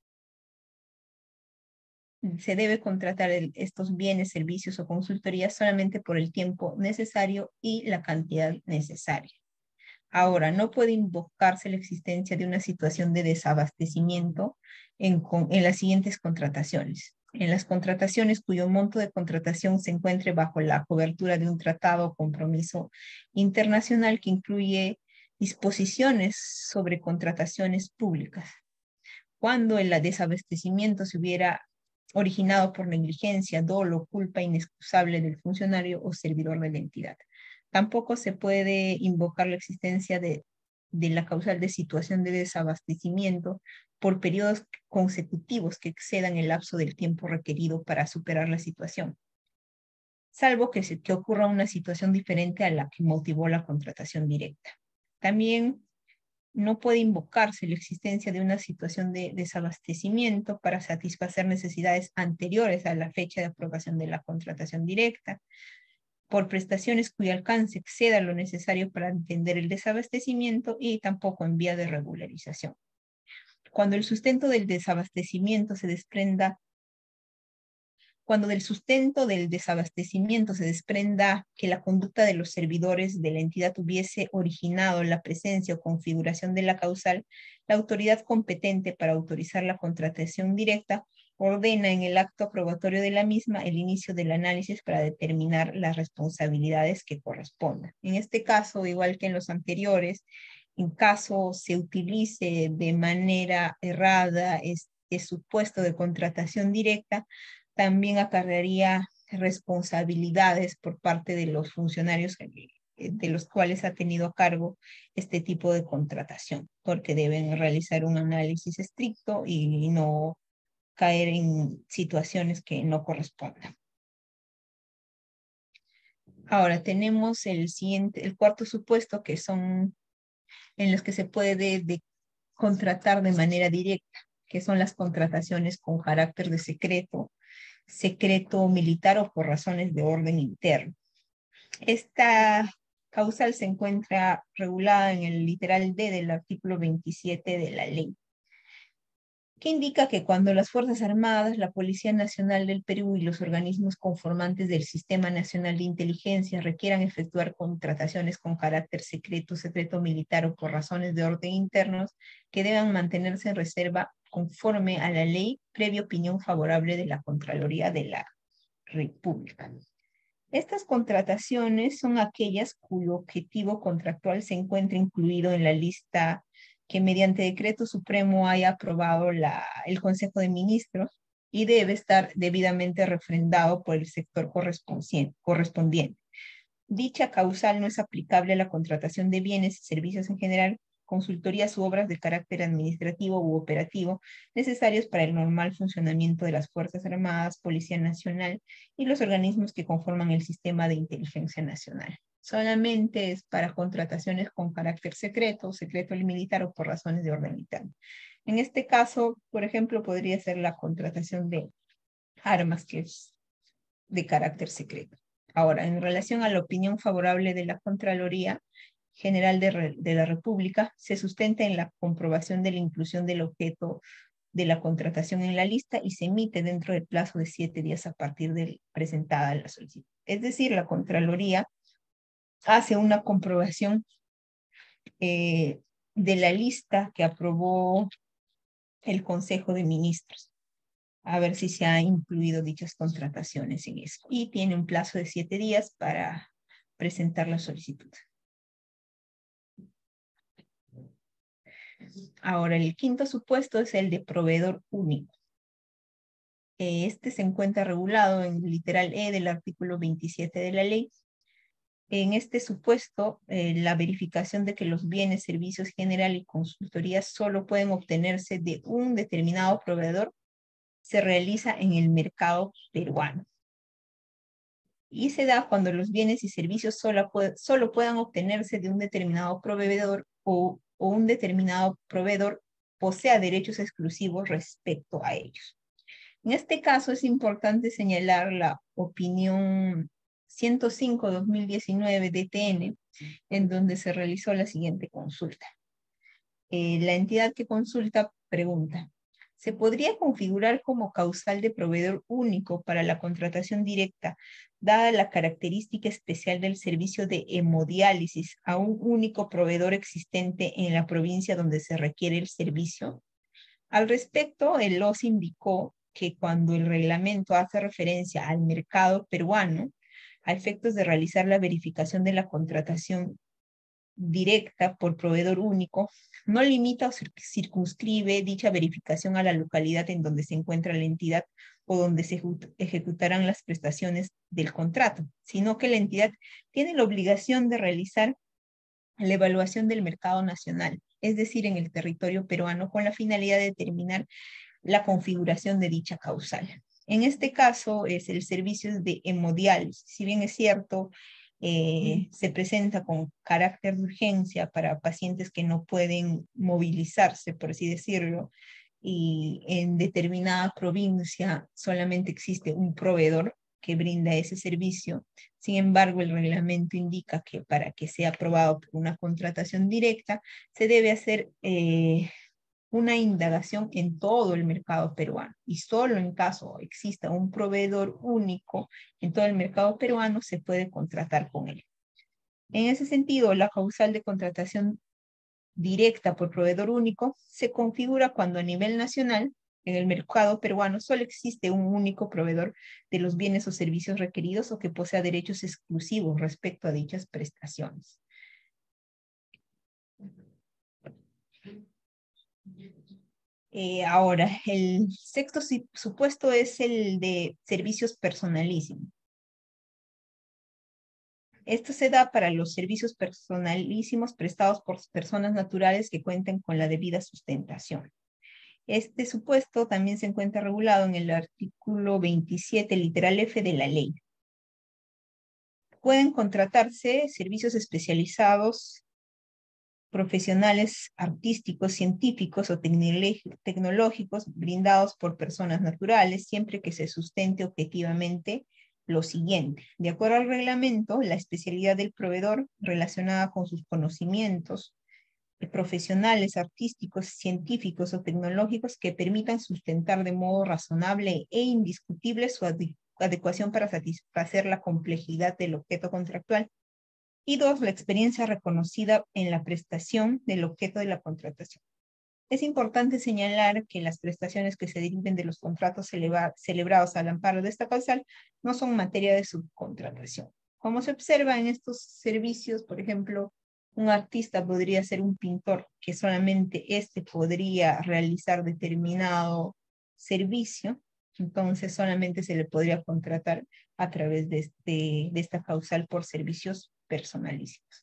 se debe contratar el, estos bienes, servicios o consultorías solamente por el tiempo necesario y la cantidad necesaria. Ahora, no puede invocarse la existencia de una situación de desabastecimiento en, en las siguientes contrataciones. En las contrataciones cuyo monto de contratación se encuentre bajo la cobertura de un tratado o compromiso internacional que incluye disposiciones sobre contrataciones públicas. Cuando el desabastecimiento se hubiera originado por negligencia, dolo, culpa inexcusable del funcionario o servidor de la entidad. Tampoco se puede invocar la existencia de, de la causal de situación de desabastecimiento por periodos consecutivos que excedan el lapso del tiempo requerido para superar la situación, salvo que, se, que ocurra una situación diferente a la que motivó la contratación directa. También no puede invocarse la existencia de una situación de desabastecimiento para satisfacer necesidades anteriores a la fecha de aprobación de la contratación directa. por prestaciones cuyo alcance exceda lo necesario para atender el desabastecimiento y tampoco en vía de regularización. Cuando el sustento del desabastecimiento se desprenda Cuando del sustento del desabastecimiento se desprenda que la conducta de los servidores de la entidad hubiese originado la presencia o configuración de la causal, la autoridad competente para autorizar la contratación directa ordena en el acto aprobatorio de la misma el inicio del análisis para determinar las responsabilidades que correspondan. En este caso, igual que en los anteriores, en caso se utilice de manera errada este supuesto de contratación directa, también acarrearía responsabilidades por parte de los funcionarios de los cuales ha tenido a cargo este tipo de contratación, porque deben realizar un análisis estricto y no caer en situaciones que no correspondan. Ahora tenemos el siguiente, el cuarto supuesto, que son en los que se puede de, de contratar de manera directa, que son las contrataciones con carácter de secreto, secreto militar o por razones de orden interno. Esta causal se encuentra regulada en el literal D del artículo veintisiete de la ley, que indica que cuando las Fuerzas Armadas, la Policía Nacional del Perú y los organismos conformantes del Sistema Nacional de Inteligencia requieran efectuar contrataciones con carácter secreto, secreto militar o por razones de orden internos, que deban mantenerse en reserva conforme a la ley, previa opinión favorable de la Contraloría de la República. Estas contrataciones son aquellas cuyo objetivo contractual se encuentra incluido en la lista que mediante decreto supremo haya aprobado la, el Consejo de Ministros y debe estar debidamente refrendado por el sector correspondiente. Dicha causal no es aplicable a la contratación de bienes y servicios en general, consultorías u obras de carácter administrativo u operativo necesarios para el normal funcionamiento de las Fuerzas Armadas, Policía Nacional y los organismos que conforman el sistema de inteligencia nacional. Solamente es para contrataciones con carácter secreto, secreto militar o por razones de orden interno. En este caso, por ejemplo, podría ser la contratación de armas, que es de carácter secreto. Ahora, en relación a la opinión favorable de la Contraloría General de, Re de la República, se sustenta en la comprobación de la inclusión del objeto de la contratación en la lista y se emite dentro del plazo de siete días a partir de presentada la solicitud. Es decir, la Contraloría hace una comprobación eh, de la lista que aprobó el Consejo de Ministros, a ver si se han incluido dichas contrataciones en eso. Y tiene un plazo de siete días para presentar la solicitud. Ahora, el quinto supuesto es el de proveedor único. Este se encuentra regulado en el literal E del artículo veintisiete de la ley. En este supuesto, eh, la verificación de que los bienes, servicios general y consultorías solo pueden obtenerse de un determinado proveedor se realiza en el mercado peruano. Y se da cuando los bienes y servicios solo, solo puedan obtenerse de un determinado proveedor o, o un determinado proveedor posea derechos exclusivos respecto a ellos. En este caso es importante señalar la opinión ciento cinco guión dos mil diecinueve D T N, en donde se realizó la siguiente consulta. Eh, la entidad que consulta pregunta: ¿se podría configurar como causal de proveedor único para la contratación directa, dada la característica especial del servicio de hemodiálisis, a un único proveedor existente en la provincia donde se requiere el servicio? Al respecto, el O S indicó que cuando el reglamento hace referencia al mercado peruano, a efectos de realizar la verificación de la contratación directa por proveedor único, no limita o circunscribe dicha verificación a la localidad en donde se encuentra la entidad o donde se ejecutarán las prestaciones del contrato, sino que la entidad tiene la obligación de realizar la evaluación del mercado nacional, es decir, en el territorio peruano, con la finalidad de determinar la configuración de dicha causal. En este caso es el servicio de hemodiálisis. Si bien es cierto, eh, se presenta con carácter de urgencia para pacientes que no pueden movilizarse, por así decirlo, y en determinada provincia solamente existe un proveedor, que brinda ese servicio. Sin embargo, el reglamento indica que para que sea aprobado por una contratación directa, se debe hacer eh, una indagación en todo el mercado peruano, y solo en caso exista un proveedor único en todo el mercado peruano se puede contratar con él. En ese sentido, la causal de contratación directa por proveedor único se configura cuando a nivel nacional, en el mercado peruano, solo existe un único proveedor de los bienes o servicios requeridos o que posea derechos exclusivos respecto a dichas prestaciones. Eh, ahora, el sexto supuesto es el de servicios personalísimos. Esto se da para los servicios personalísimos prestados por personas naturales que cuenten con la debida sustentación. Este supuesto también se encuentra regulado en el artículo veintisiete, literal F de la ley. Pueden contratarse servicios especializados, profesionales, artísticos, científicos o tecnológicos brindados por personas naturales, siempre que se sustente objetivamente lo siguiente. De acuerdo al reglamento, la especialidad del proveedor relacionada con sus conocimientos profesionales, artísticos, científicos o tecnológicos que permitan sustentar de modo razonable e indiscutible su adecuación para satisfacer la complejidad del objeto contractual. Y dos, la experiencia reconocida en la prestación del objeto de la contratación. Es importante señalar que las prestaciones que se deriven de los contratos celebrados al amparo de esta causal no son materia de subcontratación. Como se observa en estos servicios, por ejemplo, un artista podría ser un pintor que solamente éste podría realizar determinado servicio, entonces solamente se le podría contratar a través de, este, de esta causal por servicios personalísimos.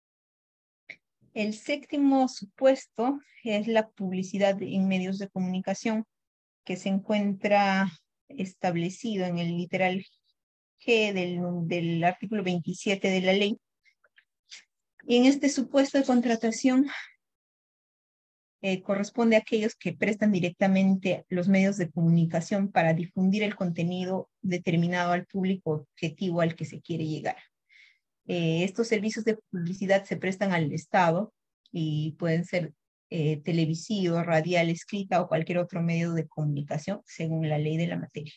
El séptimo supuesto es la publicidad en medios de comunicación, que se encuentra establecido en el literal G del, del artículo veintisiete de la ley. Y en este supuesto de contratación eh, corresponde a aquellos que prestan directamente los medios de comunicación para difundir el contenido determinado al público objetivo al que se quiere llegar. Eh, estos servicios de publicidad se prestan al Estado y pueden ser eh, televisivo, radial, escrita o cualquier otro medio de comunicación según la ley de la materia.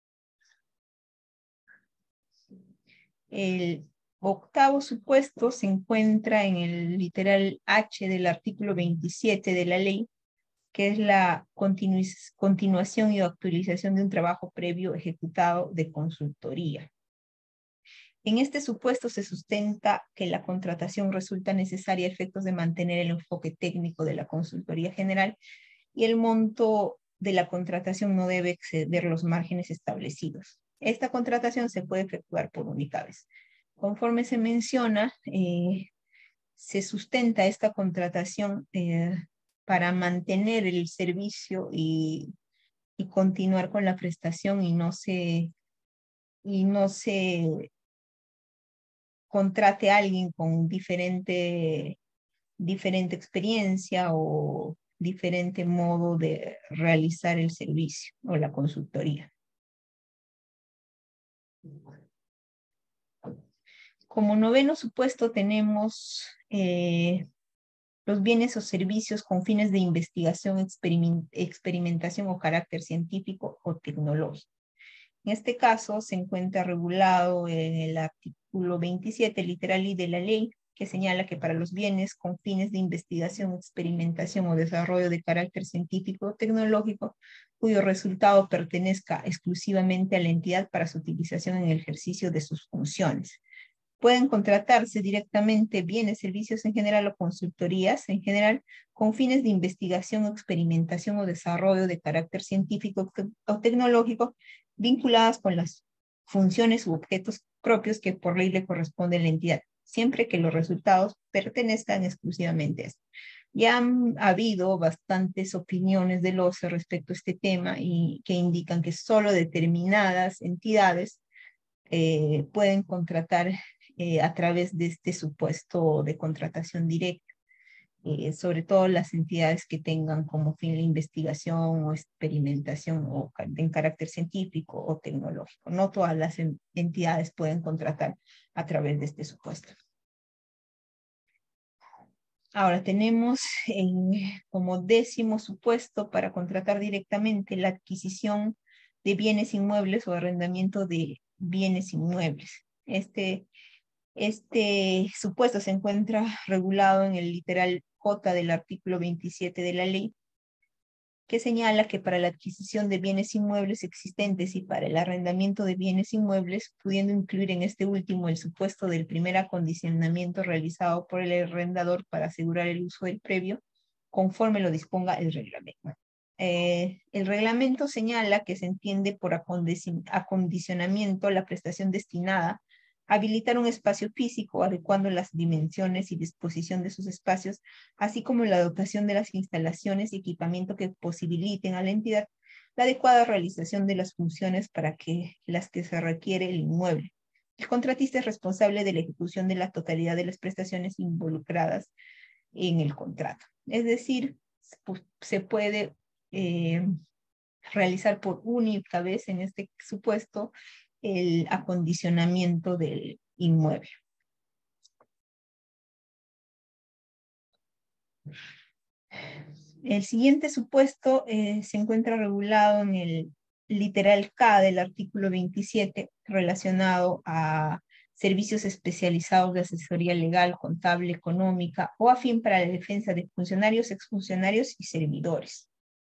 El octavo supuesto se encuentra en el literal H del artículo veintisiete de la ley, que es la continu continuación y actualización de un trabajo previo ejecutado de consultoría. En este supuesto se sustenta que la contratación resulta necesaria a efectos de mantener el enfoque técnico de la consultoría general y el monto de la contratación no debe exceder los márgenes establecidos. Esta contratación se puede efectuar por única vez. Conforme se menciona, eh, se sustenta esta contratación eh, para mantener el servicio y, y continuar con la prestación y no se, y no se contrate a alguien con diferente, diferente experiencia o diferente modo de realizar el servicio o la consultoría. Como noveno supuesto tenemos eh, los bienes o servicios con fines de investigación, experiment experimentación o carácter científico o tecnológico. En este caso se encuentra regulado en el artículo veintisiete, literal I de la ley, que señala que para los bienes con fines de investigación, experimentación o desarrollo de carácter científico o tecnológico, cuyo resultado pertenezca exclusivamente a la entidad para su utilización en el ejercicio de sus funciones. Pueden contratarse directamente bienes, servicios en general o consultorías en general con fines de investigación, experimentación o desarrollo de carácter científico o tecnológico vinculadas con las funciones u objetos propios que por ley le corresponden a la entidad, siempre que los resultados pertenezcan exclusivamente a esto. Ya han habido bastantes opiniones del O C E respecto a este tema y que indican que solo determinadas entidades eh, pueden contratar eh, a través de este supuesto de contratación directa. eh, sobre todo las entidades que tengan como fin la investigación o experimentación o en carácter científico o tecnológico. No todas las entidades pueden contratar a través de este supuesto. Ahora tenemos en, como décimo supuesto para contratar directamente la adquisición de bienes inmuebles o arrendamiento de bienes inmuebles. Este, este supuesto se encuentra regulado en el literal J del artículo veintisiete de la ley, que señala que para la adquisición de bienes inmuebles existentes y para el arrendamiento de bienes inmuebles, pudiendo incluir en este último el supuesto del primer acondicionamiento realizado por el arrendador para asegurar el uso del previo, conforme lo disponga el reglamento. Eh, el reglamento señala que se entiende por acondicionamiento la prestación destinada a habilitar un espacio físico adecuando las dimensiones y disposición de sus espacios, así como la dotación de las instalaciones y equipamiento que posibiliten a la entidad la adecuada realización de las funciones para que las que se requiere el inmueble. El contratista es responsable de la ejecución de la totalidad de las prestaciones involucradas en el contrato. Es decir, se puede eh, realizar por única vez en este supuesto el acondicionamiento del inmueble. El siguiente supuesto eh, se encuentra regulado en el literal K del artículo veintisiete, relacionado a servicios especializados de asesoría legal, contable, económica o afín para la defensa de funcionarios, exfuncionarios y servidores.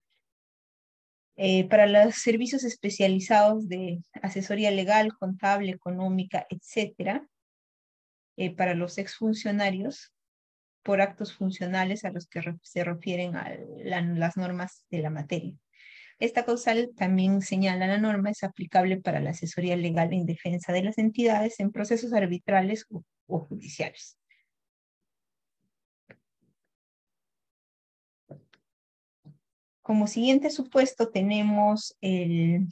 Eh, para los servicios especializados de asesoría legal, contable, económica, etcétera, eh, para los exfuncionarios, por actos funcionales a los que re se refieren a la, las normas de la materia. Esta causal, también señala la norma, es aplicable para la asesoría legal en defensa de las entidades en procesos arbitrales o, o judiciales. Como siguiente supuesto tenemos el,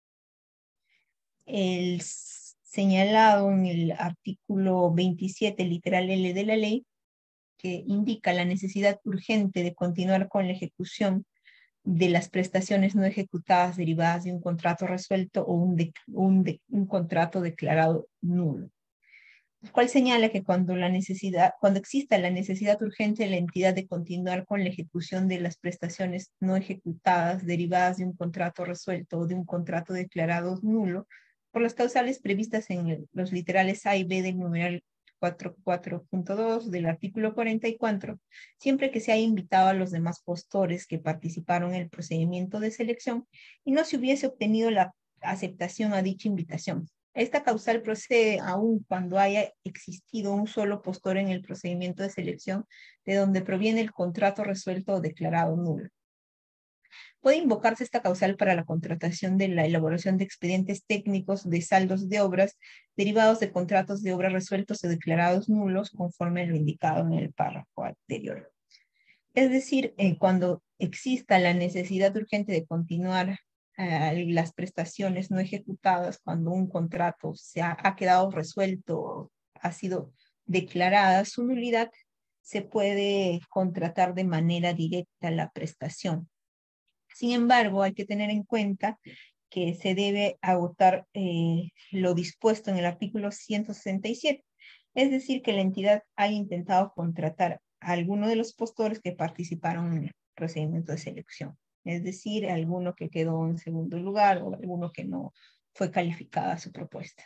el señalado en el artículo veintisiete, literal L de la ley, que indica la necesidad urgente de continuar con la ejecución de las prestaciones no ejecutadas derivadas de un contrato resuelto o un, de, un, de, un contrato declarado nulo. El cual señala que cuando, la necesidad, cuando exista la necesidad urgente de la entidad de continuar con la ejecución de las prestaciones no ejecutadas derivadas de un contrato resuelto o de un contrato declarado nulo, por las causales previstas en el, los literales A y B del numeral cuarenta y cuatro punto dos del artículo cuarenta y cuatro, siempre que se haya invitado a los demás postores que participaron en el procedimiento de selección y no se hubiese obtenido la aceptación a dicha invitación. Esta causal procede aún cuando haya existido un solo postor en el procedimiento de selección de donde proviene el contrato resuelto o declarado nulo. Puede invocarse esta causal para la contratación de la elaboración de expedientes técnicos de saldos de obras derivados de contratos de obras resueltos o declarados nulos conforme a lo indicado en el párrafo anterior. Es decir, eh, cuando exista la necesidad urgente de continuar eh, las prestaciones no ejecutadas, cuando un contrato se ha, ha quedado resuelto, ha sido declarada su nulidad, se puede contratar de manera directa la prestación. Sin embargo, hay que tener en cuenta que se debe agotar eh, lo dispuesto en el artículo ciento sesenta y siete, es decir, que la entidad haya intentado contratar a alguno de los postores que participaron en el procedimiento de selección, es decir, alguno que quedó en segundo lugar o alguno que no fue calificada su propuesta.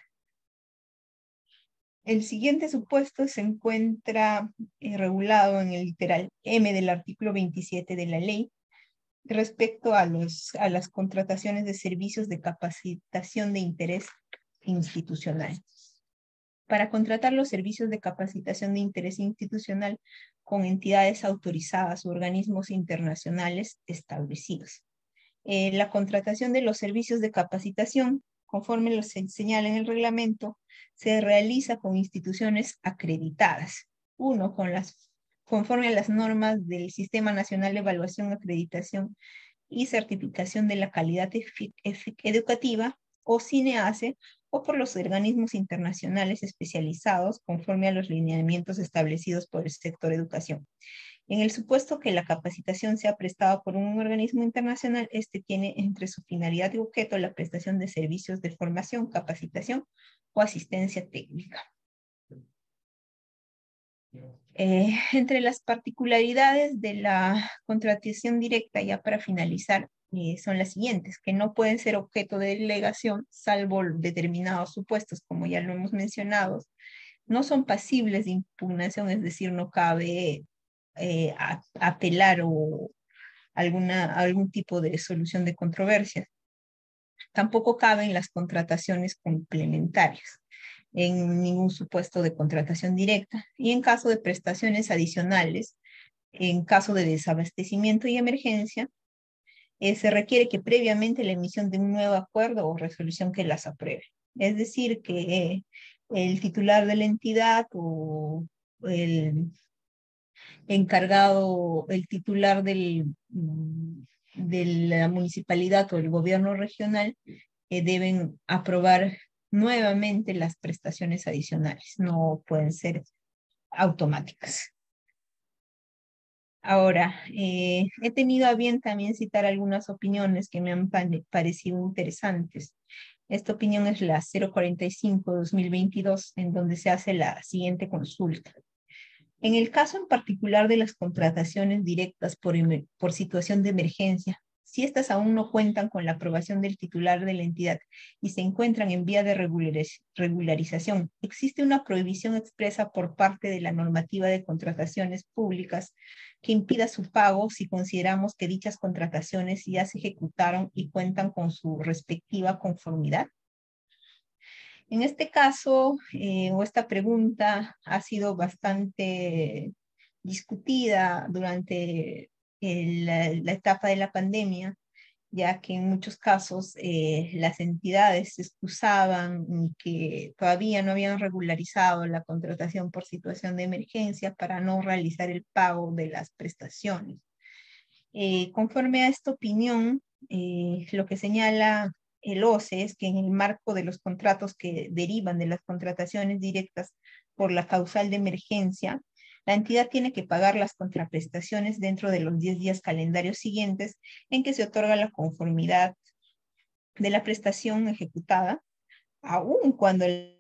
El siguiente supuesto se encuentra eh, regulado en el literal M del artículo veintisiete de la ley, respecto a, los, a las contrataciones de servicios de capacitación de interés institucional. Para contratar los servicios de capacitación de interés institucional con entidades autorizadas o organismos internacionales establecidos. Eh, la contratación de los servicios de capacitación, conforme lo se señala en el reglamento, se realiza con instituciones acreditadas. Uno, con las conforme a las normas del Sistema Nacional de Evaluación, Acreditación y Certificación de la Calidad Educativa, o SINEACE, o por los organismos internacionales especializados conforme a los lineamientos establecidos por el sector educación. En el supuesto que la capacitación sea prestada por un organismo internacional, este tiene entre su finalidad y objeto la prestación de servicios de formación, capacitación o asistencia técnica. Eh, entre las particularidades de la contratación directa, ya para finalizar, eh, son las siguientes, que no pueden ser objeto de delegación, salvo determinados supuestos, como ya lo hemos mencionado, no son pasibles de impugnación, es decir, no cabe eh, a, apelar o alguna, algún tipo de solución de controversia. Tampoco caben las contrataciones complementarias en ningún supuesto de contratación directa, y en caso de prestaciones adicionales, en caso de desabastecimiento y emergencia, eh, se requiere que previamente la emisión de un nuevo acuerdo o resolución que las apruebe. Es decir, que eh, el titular de la entidad o el encargado, el titular del, de la municipalidad o el gobierno regional eh, deben aprobar nuevamente las prestaciones adicionales, no pueden ser automáticas. Ahora, eh, he tenido a bien también citar algunas opiniones que me han parecido interesantes. Esta opinión es la cero cuarenta y cinco guión dos mil veintidós, en donde se hace la siguiente consulta. En el caso en particular de las contrataciones directas por, por situación de emergencia, si estas aún no cuentan con la aprobación del titular de la entidad y se encuentran en vía de regulariz regularización, existe una prohibición expresa por parte de la normativa de contrataciones públicas que impida su pago si consideramos que dichas contrataciones ya se ejecutaron y cuentan con su respectiva conformidad. En este caso, eh, o esta pregunta ha sido bastante discutida durante el, la, la etapa de la pandemia, ya que en muchos casos eh, las entidades se excusaban que todavía no habían regularizado la contratación por situación de emergencia para no realizar el pago de las prestaciones. Eh, conforme a esta opinión, eh, lo que señala el O C E es que en el marco de los contratos que derivan de las contrataciones directas por la causal de emergencia, la entidad tiene que pagar las contraprestaciones dentro de los diez días calendarios siguientes en que se otorga la conformidad de la prestación ejecutada, aun cuando el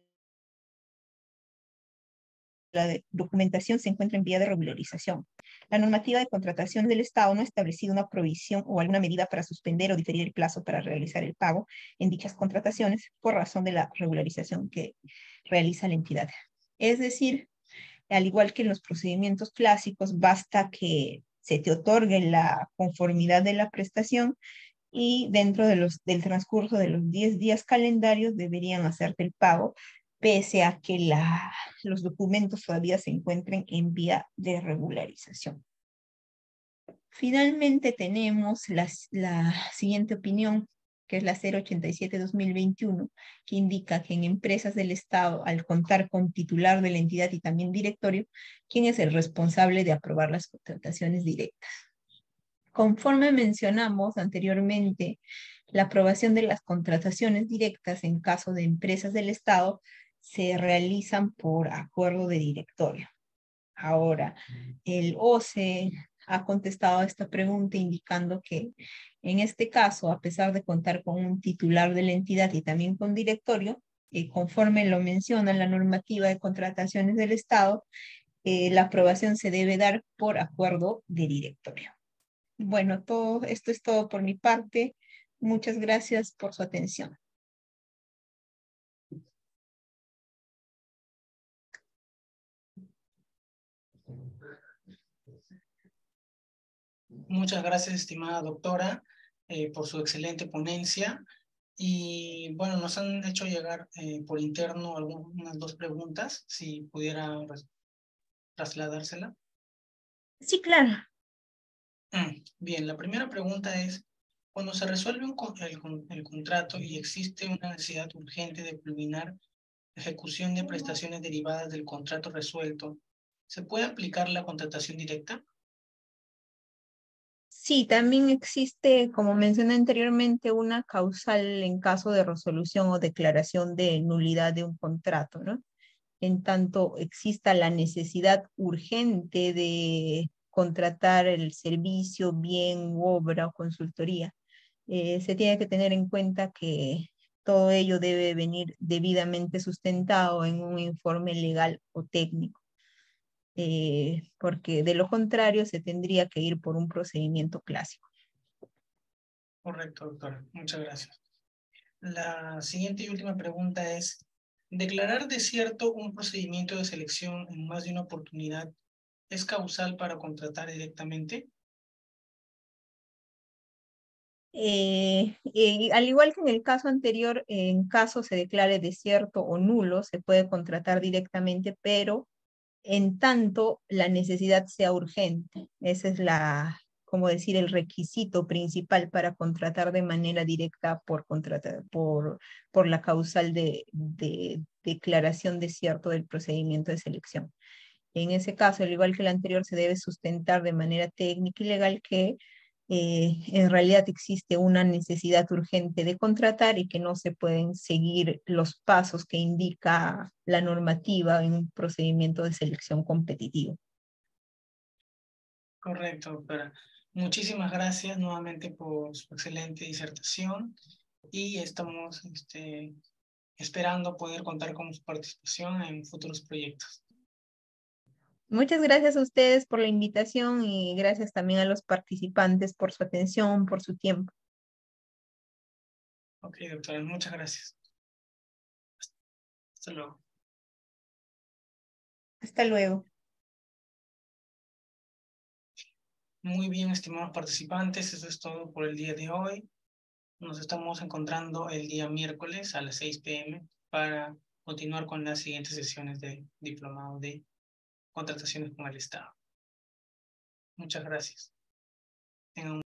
la documentación se encuentra en vía de regularización. La normativa de contratación del Estado no ha establecido una provisión o alguna medida para suspender o diferir el plazo para realizar el pago en dichas contrataciones por razón de la regularización que realiza la entidad. Es decir, al igual que en los procedimientos clásicos, basta que se te otorgue la conformidad de la prestación y dentro de los, del transcurso de los diez días calendarios deberían hacerte el pago, pese a que la, los documentos todavía se encuentren en vía de regularización. Finalmente tenemos la, la siguiente opinión, que es la cero ochenta y siete guión dos mil veintiuno, que indica que en empresas del Estado, al contar con titular de la entidad y también directorio, ¿quién es el responsable de aprobar las contrataciones directas? Conforme mencionamos anteriormente, la aprobación de las contrataciones directas en caso de empresas del Estado se realizan por acuerdo de directorio. Ahora, el O C E ha contestado a esta pregunta indicando que en este caso, a pesar de contar con un titular de la entidad y también con directorio, eh, conforme lo menciona la normativa de contrataciones del Estado, eh, la aprobación se debe dar por acuerdo de directorio. Bueno, todo, esto es todo por mi parte. Muchas gracias por su atención. Muchas gracias, estimada doctora, eh, por su excelente ponencia. Y bueno, nos han hecho llegar eh, por interno algunas dos preguntas, si pudiera trasladársela. Sí, claro. Bien, la primera pregunta es, cuando se resuelve un, el, el contrato y existe una necesidad urgente de culminar la ejecución de prestaciones derivadas del contrato resuelto, ¿se puede aplicar la contratación directa? Sí, también existe, como mencioné anteriormente, una causal en caso de resolución o declaración de nulidad de un contrato, ¿no? En tanto exista la necesidad urgente de contratar el servicio, bien, obra o consultoría. Eh, se tiene que tener en cuenta que todo ello debe venir debidamente sustentado en un informe legal o técnico, eh, porque de lo contrario se tendría que ir por un procedimiento clásico. Correcto, doctora. Muchas gracias. La siguiente y última pregunta es, ¿declarar desierto un procedimiento de selección en más de una oportunidad es causal para contratar directamente? Eh, eh, al igual que en el caso anterior, en caso se declare desierto o nulo, se puede contratar directamente, pero en tanto la necesidad sea urgente. Ese es la, como decir, el requisito principal para contratar de manera directa por, contratar, por, por la causal de, de declaración desierto del procedimiento de selección. En ese caso, al igual que el anterior, se debe sustentar de manera técnica y legal que eh, en realidad existe una necesidad urgente de contratar y que no se pueden seguir los pasos que indica la normativa en un procedimiento de selección competitivo. Correcto, doctora. Muchísimas gracias nuevamente por su excelente disertación y estamos este, esperando poder contar con su participación en futuros proyectos. Muchas gracias a ustedes por la invitación y gracias también a los participantes por su atención, por su tiempo. Ok, doctora, muchas gracias. Hasta luego. Hasta luego. Muy bien, estimados participantes, eso es todo por el día de hoy. Nos estamos encontrando el día miércoles a las seis p m para continuar con las siguientes sesiones de diplomado de contrataciones con el Estado. Muchas gracias. Tengan un